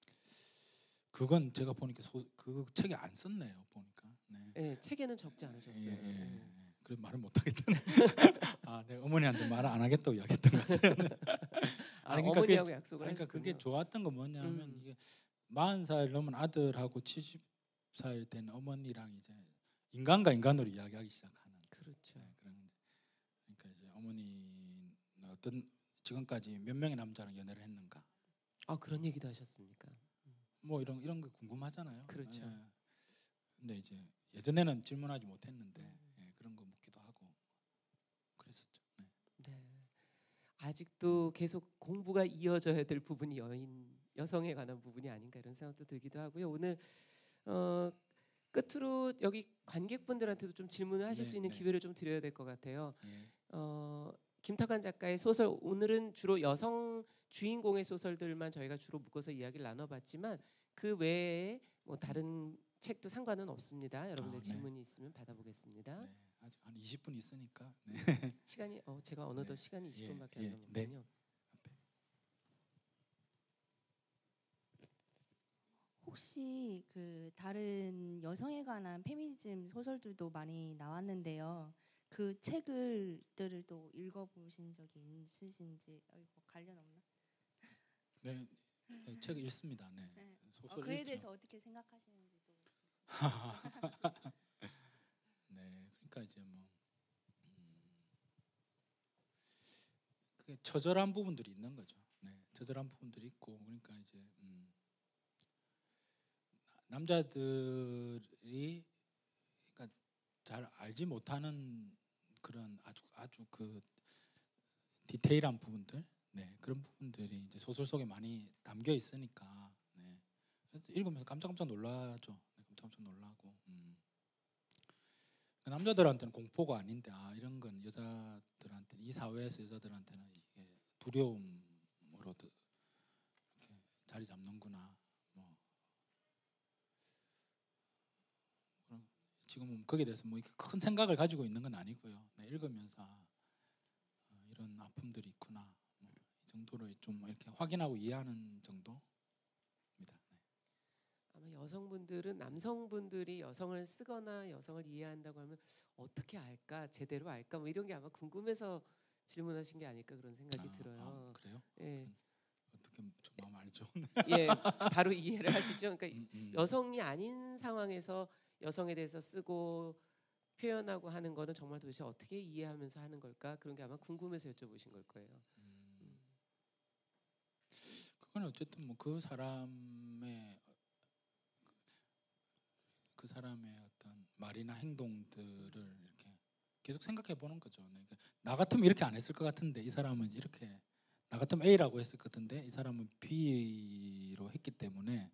B: 그건 제가 보니까 소, 그 책에 안 썼네요. 보니까. 네.
A: 예, 책에는 적지 않으셨어요.
B: 예, 예,
A: 예.
B: 예. 그래 말을 못 하겠다는. 아, 내가 어머니한테 말을 안 하겠다고 이야기했던 것 같아요.
A: 아,
B: 아니, 그러니까
A: 어머니하고
B: 그게,
A: 약속을
B: 그러니까 그게
A: 하셨군요.
B: 좋았던 건 뭐냐면
A: 음.
B: 이게 마흔 살 넘은 아들하고 칠십 살 된 어머니랑 이제 인간과 인간으로 이야기하기 시작하는.
A: 그렇죠.
B: 네, 그런 그러니까 이제 어머니는 어떤 지금까지 몇 명의 남자랑 연애를 했는가?
A: 아, 그런 얘기도 하셨습니까?
B: 뭐 이런 이런 거 궁금하잖아요.
A: 그렇죠.
B: 예. 근데 이제 예전에는 질문하지 못했는데 예, 그런 거 묻기도 하고 그랬었죠. 네.
A: 네. 아직도 계속 공부가 이어져야 될 부분이 여인 여성에 관한 부분이 아닌가 이런 생각도 들기도 하고요. 오늘 어, 끝으로 여기 관객분들한테도 좀 질문을 하실
B: 네,
A: 수 있는
B: 네.
A: 기회를 좀 드려야 될 것 같아요.
B: 예.
A: 어, 김탁환 작가의 소설 오늘은 주로 여성 주인공의 소설들만 저희가 주로 묶어서 이야기를 나눠봤지만 그 외에 뭐 다른 책도 상관은 없습니다. 여러분들
B: 아, 네.
A: 질문이 있으면 받아보겠습니다.
B: 네. 아직 한 이십 분 있으니까. 네.
A: 시간이 어, 제가 어느덧
B: 네.
A: 시간이 이십 분밖에
B: 예,
A: 안
B: 예,
A: 남았군요.
C: 혹시 그 다른 여성에 관한 페미니즘 소설들도 많이 나왔는데요. 그 책을들을 또 읽어보신 적이 있으신지 어, 이거 관련 없나?
B: 네. 네, 책 읽습니다. 네.
C: 네.
B: 소설
C: 어, 그에
B: 읽죠.
C: 대해서 어떻게 생각하시는지도.
B: 네. 그러니까 이제 뭐 음, 그게 처절한 부분들이 있는 거죠. 네. 처절한 부분들이 있고 그러니까 이제 음, 남자들이 그러니까 잘 알지 못하는 그런 아주 아주 그 디테일한 부분들, 네 그런 부분들이 이제 소설 속에 많이 담겨 있으니까, 네 그래서 읽으면서 깜짝깜짝 놀라죠. 네, 깜짝깜짝 놀라고. 음. 남자들한테는 공포가 아닌데 아 이런 건 여자들한테 이 사회에서 여자들한테는 이게 두려움으로 이렇게 자리 잡는구나. 뭐 그럼 지금은 거기에 대해서 뭐 이렇게 큰 생각을 가지고 있는 건 아니고요. 네, 읽으면서 아, 어, 이런 아픔들이 있구나. 뭐, 이 정도로 좀 이렇게 확인하고 이해하는 정도입니다. 네.
A: 아마 여성분들은 남성분들이 여성을 쓰거나 여성을 이해한다고 하면 어떻게 알까, 제대로 알까, 뭐 이런 게 아마 궁금해서 질문하신 게 아닐까 그런 생각이
B: 아,
A: 들어요.
B: 아, 그래요?
A: 예,
B: 음, 어떻게 좀 마음 알죠?
A: 예, 바로 이해를 하시죠. 그러니까
B: 음, 음.
A: 여성이 아닌 상황에서 여성에 대해서 쓰고 표현하고 하는 거는 정말 도대체 어떻게 이해하면서 하는 걸까? 그런 게 아마 궁금해서 여쭤보신 걸 거예요.
B: 음. 그건 어쨌든 뭐 그 사람의 그 사람의 어떤 말이나 행동들을 이렇게 계속 생각해 보는 거죠. 네. 그러니까 나 같으면 이렇게 안 했을 것 같은데 이 사람은 이렇게, 나 같으면 A라고 했을 것 같은데 이 사람은 B로 했기 때문에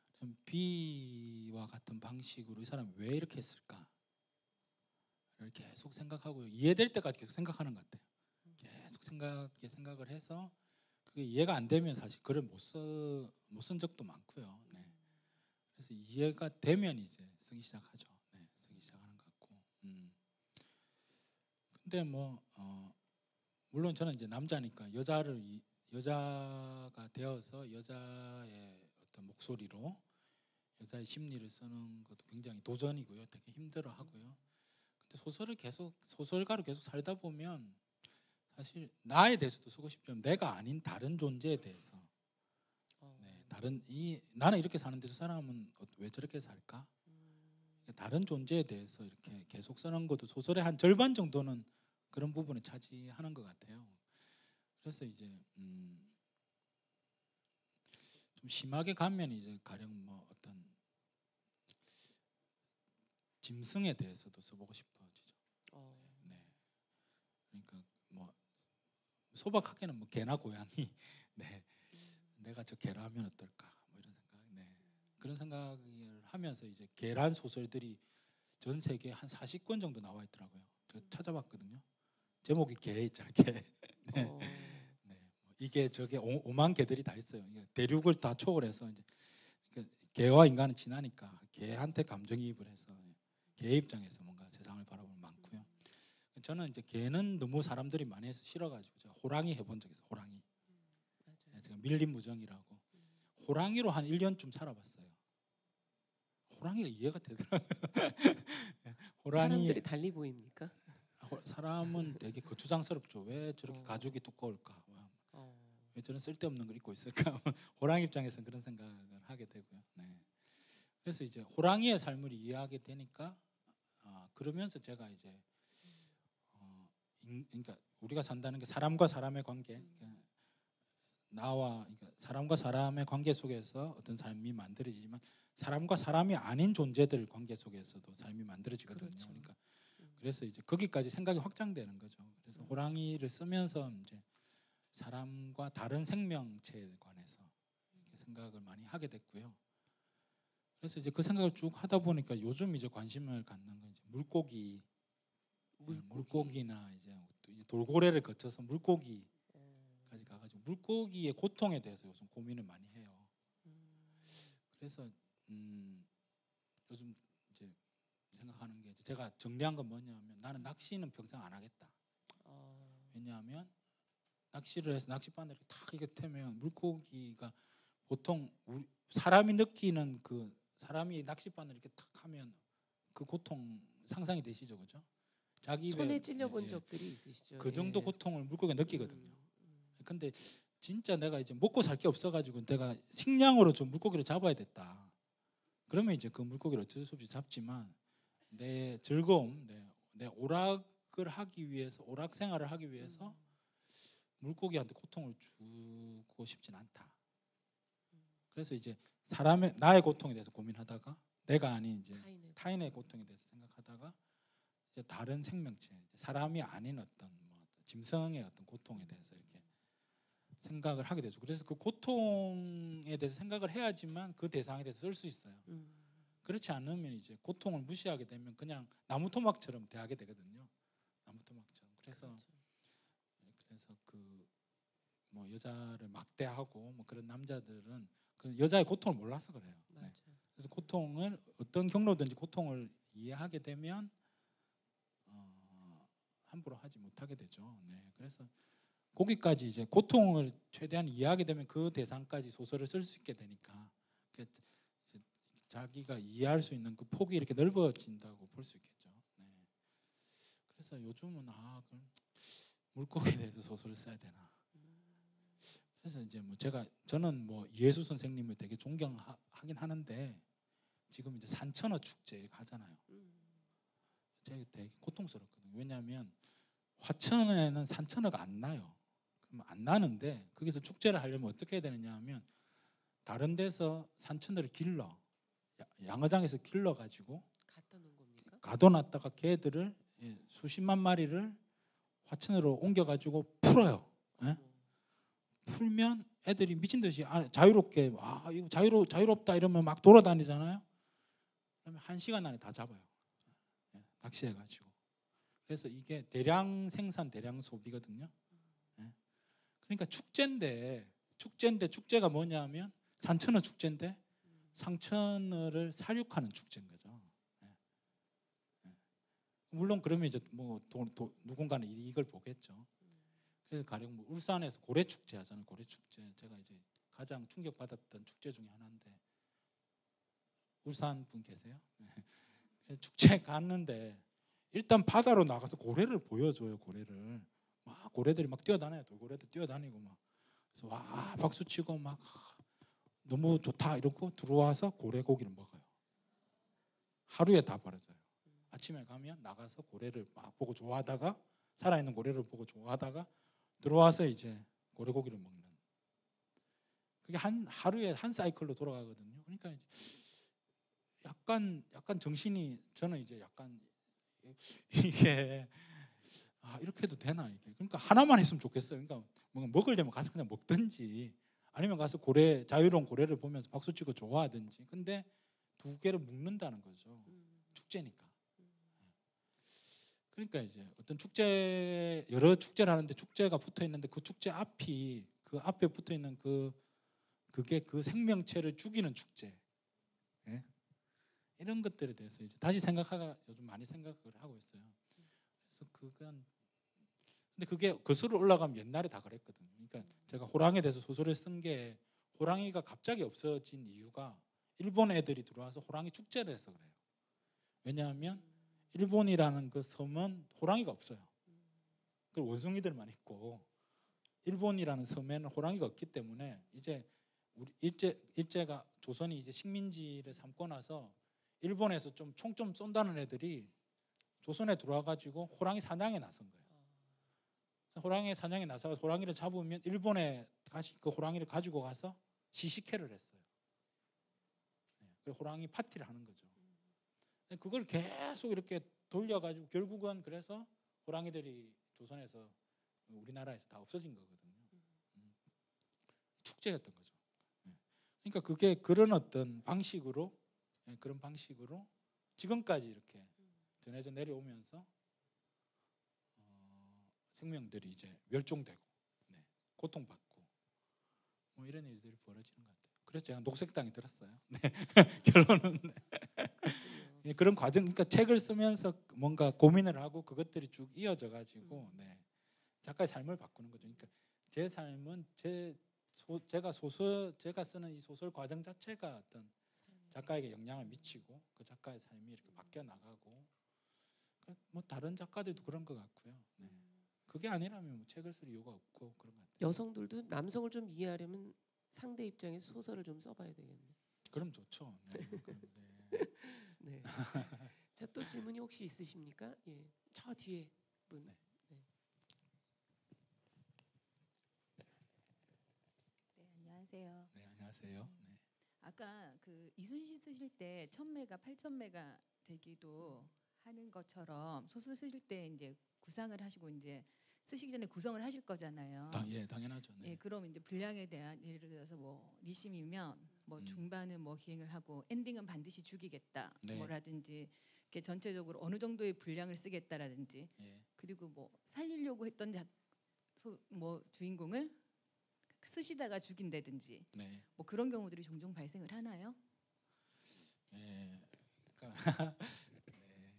B: B와 같은 방식으로 이 사람이 왜 이렇게 했을까? 를 계속 생각하고 이해될 때까지 계속 생각하는 것 같아요. 계속 생각에 생각을 해서 그게 이해가 안 되면 사실 글을 못 써, 못 쓴 적도 많고요. 네. 그래서 이해가 되면 이제 쓰기 시작하죠. 네, 쓰기 시작하는 것 같고. 음. 근데 뭐 어, 물론 저는 이제 남자니까 여자를 이, 여자가 되어서 여자의 어떤 목소리로 여자의 심리를 쓰는 것도 굉장히 도전이고요. 되게 힘들어하고요. 근데 소설을 계속 소설가로 계속 살다 보면 사실 나에 대해서도 쓰고 싶지만 내가 아닌 다른 존재에 대해서, 네, 다른 이 나는 이렇게 사는데 저 사람은 왜 저렇게 살까? 다른 존재에 대해서 이렇게 계속 쓰는 것도 소설의 한 절반 정도는 그런 부분을 차지하는 것 같아요. 그래서 이제 음, 좀 심하게 가면 이제 가령 뭐 어떤 짐승에 대해서도 써보고 싶어지죠.
A: 어.
B: 네. 그러니까 뭐 소박하게는 뭐 개나 고양이, 네, 내가 저 개라 하면 어떨까? 뭐 이런 생각, 네, 그런 생각을 하면서 이제 개란 소설들이 전 세계에 한 사십 권 정도 나와 있더라고요. 제가 찾아봤거든요. 제목이 개 있잖아요, 개. 네.
A: 어.
B: 네. 뭐 이게 저게 오, 오만 개들이 다 있어요. 이게 대륙을 다 초월해서 이제 그러니까 개와 인간은 친하니까 개한테 감정이입을 해서 개 입장에서 뭔가 세상을 바라보면 많고요. 저는 이제 개는 너무 사람들이 많이 해서 싫어가지고 제가 호랑이 해본 적 있어요. 호랑이. 네, 제가 밀림무정이라고 호랑이로 한 일 년쯤 살아봤어요. 호랑이가 이해가 되더라고요. 호랑이,
A: 사람들이 달리 보입니까?
B: 사람은 되게 거추장스럽죠. 왜 저렇게
A: 어.
B: 가죽이 두꺼울까?
A: 어.
B: 왜 저런 쓸데없는 걸 입고 있을까? 호랑이 입장에서는 그런 생각을 하게 되고요. 네. 그래서 이제 호랑이의 삶을 이해하게 되니까 아, 그러면서 제가 이제 어, 인, 그러니까 우리가 산다는 게 사람과 사람의 관계, 그러니까 나와 그러니까 사람과 사람의 관계 속에서 어떤 삶이 만들어지지만 사람과 사람이 아닌 존재들 관계 속에서도 삶이 만들어지거든요.
A: 그렇죠.
B: 그러니까 그래서 이제 거기까지 생각이 확장되는 거죠. 그래서 호랑이를 쓰면서 이제 사람과 다른 생명체에 관해서 이렇게 생각을 많이 하게 됐고요. 그래서 이제 그 생각을 쭉 하다 보니까 요즘 이제 관심을 갖는 건 이제 물고기,
A: 물고기.
B: 물고기나 이제 돌고래를 거쳐서 물고기까지 가가지고 물고기의 고통에 대해서 요즘 고민을 많이 해요. 그래서 음, 요즘 이제 생각하는 게 제가 정리한 건 뭐냐면 나는 낚시는 평생 안 하겠다.
A: 어.
B: 왜냐하면 낚시를 해서 낚싯바늘을 탁 이렇게 태면 물고기가 보통 우리 사람이 느끼는 그 사람이 낚싯바늘 이렇게 탁 하면 그 고통 상상이 되시죠, 그죠? 자기
A: 손에
B: 입에,
A: 찔려본
B: 예,
A: 적들이 있으시죠?
B: 그 정도
A: 예.
B: 고통을 물고기가 느끼거든요.
A: 음.
B: 근데 진짜 내가 이제 먹고 살 게 없어가지고 내가 식량으로 좀 물고기를 잡아야 됐다. 그러면 이제 그 물고기를 어쩔 수 없이 잡지만 내 즐거움, 내, 내 오락을 하기 위해서 오락 생활을 하기 위해서
A: 음.
B: 물고기한테 고통을 주고 싶진 않다. 그래서 이제 사람의 나의 고통에 대해서 고민하다가 내가 아닌 이제
A: 타인의,
B: 타인의 고통에 대해서 생각하다가 이제 다른 생명체, 사람이 아닌 어떤 뭐 짐승의 어떤 고통에 대해서 이렇게 생각을 하게 되죠. 그래서 그 고통에 대해서 생각을 해야지만 그 대상에 대해서 쓸 수 있어요.
A: 음.
B: 그렇지 않으면 이제 고통을 무시하게 되면 그냥 나무 토막처럼 대하게 되거든요. 나무 토막처럼. 그래서
A: 그렇죠.
B: 그래서 그 뭐 여자를 막대하고 뭐 그런 남자들은 그 여자의 고통을 몰라서 그래요. 네.
A: 맞아요.
B: 그래서 고통을 어떤 경로든지 고통을 이해하게 되면 어, 함부로 하지 못하게 되죠. 네. 그래서 거기까지 이제 고통을 최대한 이해하게 되면 그 대상까지 소설을 쓸 수 있게 되니까 자기가 이해할 수 있는 그 폭이 이렇게 넓어진다고 볼 수 있겠죠. 네. 그래서 요즘은 아 그럼 물고기에 대해서 소설을 써야 되나. 그래서 이제 뭐 제가 저는 뭐 이해수 선생님을 되게 존경하긴 하는데 지금 이제 산천어 축제 하잖아요. 제가 되게 고통스럽거든요. 왜냐하면 화천에는 산천어가 안 나요. 그럼 안 나는데 거기서 축제를 하려면 어떻게 해야 되느냐 하면 다른 데서 산천어를 길러 양어장에서 길러 가지고
A: 갖다 놓은 겁니까?
B: 가둬놨다가 개들을 예, 수십만 마리를 화천으로 옮겨가지고 풀어요. 예? 풀면 애들이 미친 듯이 자유롭게 와 이거 자유로 자유롭다 이러면 막 돌아다니잖아요. 그러면 한 시간 안에 다 잡아요. 예, 낚시해가지고. 그래서 이게 대량 생산, 대량 소비거든요. 예. 그러니까 축제인데 축제인데 축제가 뭐냐면 산천어 축제인데 상천어를 살육하는 축제인 거죠. 예. 예. 물론 그러면 이제 뭐 도, 도, 누군가는 이걸 보겠죠. 그래서 가령 뭐 울산에서 고래 축제 하잖아요. 고래 축제 제가 이제 가장 충격 받았던 축제 중에 하나인데 울산 분 계세요? 축제 갔는데 일단 바다로 나가서 고래를 보여줘요. 고래를 막 고래들이 막 뛰어다녀요. 돌고래들 뛰어다니고 막 그래서 와 박수 치고 막 너무 좋다 이러고 들어와서 고래 고기를 먹어요. 하루에 다 벌어져요. 아침에 가면 나가서 고래를 막 보고 좋아하다가 살아있는 고래를 보고 좋아하다가 들어와서 이제 고래 고기를 먹는 그게 한 하루에 한 사이클로 돌아가거든요. 그러니까 약간 약간 정신이 저는 이제 약간 이게 아 이렇게 해도 되나 이게 그러니까 하나만 했으면 좋겠어요. 그러니까 뭔가 먹으려면 가서 그냥 먹든지 아니면 가서 고래 자유로운 고래를 보면서 박수 치고 좋아하든지. 근데 두 개를 묶는다는 거죠. 축제니까. 그러니까 이제 어떤 축제 여러 축제를 하는데 축제가 붙어 있는데 그 축제 앞이 그 앞에 붙어 있는 그 그게 그 생명체를 죽이는 축제. 예? 이런 것들에 대해서 이제 다시 생각하가 요즘 많이 생각을 하고 있어요. 그래서 그건 근데 그게 거슬러 올라가면 옛날에 다 그랬거든요. 그러니까 제가 호랑이에 대해서 소설을 쓴 게 호랑이가 갑자기 없어진 이유가 일본 애들이 들어와서 호랑이 축제를 해서 그래요. 왜냐하면 일본이라는 그 섬은 호랑이가 없어요. 그 원숭이들만 있고 일본이라는 섬에는 호랑이가 없기 때문에 이제 우리 일제 일제가 조선이 이제 식민지를 삼고 나서 일본에서 좀 총 좀 쏜다는 애들이 조선에 들어와 가지고 호랑이 사냥에 나선 거예요. 호랑이 사냥에 나서 호랑이를 잡으면 일본에 다시 그 호랑이를 가지고 가서 시식회를 했어요. 네, 호랑이 파티를 하는 거죠. 그걸 계속 이렇게 돌려가지고 결국은 그래서 호랑이들이 조선에서 우리나라에서 다 없어진 거거든요. 음. 축제였던 거죠. 그러니까 그게 그런 어떤 방식으로 그런 방식으로 지금까지 이렇게 전해져 내려오면서 어, 생명들이 이제 멸종되고 네, 고통받고 뭐 이런 일들이 벌어지는 것 같아요. 그래서 제가 녹색당이 들었어요. 네. 결론은 네. 그런 과정, 그러니까 책을 쓰면서 뭔가 고민을 하고 그것들이 쭉 이어져 가지고 네, 작가의 삶을 바꾸는 거죠. 그러니까 제 삶은 제 소, 제가 소설 제가 쓰는 이 소설 과정 자체가 어떤 작가에게 영향을 미치고 그 작가의 삶이 이렇게 바뀌어 나가고 뭐 다른 작가들도 그런 것 같고요. 네. 그게 아니라면 뭐 책을 쓸 이유가 없고 그런 것 같아요.
A: 여성들도 남성을 좀 이해하려면 상대 입장에서 소설을 좀 써봐야 되겠네.
B: 그럼 좋죠. 네.
A: 네. 네. 자, 또 질문이 혹시 있으십니까? 예, 저 뒤에 분.
B: 네.
A: 네.
D: 네, 안녕하세요.
B: 네, 안녕하세요. 네.
D: 아까 그 이순신 쓰실 때 천매가 팔천매가 되기도 하는 것처럼 소설 쓰실 때 이제 구상을 하시고 이제 쓰시기 전에 구성을 하실 거잖아요.
B: 당, 예, 당연하죠. 네.
D: 예, 그럼 이제 분량에 대한 예를 들어서 뭐 니심이면 뭐
B: 음.
D: 중반은 뭐 기행을 하고 엔딩은 반드시 죽이겠다
B: 네.
D: 뭐라든지 이렇게 전체적으로 어느 정도의 분량을 쓰겠다라든지
B: 예.
D: 그리고 뭐 살리려고 했던 작, 소, 뭐 주인공을 쓰시다가 죽인다든지
B: 네.
D: 뭐 그런 경우들이 종종 발생을 하나요?
B: 예. 그러니까 네.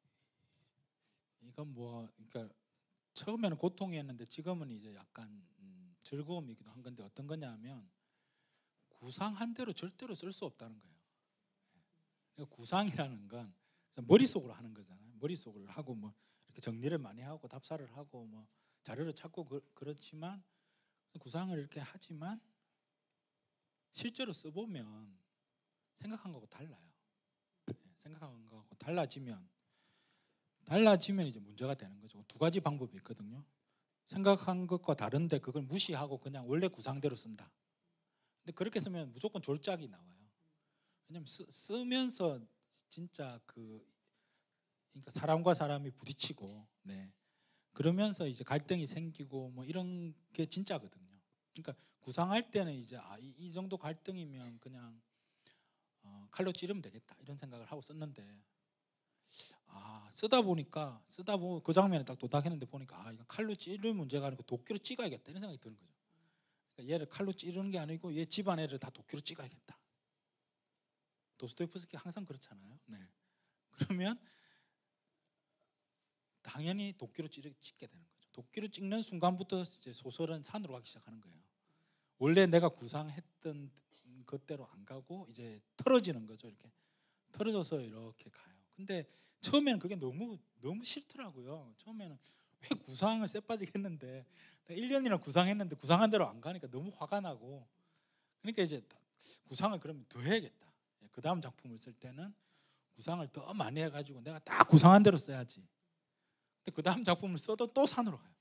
B: 이건 뭐 그러니까 처음에는 고통이었는데 지금은 이제 약간 음, 즐거움이기도 한 건데 어떤 거냐면 구상한 대로 절대로 쓸 수 없다는 거예요. 그러니까 구상이라는 건 머릿속으로 하는 거잖아요. 머릿속으로 하고 뭐 이렇게 정리를 많이 하고 답사를 하고 뭐 자료를 찾고 그, 그렇지만 구상을 이렇게 하지만 실제로 써보면 생각한 거하고 달라요. 생각한 거하고 달라지면 달라지면 이제 문제가 되는 거죠. 두 가지 방법이 있거든요. 생각한 것과 다른데 그걸 무시하고 그냥 원래 구상대로 쓴다. 근데 그렇게 쓰면 무조건 졸작이 나와요. 왜냐면 쓰, 쓰면서 진짜 그 그러니까 사람과 사람이 부딪히고 네. 그러면서 이제 갈등이 생기고 뭐 이런 게 진짜거든요. 그러니까 구상할 때는 이제 아, 이, 이 정도 갈등이면 그냥 어, 칼로 찌르면 되겠다 이런 생각을 하고 썼는데 아 쓰다 보니까 쓰다 보고 그 장면에 딱 도착했는데 보니까 아 이거 칼로 찌를 문제가 아니고 도끼로 찍어야겠다 이런 생각이 드는 거죠. 그러니까 얘를 칼로 찌르는 게 아니고 얘 집안 애를 다 도끼로 찍어야겠다. 도스토옙스키 항상 그렇잖아요. 네. 그러면 당연히 도끼로 찌르, 찍게 되는 거죠. 도끼로 찍는 순간부터 이제 소설은 산으로 가기 시작하는 거예요. 원래 내가 구상했던 그대로 안 가고 이제 틀어지는 거죠. 이렇게 틀어져서 이렇게 가요. 근데 처음에는 그게 너무 너무 싫더라고요. 처음에는 왜 구상을 쎄빠지게 했는데 일 년이나 구상했는데 구상한 대로 안 가니까 너무 화가 나고 그러니까 이제 구상을 그러면 더 해야겠다. 그 다음 작품을 쓸 때는 구상을 더 많이 해가지고 내가 딱 구상한 대로 써야지. 근데 그 다음 작품을 써도 또 산으로 가요.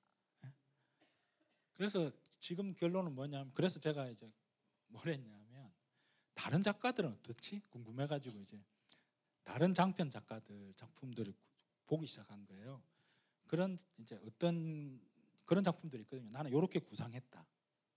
B: 그래서 지금 결론은 뭐냐면 그래서 제가 이제 뭘 했냐면 다른 작가들은 어떻지? 궁금해가지고 이제 다른 장편 작가들 작품들을 보기 시작한 거예요. 그런 이제 어떤 그런 작품들이 있거든요. 나는 이렇게 구상했다.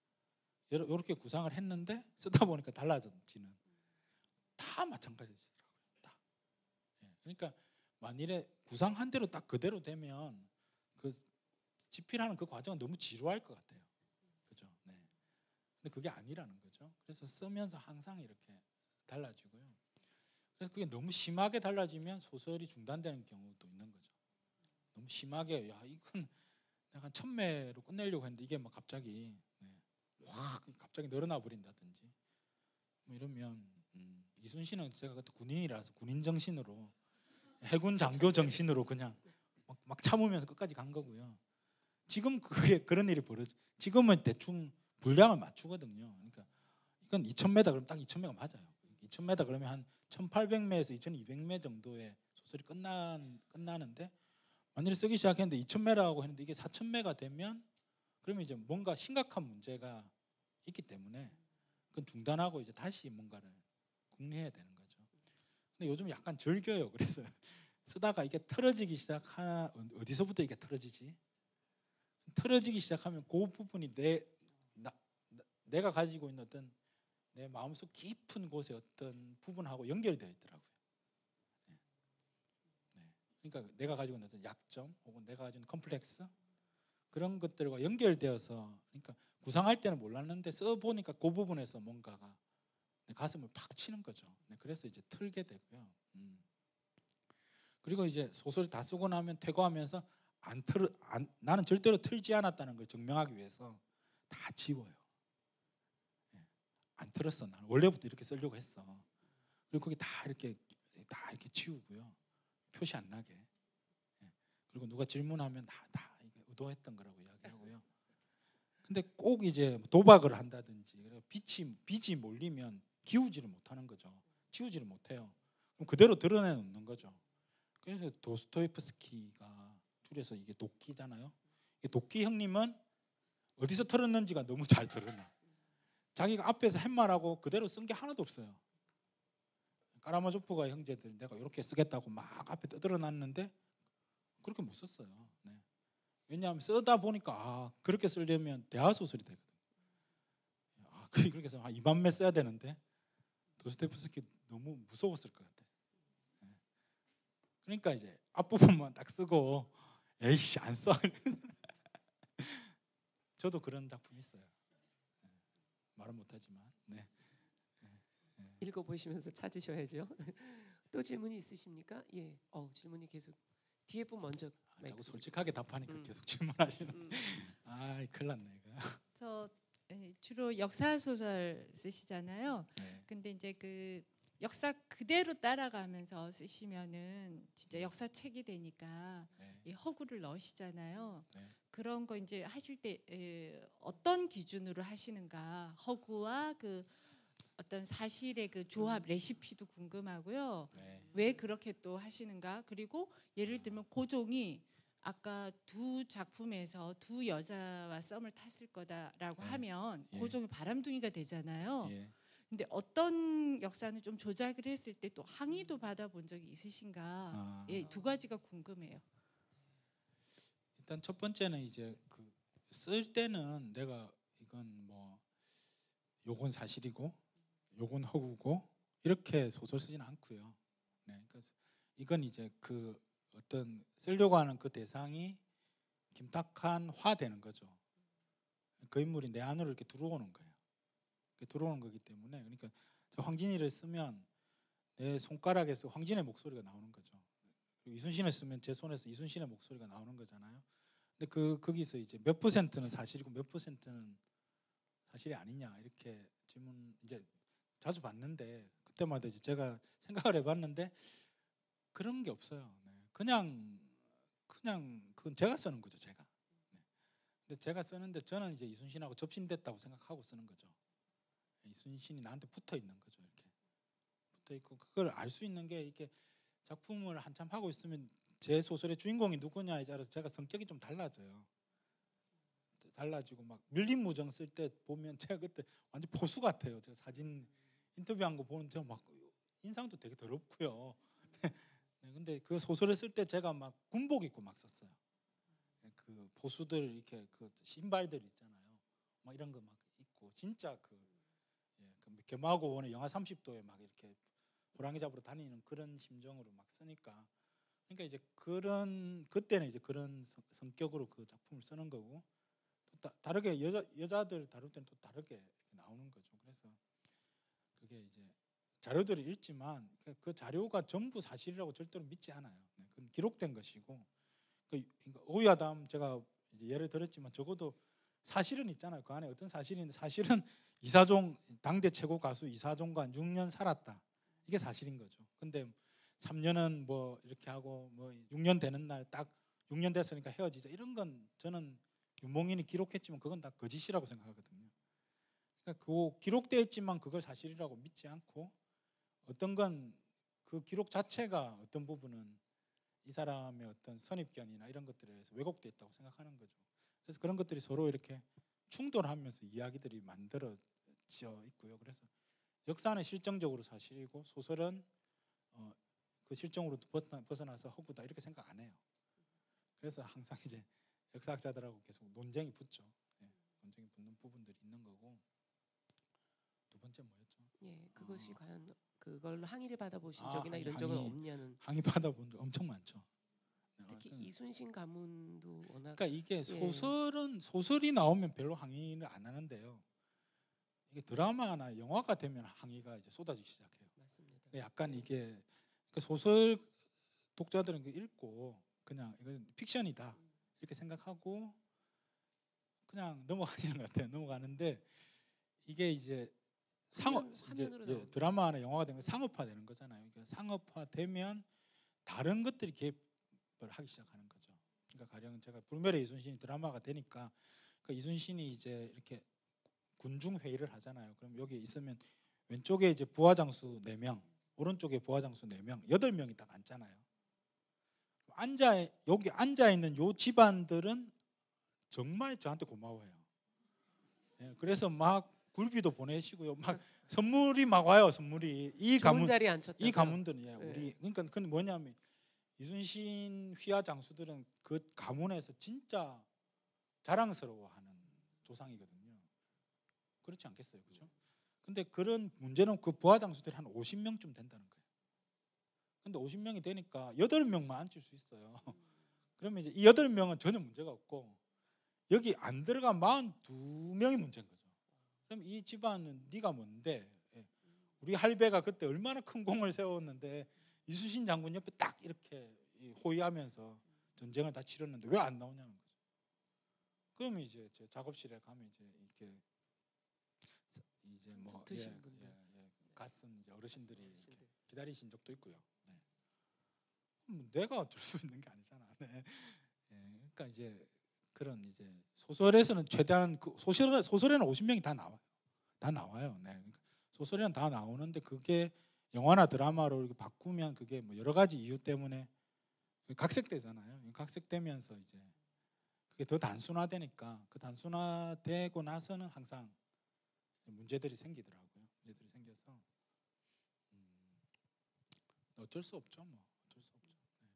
B: 이렇게 구상을 했는데 쓰다 보니까 달라지는 다 마찬가지더라고요. 다. 그러니까 만일에 구상한 대로 딱 그대로 되면 그 집필하는 그 과정은 너무 지루할 것 같아요. 그죠? 네. 근데 그게 아니라는 거죠. 그래서 쓰면서 항상 이렇게 달라지고요. 그래서 그게 너무 심하게 달라지면 소설이 중단되는 경우도 있는 거죠. 너무 심하게 야 이건 내가 한 천매로 끝내려고 했는데 이게 막 갑자기 네, 확 갑자기 늘어나 버린다든지 뭐 이러면 음, 이순신은 제가 그때 군인이라서 군인 정신으로 해군 장교 정신으로 그냥 막, 막 참으면서 끝까지 간 거고요. 지금 그게 그런 일이 벌어져. 지금은 대충 분량을 맞추거든요. 그러니까 이건 이천 매다 그러면 딱 이천 매가 맞아요. 이천 매다 그러면 한 천팔백 매에서 이천이백 매 정도의 소설이 끝난 끝나는데 만일에 쓰기 시작했는데 이천 매라고 했는데 이게 사천 매가 되면 그러면 이제 뭔가 심각한 문제가 있기 때문에 그건 중단하고 이제 다시 뭔가를 궁리해야 되는 거죠. 근데 요즘 약간 즐겨요. 그래서 쓰다가 이게 틀어지기 시작하나 어디서부터 이게 틀어지지? 틀어지기 시작하면 그 부분이 내 나, 내가 가지고 있는 어떤 내 마음속 깊은 곳의 어떤 부분하고 연결이 되어 있더라고요. 네. 네. 그러니까 내가 가지고 있는 어떤 약점 혹은 내가 가지고 있는 컴플렉스 그런 것들과 연결되어서 그러니까 구상할 때는 몰랐는데 써 보니까 그 부분에서 뭔가가 내 가슴을 팍 치는 거죠. 네. 그래서 이제 틀게 되고요. 음. 그리고 이제 소설을 다 쓰고 나면 퇴고하면서 안 틀, 안, 나는 절대로 틀지 않았다는 걸 증명하기 위해서 다 지워요. 예. 안 틀었어. 나는 원래부터 이렇게 쓰려고 했어. 그리고 거기 다 이렇게 다 이렇게 지우고요. 표시 안 나게. 예. 그리고 누가 질문하면 다, 다 이게 의도했던 거라고 이야기하고요. 근데 꼭 이제 도박을 한다든지 빛이 빛이 몰리면 기우지를 못하는 거죠. 지우지를 못해요. 그럼 그대로 드러내 놓는 거죠. 그래서 도스토옙스키가 줄여서 이게 도끼잖아요. 이게 도끼 형님은 어디서 털었는지가 너무 잘 드러나. 자기가 앞에서 한 말하고 그대로 쓴 게 하나도 없어요. 까라마조프가 형제들 내가 이렇게 쓰겠다고 막 앞에 떠들어놨는데 그렇게 못 썼어요. 네. 왜냐하면 쓰다 보니까 아 그렇게 쓰려면 대하소설이 되거든. 아 그렇게 해서 아, 이만 매 써야 되는데 도스토옙스키 너무 무서웠을 것 같아. 네. 그러니까 이제 앞부분만 딱 쓰고 에이씨 안 써. 저도 그런 작품 있어요. 네. 말은 못하지만. 네. 네. 네.
A: 읽어보시면서 찾으셔야죠. 또 질문이 있으십니까? 예. 어 질문이 계속 뒤에 분 먼저.
B: 아, 자꾸 솔직하게 답하니까
A: 음.
B: 계속 질문하시는.
A: 음.
B: 아 큰일 났네 이거.
D: 저 에, 주로 역사 소설 쓰시잖아요.
B: 네.
D: 근데 이제 그 역사 그대로 따라가면서 쓰시면은 진짜 역사책이 되니까
B: 네.
D: 이 허구를 넣으시잖아요.
B: 네.
D: 그런 거 이제 하실 때 에, 어떤 기준으로 하시는가? 허구와 그 어떤 사실의 그 조합 레시피도 궁금하고요.
B: 네.
D: 왜 그렇게 또 하시는가? 그리고 예를 들면 고종이 아까 두 작품에서 두 여자와 썸을 탔을 거다라고
B: 네.
D: 하면
B: 예.
D: 고종이 바람둥이가 되잖아요.
B: 예.
E: 근데 어떤 역사는 좀 조작을 했을 때 또 항의도 받아본 적이 있으신가?
B: 아.
E: 예, 두 가지가 궁금해요.
B: 일단 첫 번째는 이제 그 쓸 때는 내가 이건 뭐 요건 사실이고 요건 허구고 이렇게 소설 쓰지는 않고요. 네, 그래서 이건 이제 그 어떤 쓰려고 하는 그 대상이 김탁한화 되는 거죠. 그 인물이 내 안으로 이렇게 들어오는 거예요. 들어오는 거기 때문에 그러니까 황진이를 쓰면 내 손가락에서 황진의 목소리가 나오는 거죠. 그리고 이순신을 쓰면 제 손에서 이순신의 목소리가 나오는 거잖아요. 근데 그 거기서 이제 몇 퍼센트는 사실이고 몇 퍼센트는 사실이 아니냐 이렇게 질문 이제 자주 받는데 그때마다 이제 제가 생각을 해봤는데 그런 게 없어요. 네. 그냥 그냥 그건 제가 쓰는 거죠, 제가. 네. 근데 제가 쓰는데 저는 이제 이순신하고 접신됐다고 생각하고 쓰는 거죠. 이순신이 나한테 붙어 있는 거죠, 이렇게 붙어 있고 그걸 알 수 있는 게 이게 작품을 한참 하고 있으면 제 소설의 주인공이 누구냐에 따라서 제가 성격이 좀 달라져요. 달라지고 막 밀림무정 쓸 때 보면 제가 그때 완전 보수 같아요. 제가 사진 인터뷰한 거 보는 제가 막 인상도 되게 더럽고요. 네, 근데 그 소설을 쓸 때 제가 막 군복 입고 막 썼어요. 그 보수들 이렇게 그 신발들 있잖아요. 막 이런 거 막 입고 진짜 그, 예, 그 개마고 원의 영하 삼십 도에 막 이렇게 호랑이 잡으러 다니는 그런 심정으로 막 쓰니까 그러니까 이제 그런 그때는 이제 그런 성, 성격으로 그 작품을 쓰는 거고 또 다, 다르게 여자 여자들 다룰 때는 또 다르게 나오는 거죠. 그래서 그게 이제 자료들을 읽지만 그, 그 자료가 전부 사실이라고 절대로 믿지 않아요. 네, 그건 기록된 것이고 그, 그러니까 오야담 제가 이제 예를 들었지만 적어도 사실은 있잖아요. 그 안에 어떤 사실이 있는데 사실은 이사종 당대 최고 가수 이사종과 육 년 살았다. 이게 사실인 거죠. 근데 삼 년은 뭐 이렇게 하고 뭐 육 년 되는 날 딱 육 년 됐으니까 헤어지자 이런 건 저는 유몽인이 기록했지만 그건 다 거짓이라고 생각하거든요. 그러니까 그 기록되어 있지만 그걸 사실이라고 믿지 않고 어떤 건 그 기록 자체가 어떤 부분은 이 사람의 어떤 선입견이나 이런 것들에 의해서 왜곡되어 있다고 생각하는 거죠. 그래서 그런 것들이 서로 이렇게 충돌하면서 이야기들이 만들어져 있고요. 그래서 역사는 실정적으로 사실이고 소설은 어, 그 실정으로 벗어나서 허구다 이렇게 생각 안 해요. 그래서 항상 이제 역사학자들하고 계속 논쟁이 붙죠. 예, 논쟁이 붙는 부분들이 있는 거고. 두 번째 뭐였죠?
A: 예, 그것이
B: 어.
A: 과연 그걸로 항의를 받아보신
B: 아,
A: 적이나
B: 항의,
A: 이런 적은
B: 항의.
A: 없냐는.
B: 항의 받아본 적 엄청 많죠. 네,
A: 특히
B: 어떤-
A: 이순신 가문도 워낙
B: 그러니까 이게
A: 예.
B: 소설은 소설이 나오면 별로 항의를 안 하는데요. 이게 드라마나 영화가 되면 항의가 이제 쏟아지기 시작해요.
A: 맞습니다.
B: 약간 이게 그러니까 소설 독자들은 그 읽고 그냥 이건 픽션이다 이렇게 생각하고 그냥 넘어가시는 것 같아요. 넘어가는데 이게 이제 상업
A: 화면,
B: 이제
A: 화면으로
B: 예,
A: 나오는
B: 드라마나 영화가 되면 상업화되는 거잖아요. 그러니까 상업화되면 다른 것들이 개입을 하기 시작하는 거죠. 그러니까 가령 제가 불멸의 이순신이 드라마가 되니까 그 이순신이 이제 이렇게 군중 회의를 하잖아요. 그럼 여기 있으면 왼쪽에 이제 부하장수 네 명, 오른쪽에 부하장수 네 명, 여덟 명이 딱 앉잖아요. 앉아 여기 앉아 있는 요 집안들은 정말 저한테 고마워해요. 예, 그래서 막 굴비도 보내시고요. 막 선물이 막 와요. 선물이 이
A: 좋은
B: 가문
A: 자리에 앉혔다.
B: 이 가문들은 예,
A: 네.
B: 우리 그러니까 그건 뭐냐면 이순신 휘하 장수들은 그 가문에서 진짜 자랑스러워하는 조상이거든요. 그렇지 않겠어요, 그렇죠? 근데 그런 문제는 그 부하 장수들이 한 오십 명쯤 된다는 거예요. 근데 오십 명이 되니까 여덟 명만 앉을 수 있어요. 그러면 이제 이 여덟 명은 전혀 문제가 없고 여기 안 들어간 사십이 명이 문제인 거죠. 그럼 이 집안은 네가 뭔데? 예. 우리 할배가 그때 얼마나 큰 공을 세웠는데 이순신 장군 옆에 딱 이렇게 호위하면서 전쟁을 다 치렀는데 왜 안 나오냐는 거죠. 그러면 이제 제 작업실에 가면 이제 이렇게 이제 뭐
A: 드신
B: 예,
A: 분들.
B: 예, 예, 갓쓴 이제 어르신들이 이렇게 기다리신 적도 있고요. 네. 뭐 내가 어쩔 수 있는 게 아니잖아. 네. 예, 그러니까 이제 그런 이제 소설에서는 최대한 그 소설 소설에는 오십 명이 다 나와요. 다 나와요. 네. 그러니까 소설에는 다 나오는데 그게 영화나 드라마로 이렇게 바꾸면 그게 뭐 여러 가지 이유 때문에 각색되잖아요. 각색되면서 이제 그게 더 단순화되니까 그 단순화되고 나서는 항상 문제들이 생기더라고요. 문제들이 생겨. 어쩔 수 없죠. 뭐 어쩔 수 없죠. 네.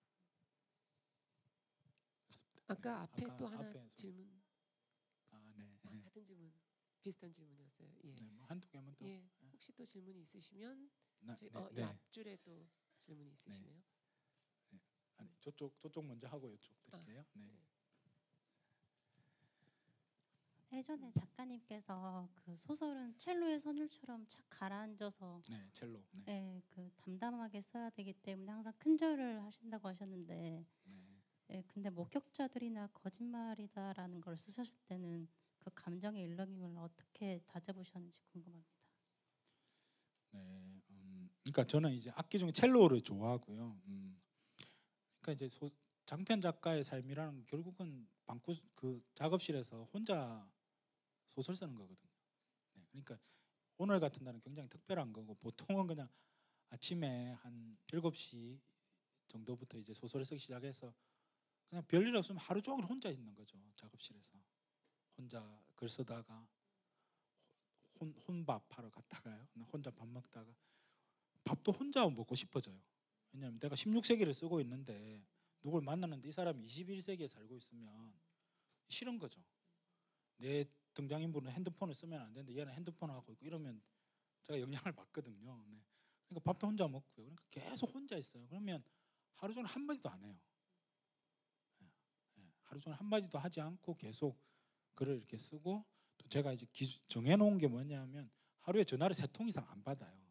B: 그렇습니다.
A: 아까
B: 네.
A: 앞에
B: 아까
A: 또 하나
B: 앞에서.
A: 질문.
B: 아, 네.
A: 아,
B: 네.
A: 같은 질문. 비슷한 질문이었어요. 예.
B: 네, 뭐 한두 개만 더.
A: 예. 혹시 또 질문이 있으시면
B: 네,
A: 저희,
B: 네,
A: 어, 이
B: 네.
A: 앞줄에 또 질문이 있으시네요.
B: 아니 저쪽 저쪽 먼저 하고 이쪽
A: 아,
B: 드릴게요. 네.
F: 예전에 작가님께서 그 소설은 첼로의 선율처럼 착 가라앉아서
B: 네, 첼로. 네.
F: 예, 그 담담하게 써야 되기 때문에 항상 큰절을 하신다고 하셨는데
B: 네.
F: 예, 근데 목격자들이나 거짓말이다라는 걸 쓰셨을 때는 그 감정의 일렁임을 어떻게 다져보셨는지 궁금합니다.
B: 네. 음, 그러니까 저는 이제 악기 중에 첼로를 좋아하고요. 음, 그러니까 이제 소, 장편 작가의 삶이라는 건 결국은 방구 그 작업실에서 혼자 소설 쓰는 거거든요. 네, 그러니까 오늘 같은 날은 굉장히 특별한 거고 보통은 그냥 아침에 한 일곱 시 정도부터 이제 소설을 쓰기 시작해서 그냥 별일 없으면 하루 종일 혼자 있는 거죠. 작업실에서 혼자 글 쓰다가 혼, 혼밥 하러 갔다가요. 혼자 밥 먹다가 밥도 혼자 먹고 싶어져요. 왜냐하면 내가 십육 세기를 쓰고 있는데 누굴 만나는데 이 사람이 이십일 세기에 살고 있으면 싫은 거죠. 내 등장인물은 핸드폰을 쓰면 안 되는데 얘는 핸드폰을 하고 있고 이러면 제가 영향을 받거든요. 네. 그러니까 밥도 혼자 먹고요. 그러니까 계속 혼자 있어요. 그러면 하루 종일 한마디도 안 해요. 네. 네. 하루 종일 한마디도 하지 않고 계속 글을 이렇게 쓰고 또 제가 이제 기준, 정해놓은 게 뭐냐면 하루에 전화를 세 통 이상 안 받아요.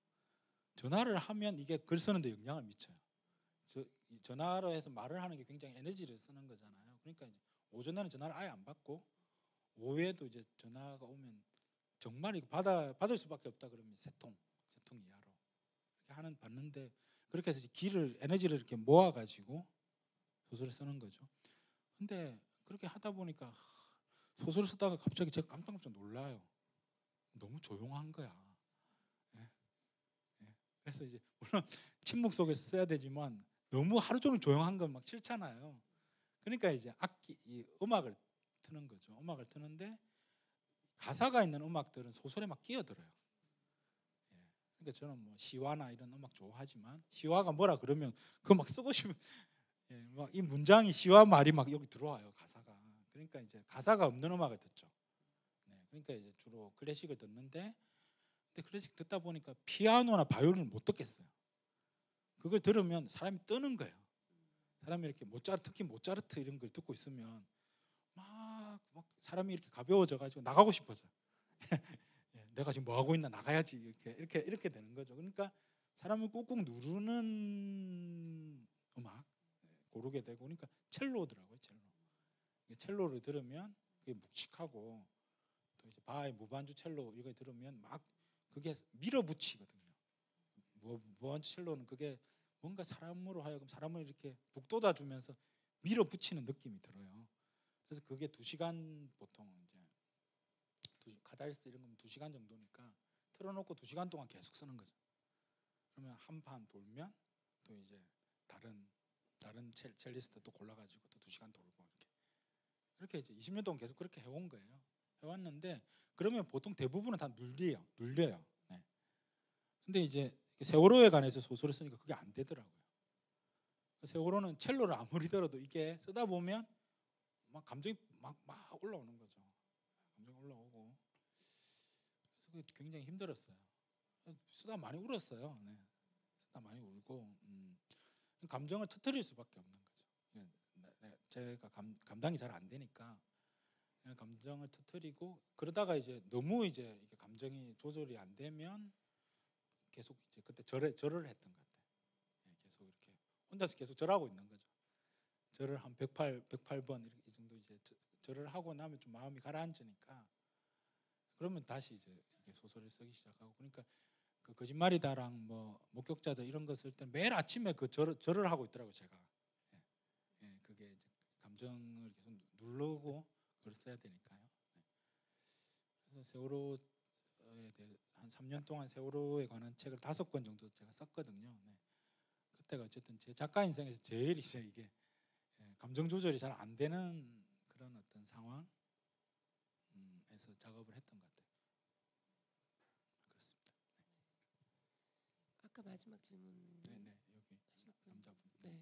B: 전화를 하면 이게 글 쓰는데 영향을 미쳐요. 저, 전화로 해서 말을 하는 게 굉장히 에너지를 쓰는 거잖아요. 그러니까 이제 오전에는 전화를 아예 안 받고 오후에도 이제 전화가 오면 정말 이거 받아 받을 수밖에 없다 그러면 세 통, 세 통 이하로 이렇게 하는 받는데 그렇게 해서 기를 에너지를 이렇게 모아 가지고 소설을 쓰는 거죠. 근데 그렇게 하다 보니까 소설을 쓰다가 갑자기 제가 깜짝깜짝 놀라요. 너무 조용한 거야. 예. 예. 그래서 이제 물론 침묵 속에서 써야 되지만 너무 하루 종일 조용한 건 막 싫잖아요. 그러니까 이제 악기, 이 음악을 트는 거죠. 음악을 트는데 가사가 있는 음악들은 소설에 막 끼어들어요. 예. 그러니까 저는 뭐 시와나 이런 음악 좋아하지만 시와가 뭐라 그러면 그거 막 쓰고 싶으면 예, 막 이 문장이 시와 말이 막 여기 들어와요 가사가. 그러니까 이제 가사가 없는 음악을 듣죠. 네, 그러니까 이제 주로 클래식을 듣는데, 근데 클래식 듣다 보니까 피아노나 바이올린을 못 듣겠어요. 그걸 들으면 사람이 뜨는 거예요. 사람이 이렇게 모차르트, 특히 모차르트 이런 걸 듣고 있으면 막, 막 사람이 이렇게 가벼워져가지고 나가고 싶어져요. 예, 내가 지금 뭐 하고 있나 나가야지 이렇게 이렇게 이렇게 되는 거죠. 그러니까 사람을 꾹꾹 누르는 음악 고르게 되고, 그러니까 첼로더라고요. 첼로. 첼로를 들으면 그게 묵직하고 또 이제 바하의 무반주 첼로 이거 들으면 막 그게 밀어붙이거든요. 무반주 첼로는 그게 뭔가 사람으로 하여금 사람을 이렇게 북돋아 주면서 밀어붙이는 느낌이 들어요. 그래서 그게 두 시간 보통 이제 두, 카달스 이런 거면 두 시간 정도니까 틀어놓고 두 시간 동안 계속 쓰는 거죠. 그러면 한 판 돌면 또 이제 다른 다른 첼, 첼리스트 또 골라가지고 또 두 시간 돌고 이렇게 그렇게 이제 이십 년 동안 계속 그렇게 해온 거예요. 해왔는데 그러면 보통 대부분은 다 눌려요. 눌려요. 네. 근데 이제 세월호에 관해서 소설을 쓰니까 그게 안 되더라고요. 세월호는 첼로를 아무리 들어도 이게 쓰다 보면 막 감정이 막, 막 올라오는 거죠. 감정이 올라오고 그래서 그게 굉장히 힘들었어요. 쓰다 많이 울었어요. 네. 쓰다 많이 울고 음. 감정을 터뜨릴 수밖에 없는 거죠. 제가 감, 감당이 잘 안 되니까 감정을 터뜨리고 그러다가 이제 너무 이제 이게 감정이 조절이 안 되면 계속 이제 그때 절을 절을 했던 것 같아요. 계속 이렇게 혼자서 계속 절하고 있는 거죠. 절을 한 백팔, 백팔 번 이 정도 이제 절을 하고 나면 좀 마음이 가라앉으니까 그러면 다시 이제 소설을 쓰기 시작하고, 그러니까 그 거짓말이다랑 뭐 목격자들 이런 거 쓸 때 매일 아침에 그 절을, 절을 하고 있더라고요. 제가. 예. 예, 그게 이제 감정을 계속 누르고 그걸 써야 되니까요. 네. 그래서 세월호에 대해 한 삼 년 동안 세월호에 관한 책을 다섯 권 정도 제가 썼거든요. 네. 그때가 어쨌든 제 작가 인생에서 제일 이제 이게 예, 감정 조절이 잘 안 되는 그런 어떤 상황에서 작업을 했던 것 같아요. 그렇습니다. 네.
A: 아까 마지막 질문.
B: 네네 여기 남자분.
A: 네.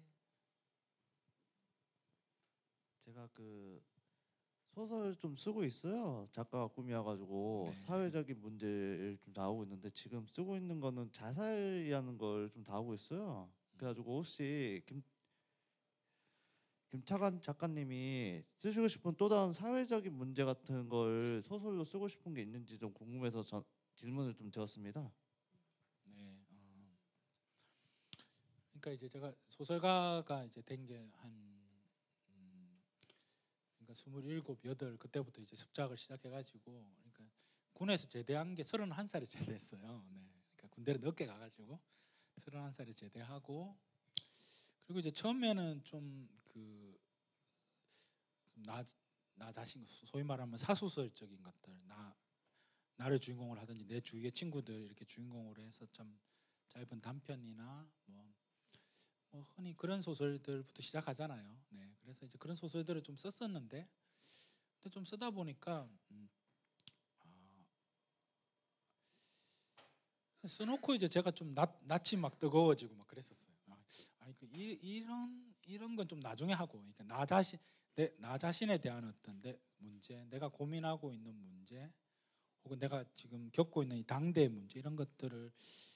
G: 제가 그 소설 좀 쓰고 있어요. 작가가 꿈이어가지고
B: 네.
G: 사회적인 문제를 좀 나오고 있는데 지금 쓰고 있는 거는 자살이라는 걸 좀 나오고 있어요. 그래가지고 혹시 김 김타관 작가님이 쓰시고 싶은 또 다른 사회적인 문제 같은 걸 소설로 쓰고 싶은 게 있는지 좀 궁금해서 저, 질문을 좀 드렸습니다.
B: 네. 어. 그러니까 이제 제가 소설가가 이제 된 게 한 음, 그러니까 스물일곱, 여덟 그때부터 이제 습작을 시작해가지고 그러니까 군에서 제대한 게 서른한 살에 제대했어요. 네. 그러니까 군대를 늦게 가가지고 서른한 살에 제대하고 그리고 이제 처음에는 좀그 나 나 자신 소위 말하면 사소설적인 것들 나 나를 주인공으로 하든지 내 주위의 친구들 이렇게 주인공으로 해서 좀 짧은 단편이나 뭐, 뭐 흔히 그런 소설들부터 시작하잖아요. 네, 그래서 이제 그런 소설들을 좀 썼었는데, 근데 좀 쓰다 보니까 음, 아, 써놓고 이제 제가 좀 낯, 낯이 막 뜨거워지고 막 그랬었어요. 아, 아니 그 이, 이런 이런 건 좀 나중에 하고, 그러니까 나 자신 내, 나 자신에 대한 어떤 내 문제, 내가 고민하고 있는 문제, 혹은 내가 지금 겪고 있는 이 당대의 문제 이런 것들을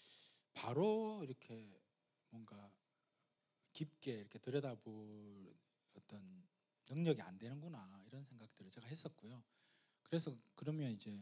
B: 바로 이렇게 뭔가 깊게 이렇게 들여다볼 어떤 능력이 안 되는구나 이런 생각들을 제가 했었고요. 그래서 그러면 이제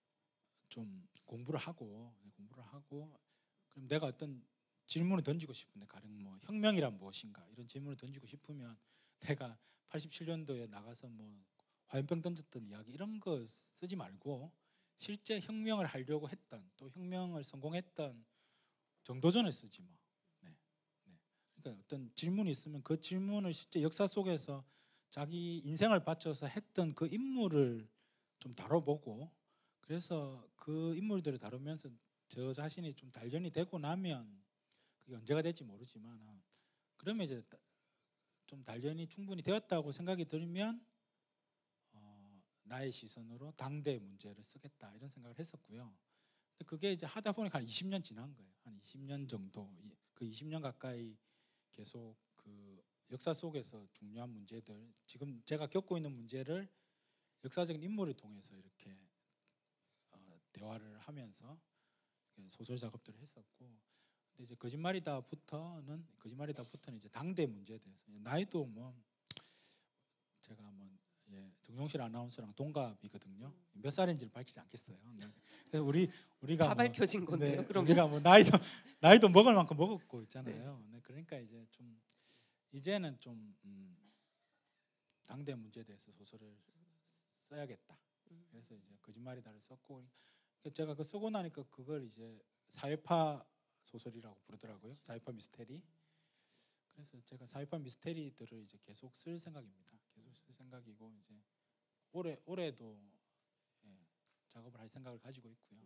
B: 좀 공부를 하고 공부를 하고 그럼 내가 어떤 질문을 던지고 싶은데 가령 뭐 혁명이란 무엇인가 이런 질문을 던지고 싶으면 내가 팔십칠 년도에 나가서 뭐 화염병 던졌던 이야기 이런 거 쓰지 말고 실제 혁명을 하려고 했던 또 혁명을 성공했던 정도전을 쓰지 뭐. 네. 네. 그러니까 어떤 질문이 있으면 그 질문을 실제 역사 속에서 자기 인생을 바쳐서 했던 그 인물을 좀 다뤄보고 그래서 그 인물들을 다루면서 저 자신이 좀 단련이 되고 나면 그게 언제가 될지 모르지만 그러면 이제 좀 단련이 충분히 되었다고 생각이 들면 어, 나의 시선으로 당대의 문제를 쓰겠다 이런 생각을 했었고요. 근데 그게 이제 하다 보니까 한 이십 년 지난 거예요. 한 이십 년 정도 그 이십 년 가까이 계속 그 역사 속에서 중요한 문제들 지금 제가 겪고 있는 문제를 역사적인 인물을 통해서 이렇게 어, 대화를 하면서 소설 작업들을 했었고 근데 이제 거짓말이다부터는 거짓말이다부터는 이제 당대 문제에 대해서 나이도 뭐 제가 뭐 예, 정용실 아나운서랑 동갑이거든요. 몇 살인지를 밝히지 않겠어요. 네. 그래서 우리 우리가
A: 다
B: 뭐,
A: 밝혀진 건데요.
B: 네,
A: 그러면
B: 우리가 뭐 나이도 나이도 먹을 만큼 먹었고 있잖아요. 네. 그러니까 이제 좀 이제는 좀 음, 당대 문제에 대해서 소설을 써야겠다. 그래서 이제 거짓말이다를 썼고 제가 그 쓰고 나니까 그걸 이제 사회파 소설이라고 부르더라고요. 사회파 미스테리. 그래서 제가 사회파 미스테리들을 이제 계속 쓸 생각입니다. 계속 쓸 생각이고 이제 올해 올해도 예, 작업을 할 생각을 가지고 있고요.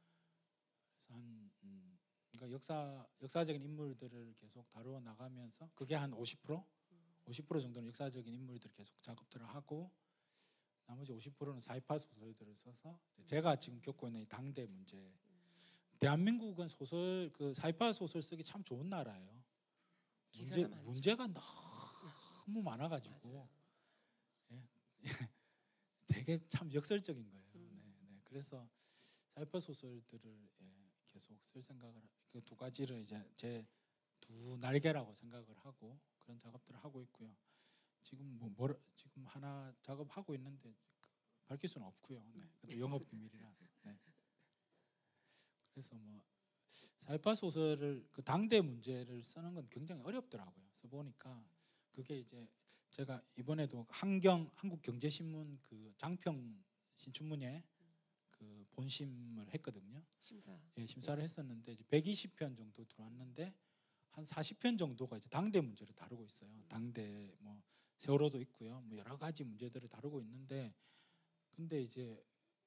B: 그래서 한 음, 그러니까 역사 역사적인 인물들을 계속 다루어 나가면서 그게 한 오십 퍼센트 오십 퍼센트 정도는 역사적인 인물들을 계속 작업들을 하고 나머지 오십 퍼센트는 사회파 소설들을 써서 제가 지금 겪고 있는 이 당대 문제. 대한민국은 소설 그 사회파 소설 쓰기 참 좋은 나라예요. 문제, 문제가 너무 많아가지고 예. 되게 참 역설적인 거예요. 네, 네. 그래서 사회파 소설들을 예, 계속 쓸 생각을 그 두 가지를 이제 제 두 날개라고 생각을 하고 그런 작업들을 하고 있고요. 지금 뭐 뭘, 지금 하나 작업하고 있는데 밝힐 수는 없고요. 네. 그것도 영업 비밀이라서. 네. 그래서 뭐 사회파 소설을 그 당대 문제를 쓰는 건 굉장히 어렵더라고요. 써 보니까 그게 이제 제가 이번에도 한경 한국경제신문 그 장평 신춘문예 그 본심을 했거든요.
A: 심사.
B: 예, 심사를 했었는데 이제 백이십 편 정도 들어왔는데 한 사십 편 정도가 이제 당대 문제를 다루고 있어요. 당대 뭐 세월호도 있고요. 뭐 여러 가지 문제들을 다루고 있는데 근데 이제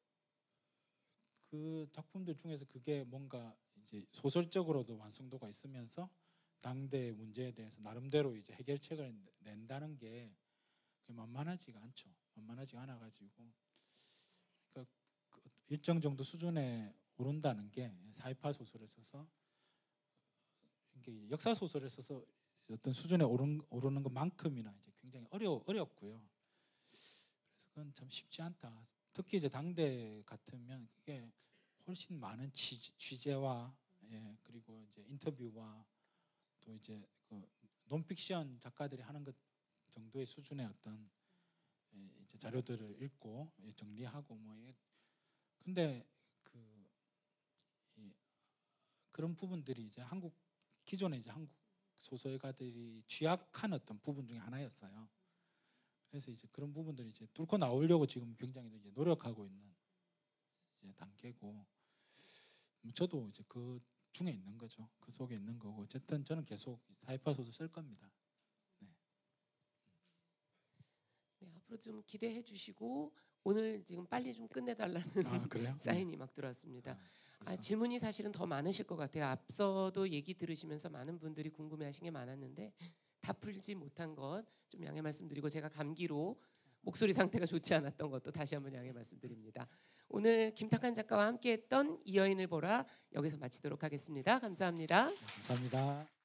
B: 그 작품들 중에서 그게 뭔가 이제 소설적으로도 완성도가 있으면서 당대 문제에 대해서 나름대로 이제 해결책을 낸다는 게 만만하지가 않죠. 만만하지가 않아 가지고 그러니까 그 일정 정도 수준에 오른다는 게 사회파 소설을 써서 굉장히 역사 소설에 써서 어떤 수준에 오른, 오르는 것만큼이나 이제 굉장히 어려 어렵고요. 그래서 그건 참 쉽지 않다. 특히 이제 당대 같으면 그게 훨씬 많은 취재, 취재와 예, 그리고 이제 인터뷰와 또 이제 그 논픽션 작가들이 하는 것 정도의 수준의 어떤 예, 이제 자료들을 읽고 예, 정리하고 뭐 이게 근데 그 이, 그런 부분들이 이제 한국 기존의 이제 한국 소설가들이 취약한 어떤 부분 중에 하나였어요. 그래서 이제 그런 부분들이 이제 뚫고 나오려고 지금 굉장히 이제 노력하고 있는 이제 단계고 저도 이제 그 중에 있는 거죠. 그 속에 있는 거고 어쨌든 저는 계속 사회파 소설 쓸 겁니다. 네.
A: 네, 앞으로 좀 기대해 주시고 오늘 지금 빨리 좀 끝내달라는
B: 아, 그래요?
A: 사인이 막 들어왔습니다.
B: 아,
A: 아,
B: 벌써?
A: 질문이 사실은 더 많으실 것 같아요. 앞서도 얘기 들으시면서 많은 분들이 궁금해하신 게 많았는데 다 풀지 못한 것 좀 양해 말씀드리고 제가 감기로 목소리 상태가 좋지 않았던 것도 다시 한번 양해 말씀드립니다. 오늘 김탁한 작가와 함께했던 이 여인을 보라 여기서 마치도록 하겠습니다. 감사합니다.
B: 네, 감사합니다.